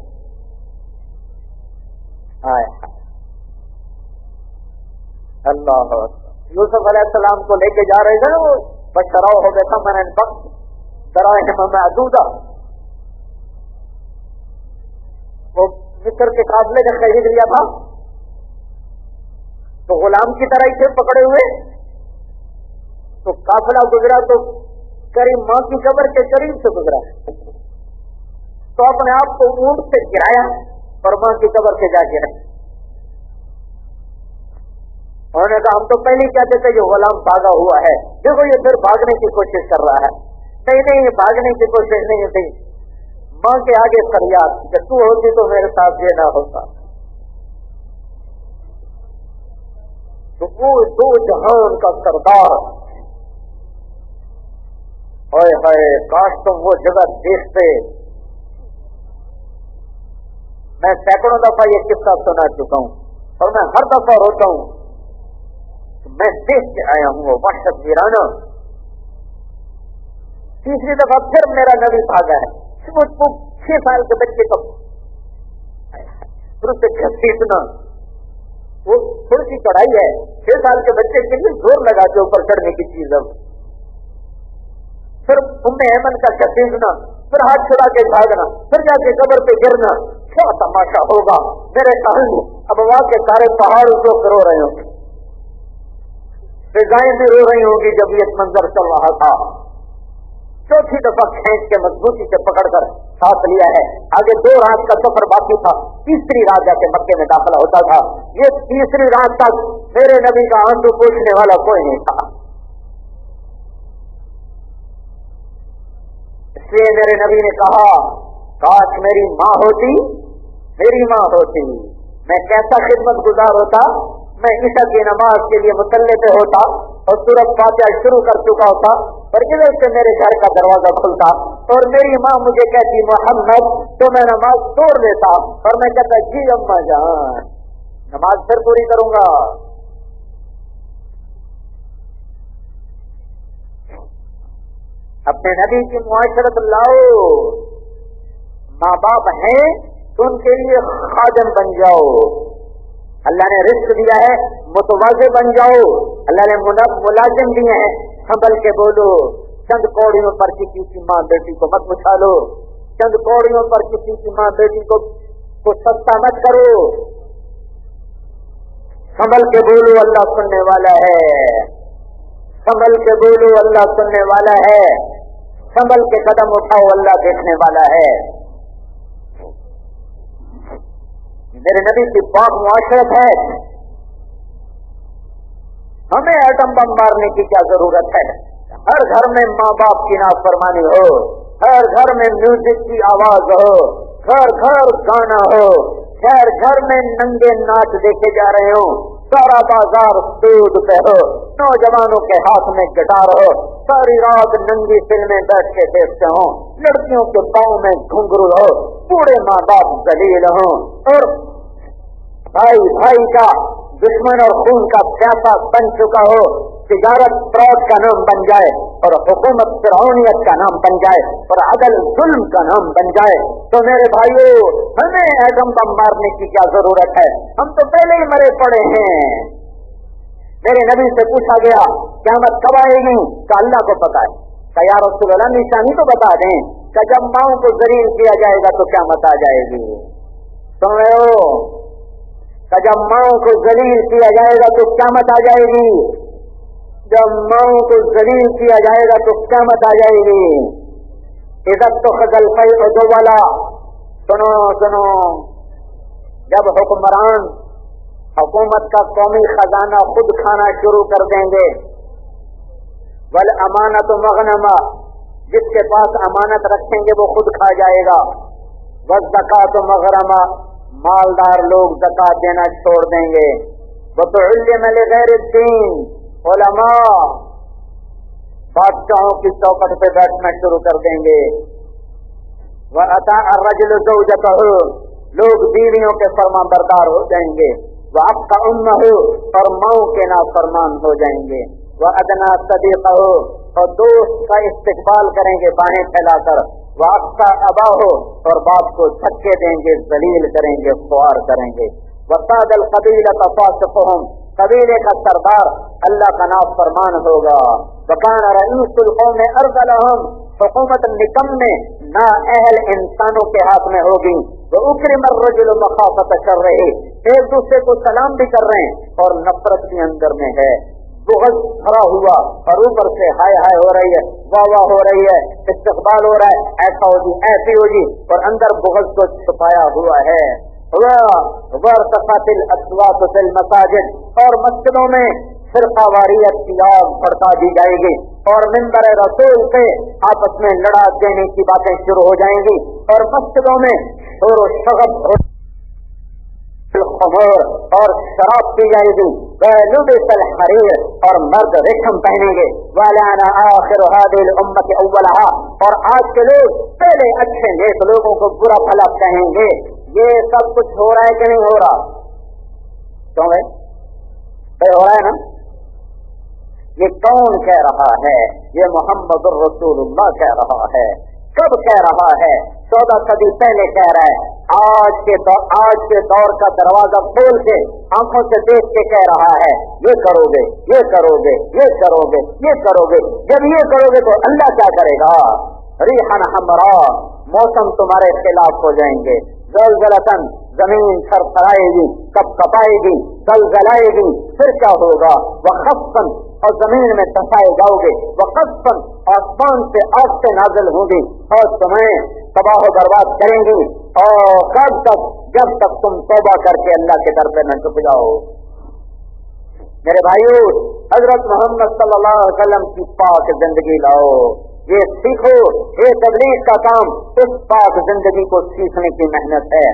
آئے اللہ یوسف علیہ السلام کو لے کے جا رہے تھے، وہ بشراؤ ہو گیا تھا، میں نے وقت درائم محدودہ، وہ مصر کے قافلے نے خرید لیا تھا تو غلام کی طرح ہی تھے پکڑے ہوئے، تو قافلہ گزرا تو قریب ماں کی قبر کے قریب سے گزرا، تو اپنے آپ کو اونٹ سے گرایا اور ماں کی قبر سے جا گرا۔ انہوں نے کہا ہم تو پہلے کہتے تھے یہ غلام بھاگا ہوا ہے، دیکھو یہ پھر بھاگنے کی کوشش کر رہا ہے۔ نہیں نہیں، یہ بھاگنے کی کوشش نہیں تھی، ماں کے آگے فریاد کہ تو ہوتی تو میرے ساتھ یہ نہ ہوتا۔ تو وہ دو جہان کا سردار، ہائے ہائے کاش تم وہ جگہ دیکھتے۔ میں سینکڑوں دفعہ یہ قصہ سنا چکا ہوں اور میں ہر دفعہ روتا ہوں، میں دیکھ کے آیا ہوں وہ وحشت ویرانہ۔ تیسری دفعہ پھر میرا نبی بھاگا ہے، وہ چھ سال کے بچے کو پھر اسے گھسیٹنا، وہ تھوڑی سی چڑھائی ہے، چھ سال کے بچے کے لیے زور لگا کے اوپر چڑھنے کی چیز ہے، پھر ام ایمن کا گھسیٹنا، پھر ہاتھ چھڑا کے بھاگنا، پھر جا کے قبر پہ گرنا، کیا تماشا ہوگا میرے سامنے۔ اب وہاں کے سارے پہاڑ اس وقت رو رہے ہوں گے، فضائیں بھی رو رہی ہوں گی جب یہ منظر چل رہا تھا۔ چوتھی دفعہ کھینچ کے مضبوطی سے پکڑ کر ساتھ لیا ہے، آگے دو رات کا سفر باقی تھا، تیسری رات جا کے مکے میں داخلہ ہوتا تھا۔ یہ تیسری رات تک میرے نبی کا آنسو پوچھنے والا کوئی نہیں تھا، اس لیے میرے نبی نے کہا کاش میری ماں ہوتی، میری ماں ہوتی، میں کیسا خدمت گزار ہوتا، میں عشاء کی نماز کے لیے مصلی پہ ہوتا اور سورۃ فاتحہ شروع کر چکا ہوتا اور ادھر سے میرے گھر کا دروازہ کھلتا اور میری ماں مجھے کہتی محمد، تو میں نماز توڑ دیتا اور میں کہتا جی اماں جان نماز پھر پوری کروں گا۔ اپنے نبی کی معاشرت لاؤ، ماں باپ ہیں تو ان کے لیے خادم بن جاؤ، اللہ نے رزق دیا ہے متواضع بن جاؤ، اللہ نے ملازم دیے ہیں سنبھل کے بولو، چند کوڑیوں پر کسی کی ماں بیٹی کو مت اچھالو، چند کوڑیوں پر کسی کی ماں بیٹی کو کو سستا مت کرو، سنبھل کے بولو اللہ سننے والا ہے، سنبھل کے بولو اللہ سننے والا ہے، سنبھل کے قدم اٹھاؤ اللہ دیکھنے والا ہے۔ میرے نبی کی پاک معاشرت ہے، ہمیں ایٹم بم مارنے کی کیا ضرورت ہے؟ ہر گھر میں ماں باپ کی نافرمانی ہو، ہر گھر میں میوزک کی آواز ہو، گھر گھر گانا ہو، گھر گھر میں ننگے ناچ دیکھے جا رہے ہوں، سارا بازار سود پہ ہو، نوجوانوں کے ہاتھ میں گٹار ہو، ساری رات ننگی فلمیں بیٹھ کے دیکھتے ہوں، لڑکیوں کے پاؤں میں گھنگرو ہو، پورے ماں باپ ذلیل ہوں، اور بھائی بھائی کا دشمن اور خون کا پیاسا بن چکا ہو، تجارت فراڈ کا نام بن جائے اور حکومت فرعونیت کا نام بن جائے اور عدل ظلم کا نام بن جائے، تو میرے بھائیو ہمیں ایٹم بم مارنے کی کیا ضرورت ہے؟ ہم تو پہلے ہی مرے پڑے ہیں۔ میرے نبی سے پوچھا گیا قیامت کب آئے گی؟ کہ اللہ کو پتا ہے۔ کہ یا رسول اللہ نشانی تو بتا دیں کہ جب ماؤں کو ذلیل کیا جائے گا تو قیامت آ جائے گی۔ سن رہے ہو؟ کہ جب ماؤں کو ذلیل کیا جائے گا تو قیامت آ جائے گی، جب ماؤں کو ذلیل کیا جائے گا تو قیامت آ جائے گی۔ عزت تو خزل فی دو والا، سنو سنو، جب حکمران حکومت کا قومی خزانہ خود کھانا شروع کر دیں گے، والامانت مغنمہ، جس کے پاس امانت رکھیں گے وہ خود کھا جائے گا، والزکات مغرمہ، مالدار لوگ زکات دینا چھوڑ دیں گے، وتعلم لغیر الدین، علماء بادشاہوں کی چوکٹ پہ بیٹھنا شروع کر دیں گے، وَأَطَاعَ الرَّجُلُ زَوْجَتَهُ، لوگ بیویوں کے فرمان بردار ہو جائیں گے، وَأَبْقَى أُمَّهُ، اور ماؤں کے نافرمان ہو جائیں گے، وَأَدْنَى صَدِيقَهُ، اور دوست کا استقبال کریں گے بانہیں پھیلا کر، وَأَقْصَى أَبَاهُ، اور باپ کو دھکے دیں گے، ذلیل کریں گے، خوار کریں گے، وَقَادَ الْقَبِيلَةَ فَاسِقُهُمْ، قبیلے کا سردار اللہ کا نافرمان ہوگا، وَكَانَ رَئِيسُ الْقَوْمِ أَرْذَلَهُمْ، حکومت نکمے نا اہل انسانوں کے ہاتھ میں ہوگی، وَأُكْرِمَ الرَّجُلُ مَخَافَةَ شَرِّهِ، ایک دوسرے کو سلام بھی کر رہے ہیں اور نفرت بھی اندر میں ہے، بغض بھرا ہوا اور اوپر سے ہائے ہائے ہو رہی ہے، واہ واہ ہو رہی ہے، استقبال ہو رہا ہے، ایسا ہو جی ایسی ہو جی، اور اندر بغض کو چھپایا ہوا ہے۔ وَارْتَفَعَتِ الْأَصْوَاتُ فِي الْمَسَاجِدِ، اور مسجدوں میں فرقہ واریت کی آگ بڑھتا دی جائے گی، اور منبر رسول سے آپس میں لڑا دینے کی باتیں شروع ہو جائیں گی، اور مسجدوں میں شور و شغب الخمور، اور شراب پی جائے گی، وَلُبِسَ الْحَرِيرُ، اور مرد ریشم پہنیں گے، وَلَعَنَ آخِرُ هَذِهِ الْأُمَّةِ أَوَّلَهَا، اور آج کے لوگ پہلے اچھے نیک لوگوں کو برا بھلا کہیں گے۔ یہ سب کچھ ہو رہا ہے کہ نہیں ہو رہا؟ کیوں بھائی ہو رہا ہے نا؟ یہ کون کہہ رہا ہے؟ یہ محمد الرسول اللہ کہہ رہا ہے۔ کب کہہ رہا ہے؟ چودہ صدی پہلے کہہ رہا ہے، آج کے دور آج کے دور کا دروازہ کھول کے آنکھوں سے دیکھ کے کہہ رہا ہے، یہ کرو گے، یہ کرو گے، یہ کرو گے، یہ کرو گے، جب یہ کرو گے تو اللہ کیا کرے گا؟ ریحان حمرا، موسم تمہارے خلاف ہو جائیں گے، زلزلتن، زمین تھر تھرائے گی، کپ کپائے گی، زلزلائے گی، پھر کیا ہوگا؟ وخسفن، اور زمین میں دھسائے جاؤ گے، وخسفن، آسمان سے آگ سے نازل ہوں گی اور تمہیں تباہ و برباد کریں گی، اور کب تک؟ جب تک تم توبہ کر کے اللہ کے در پہ نہ جھک جاؤ۔ میرے بھائیو، حضرت محمد صلی اللہ علیہ وسلم کی پاک زندگی لاؤ، یہ سیکھو، یہ تبلیغ کا کام اس پاک زندگی کو سیکھنے کی محنت ہے۔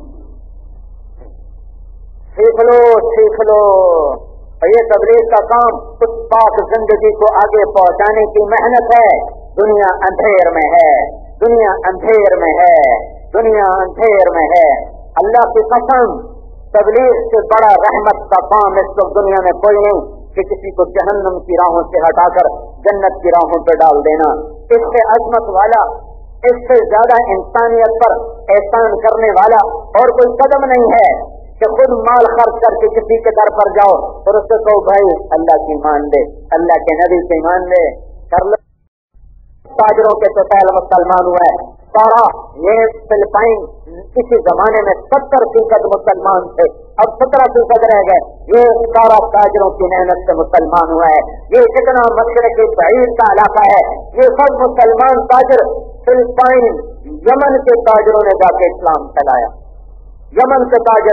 سیکھ لو سیکھ لو، یہ تبلیغ کا کام اس پاک زندگی کو آگے پہنچانے کی محنت ہے۔ دنیا اندھیر میں ہے، دنیا اندھیر میں ہے، دنیا اندھیر میں ہے۔ اللہ کی قسم، تبلیغ سے بڑا رحمت کا کام اس وقت دنیا میں کوئی نہیں کہ کسی کو جہنم کی راہوں سے ہٹا کر جنت کی راہوں پہ ڈال دینا۔ اس سے عظمت والا، اس سے زیادہ انسانیت پر احسان کرنے والا اور کوئی قدم نہیں ہے کہ خود مال خرچ کر کے کسی کے در پر جاؤ اور اس سے کہو بھائی اللہ کی مان دے، اللہ کے نبی کی مان دے، کر لو۔ تاجروں کے تو پہلے مسلمان ہوا ہے سارا، یہ فلپائن کسی زمانے میں ستر فیصد مسلمان تھے، اب سترہ فیصد رہ گئے، یہ سارا تاجروں کی محنت سے مسلمان ہوا ہے۔ یہ کتنا مشرق بعید کا علاقہ ہے، یہ سب مسلمان تاجر، فلپائن یمن کے تاجروں نے جا کے اسلام پھیلایا، یمن کے تاجر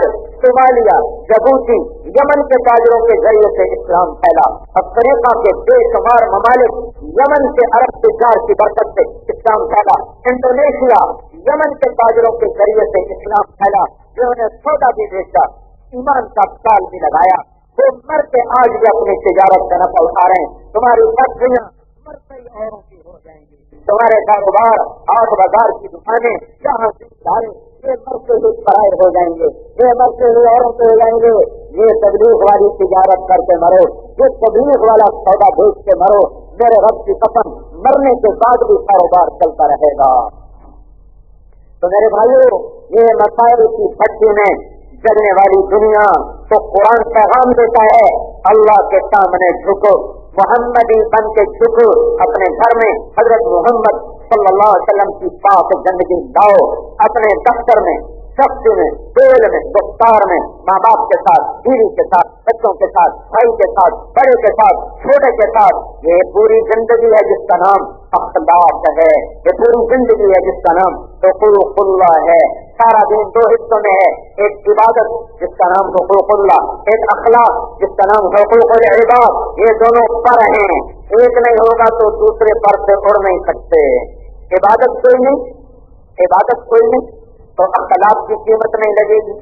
صومالیہ، جبوتی، یمن کے تاجروں کے ذریعے سے اسلام پھیلا۔ افریقہ کے بے شمار ممالک یمن کے عرب تجار کی برکت سے اسلام پھیلا۔ انڈونیشیا، یمن کے تاجروں کے ذریعے سے اسلام پھیلا، جنہوں نے سودا بھی بیچا، ایمان کا سال بھی لگایا، وہ مرتے آج بھی اپنی تجارت کا نفع اٹھا رہے ہیں۔ تمہاری فیکٹریاں مرتے اوروں کی ہو جائیں گی، تمہارے کاروبار، آٹھ بازار کی دکانیں، جہاں سے سارے یہ مرتے ہوئے پرائے ہو جائیں گے، یہ مرتے ہوئے اوروں کے ہو جائیں گے۔ یہ تبلیغ والی تجارت کر کے مرو، یہ تبلیغ والا سودا بیچ کے مرو، میرے رب کی قسم مرنے کے بعد بھی کاروبار چلتا رہے گا۔ تو میرے بھائیوں، یہ مسائل کی بھٹی میں جگنے والی دنیا تو قرآن پیغام دیتا ہے، اللہ کے سامنے جھکو، محمدی بن کے جھکو، اپنے گھر میں حضرت محمد صلی اللہ علیہ وسلم کی پاک زندگی لاؤ، اپنے دفتر میں، شخص میں، دل میں، گفتار میں، ماں باپ کے ساتھ، بیوی کے ساتھ، بچوں کے ساتھ، بھائی کے ساتھ، بڑے کے ساتھ، چھوٹے کے ساتھ۔ یہ پوری زندگی ہے جس کا نام اخلاق ہے، یہ پوری زندگی ہے جس کا نام حقوق اللہ ہے۔ سارا دن دو حصوں میں ہے، ایک عبادت جس کا نام حقوق اللہ، ایک اخلاق جس کا نام حقوق العباد۔ یہ دونوں پر ہیں، ایک نہیں ہوگا تو دوسرے پر سے اڑ نہیں سکتے۔ عبادت کوئی نہیں، عبادت کوئی نہیں تو اخلاق کی قیمت نہیں لگے گی۔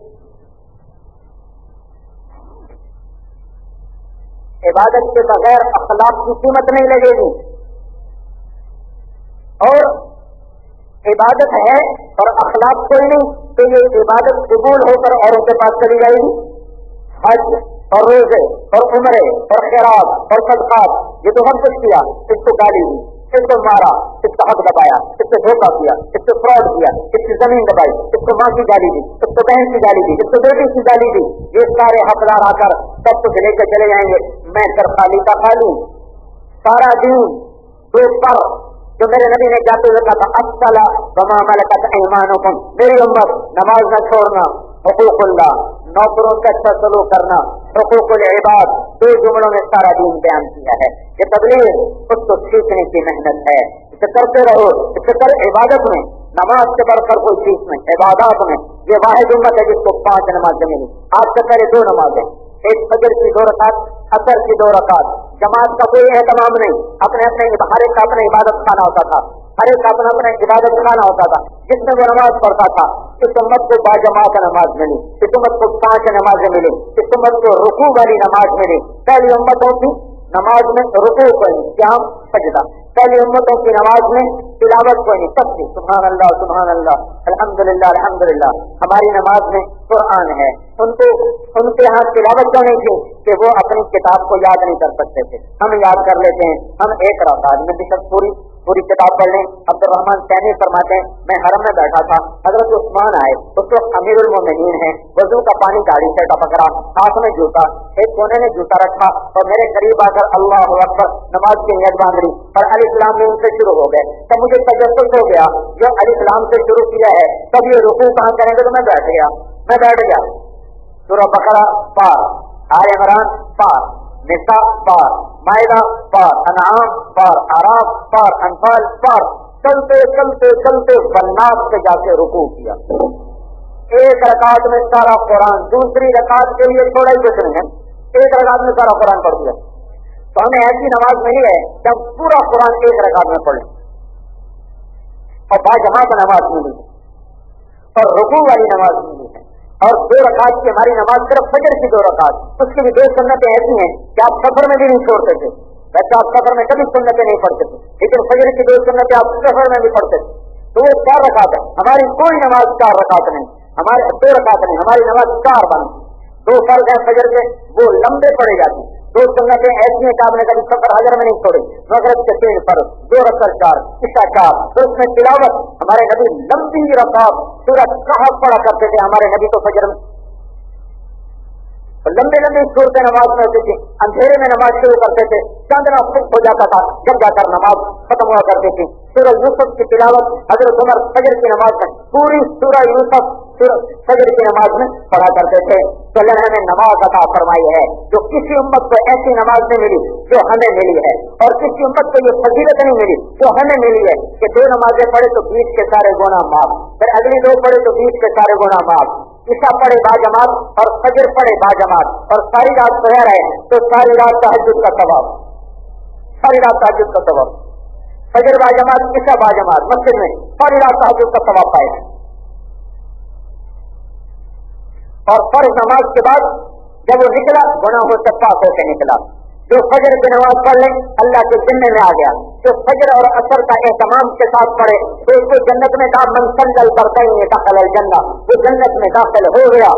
عبادت کے بغیر اخلاق کی قیمت نہیں لگے گی، اور عبادت ہے اور اخلاق کوئی نہیں تو یہ عبادت قبول ہو کر اوروں کے پاس چلی جائے گی۔ حج اور روزے اور عمرے اور خیرات اور صدقات، یہ تو ہم کچھ کیا، اس کو گالی دی، اس کو مارا، اس کا حق دبایا، اس سے دھوکہ کیا، اس سے فراڈ کیا، اس کی زمین دبائی، اس کو ماں کی گالی دی، اس کو بہن کی گالی دی، اس کو بیٹی کی گالی دی، یہ سارے حقدار آ کر سب کچھ لے کے چلے جائیں گے۔ میں کر خالی کا خالی، سارا دین دو پر جو میرے نبی نے جاتے ہوئے کہا تھا الصلاۃ وما ملکت ایمانکم، میری امت نماز نہ چھوڑنا، حقوق اللہ، نوکروں سے اچھا سلوک کرنا، حقوق العباد، دو جملوں میں سارا دین بیان کیا ہے۔ یہ تبلیغ اس کو سیکھنے کی محنت ہے، اسے کرتے رہو، اسے کر عبادت میں، نماز سے بڑھ کر کوئی چیز میں، عبادات میں یہ واحد امت ہے جس کو پانچ نمازیں ملی۔ آج سے پہلے دو نمازیں، ایک فجر کی دو رکعت، اثر کی دو رکعت، جماعت کا کوئی اہتمام نہیں، اپنے اپنے ہر ایک کا اپنے عبادت خانہ ہوتا تھا، ہر ایک کا اپنا اپنا عبادت خانہ ہوتا تھا، جس میں وہ نماز پڑھتا تھا۔ اس امت کو با جماعت نماز ملی، اس امت کو پانچ نمازیں ملی، اس امت کو رکوع والی نماز ملی۔ پہلی امتوں کی نماز میں رکوع کو نہیں، قیام سجدہ، پہلی امتوں کی نماز میں تلاوت کو نہیں، تسبیح سبحان اللہ سبحان اللہ الحمدللہ الحمدللہ۔ ہماری نماز میں قرآن ہے، ان کو ان کے یہاں تلاوت تو نہیں تھی کہ وہ اپنی کتاب کو یاد نہیں کر سکتے تھے، ہم یاد کر لیتے ہیں، ہم ایک رکعت میں بھی سب پوری پوری کتاب پڑھ لیں۔ عبد الرحمان سینی فرماتے ہیں میں حرم میں بیٹھا تھا، حضرت عثمان آئے، اس وقت امیر المومنین ہیں، وضو کا پانی گاڑی سے ٹپک رہا، ہاتھ میں جوتا، ایک کونے میں جوتا رکھا اور میرے قریب آ کر اللہ اکبر نماز کی نیت باندھ لی اور الف لام میم سے شروع ہو گئے۔ تب مجھے تجسس ہو گیا جو الف لام سے شروع کیا ہے تب یہ رکوع کہاں کریں گے، تو میں بیٹھ گیا میں بیٹھ گیا سورہ بقرہ پار، آل عمران پار، نساء پار، مائدہ پار، انعام پار، اعراف پار، انفال پار، چلتے چلتے چلتے بنات سے جا کے رکوع کیا۔ ایک رکعت میں سارا قرآن، دوسری رکعت کے لیے تھوڑا ہی کچھ نہیں ہے، ایک رکعت میں سارا قرآن پڑھ دیا۔ تو ہمیں ایسی نماز ملی ہے جب پورا قرآن ایک رکعت میں پڑھ لیں، اور با جماعت نماز ملی ہے اور رکوع والی نماز ملی ہے، اور دو رکعت کی ہماری نماز صرف فجر کی دو رکعت، اس کی بھی دو سنتیں ایسی ہیں کہ آپ سفر میں بھی نہیں چھوڑتے تھے، ویسے آپ سفر میں کبھی سنتیں نہیں پڑھتے تھے لیکن فجر کی دو سنتیں آپ سفر میں بھی پڑھتے تھے، تو وہ چار رکعت ہے۔ ہماری کوئی نماز چار رکعت نہیں، ہماری دو رکعت نہیں، ہماری نماز چار بند، دو فرض ہیں فجر کے وہ لمبے پڑے جاتے ہیں، دو سنتیں ایسی ہیں کہ آپ نے کبھی سفر حضر میں نہیں چھوڑی، مغرب کے تین فرض، دو رکعت چار، عشاء چار، تو اس میں تلاوت ہمارے نبی لمبی رکعت سورۃ کہف پڑھا کرتے تھے، ہمارے نبی تو فجر میں لمبے لمبے صورتیں نماز میں ہوتی تھی، اندھیرے میں نماز شروع کرتے تھے، چاندنا خشک ہو جاتا تھا جب جا کر نماز ختم ہوا کرتی تھی۔ سورہ یوسف کی تلاوت حضرت عمر فجر کی نماز میں پوری سورہ یوسف फजर की नमाज में पढ़ा करते थे। तो अल्लाह ने हमें नमाज अता फरमाई है जो किसी उम्मत को ऐसी नमाज नहीं मिली जो हमें मिली है, और किसी उम्मत को ये फजीलत नहीं मिली जो हमें मिली है कि दो नमाजें पढ़े तो बीच के सारे गुनाह माफ, फिर अगली दो पढ़े तो बीच के सारे गुनाह माफ, ईशा पढ़े बाजमात और फजर पढ़े बाजमात, और सारी रात सोया रहे तो सारी रात तहज्जुद का सवाब, सारी रात तहज्जुद का सवाब, फजर बाजमात ईशा बाजमात मस्जिद में सारी रात तहज्जुद का सवाब पाए। और फर्ज नमाज के बाद जब वो निकला गुनाहों से पाक होकर निकला। जो फजर की नमाज पढ़ ले अल्लाह के जिम्मे में आ गया, जो फजर और असर का एहतमाम के साथ पढ़े तो उसको जन्नत में का मनसंजल करते ही दाखिल जन्नत, वो जन्नत में दाखिल हो गया।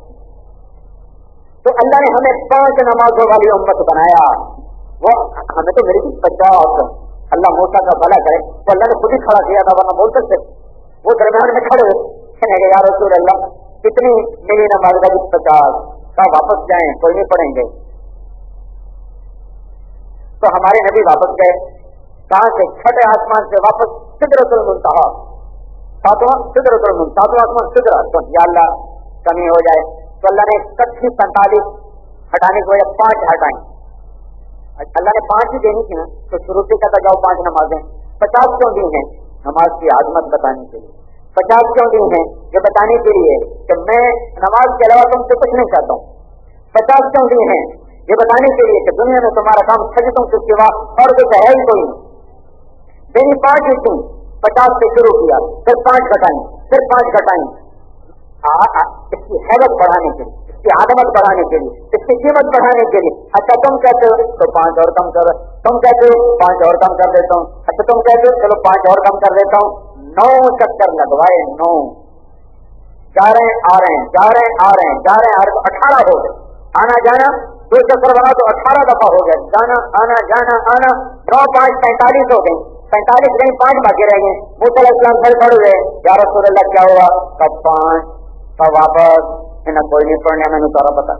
तो अल्लाह ने हमें पांच नमाजों वाली उम्मत बनाया। वो हमें तो मेरी पचास, अल्लाह मूसा का भला करे तो अल्लाह ने खुद ही खड़ा किया था, वरना बोल सकते वो दरम्यान में खड़े हुए यार रसूल अल्लाह कितनी मिली नमाज का पचास का, वापस जाएं कोई नहीं पढ़ेंगे। तो हमारे नबी वापस गए, कहां से? छठे आसमान से वापस सिदरतुल मुंतहा, सातवां सिदरतुल मुंतहा, सातवां आसमान सिदरा। तो या अल्लाह कमी हो जाए तो अल्लाह ने इकट्ठी पैंतालीस हटाने की वजह पांच हटाई। अल्लाह ने पांच ही देनी थी ना, तो शुरू से कहता जाओ पांच नमाजें, पचास क्यों दी हैं? नमाज की आजमत बताने के लिए। पचास क्यों दी हैं? ये बताने के लिए कि मैं नमाज के अलावा तुमसे कुछ नहीं चाहता हूँ। पचास क्यों दी हैं? ये बताने के लिए कि दुनिया में तुम्हारा काम सजदों के सिवा और कुछ है ही कोई नहीं। देनी पांच ही थी, पचास से शुरू किया, फिर पांच घटाई, फिर पांच घटाई, इसकी हैबत बढ़ाने के लिए, इसकी आदमत बढ़ाने के लिए, इसकी कीमत बढ़ाने के लिए। अच्छा तुम कहते हो तो पांच और कम करो, तुम कहते हो पांच और कम कर देता हूँ, अच्छा तुम कहते हो चलो पांच और कम कर देता हूँ। नौ चक्कर लगवाए, नौ जा रहे हैं आ रहे हैं, जा रहे हैं आ रहे हैं, जा रहे हैं आ रहे हैं, अठारह हो गए। आना जाना दो चक्कर बना तो अठारह दफा हो गए, जाना आना जाना आना, नौ पांच पैंतालीस हो गए, पैंतालीस नहीं पांच बाकी रह गए। मूसा अलैहिस्सलाम फिर खड़े हुए, या रसूल अल्लाह क्या हुआ? कब पांच, कब वापस, इन्हें कोई नहीं पढ़ने, मैंने तोरा पता।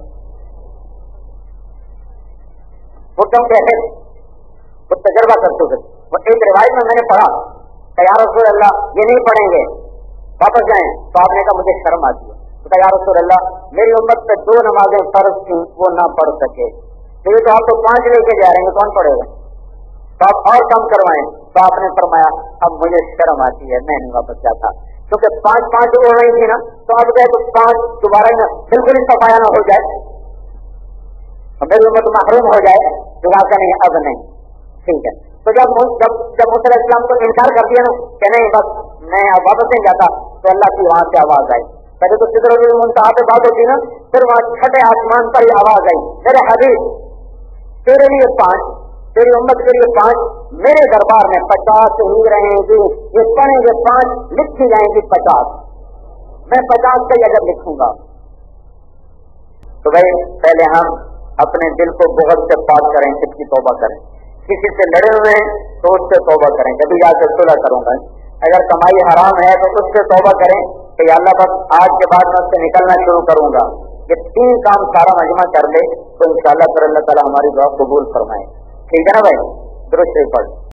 वो क्यों कहते? वो तजर्बा कर चुके। वो एक रिवायत में मैंने पढ़ा कि या रसूल अल्लाह ये नहीं पढ़ेंगे, वापस जाएं। तो आपने कहा मुझे शर्म आती है, तो या रसूल अल्लाह मेरी उम्मत पे दो नमाजें फर्ज थी वो ना पढ़ सके, तो ये तो आप तो पांच लेके जा रहे हैं, कौन पढ़ेगा? तो आप और कम करवाएं। तो आपने फरमाया अब मुझे शर्म आती है, मैं नहीं वापस जाता, क्योंकि पांच पांच हो रही थी ना, तो अब गए तो पांच दोबारा ही ना बिल्कुल ही सफाया ना हो जाए, मेरी उम्मत महरूम हो जाए। तो आपका नहीं, अब नहीं, ठीक है। तो जब जब जब मूसा अलैहिस्सलाम को इनकार कर दिया ना कि नहीं बस मैं अब वापस नहीं जाता, तो अल्लाह की वहां से आवाज आई। पहले तो सिदरतुल मुंतहा पे बात होती ना, फिर वहां छठे आसमान पर ही आवाज आई, मेरे हबीब तेरे लिए पांच, तेरी उम्मत के लिए पांच, मेरे दरबार में पचास ही रहेंगी, ये पढ़ेंगे पांच, लिखी जाएंगी पचास, मैं पचास का अगर लिखूंगा। तो भाई पहले हम अपने दिल को बुग़्ज़ से पाक करें, इसकी तौबा करें। किसी से लड़े हुए हैं तो उससे तौबा करें, कभी जाकर सुलह करूंगा। अगर कमाई हराम है तो उससे तौबा करें कि या अल्लाह बस आज के बाद मैं उससे निकलना शुरू करूंगा। ये तीन काम सारा मजमा कर ले तो इंशाअल्लाह फिर अल्लाह ताला हमारी दुआ कबूल फरमाए। ठीक है ना भाई? दुरूद शरीफ पढ़।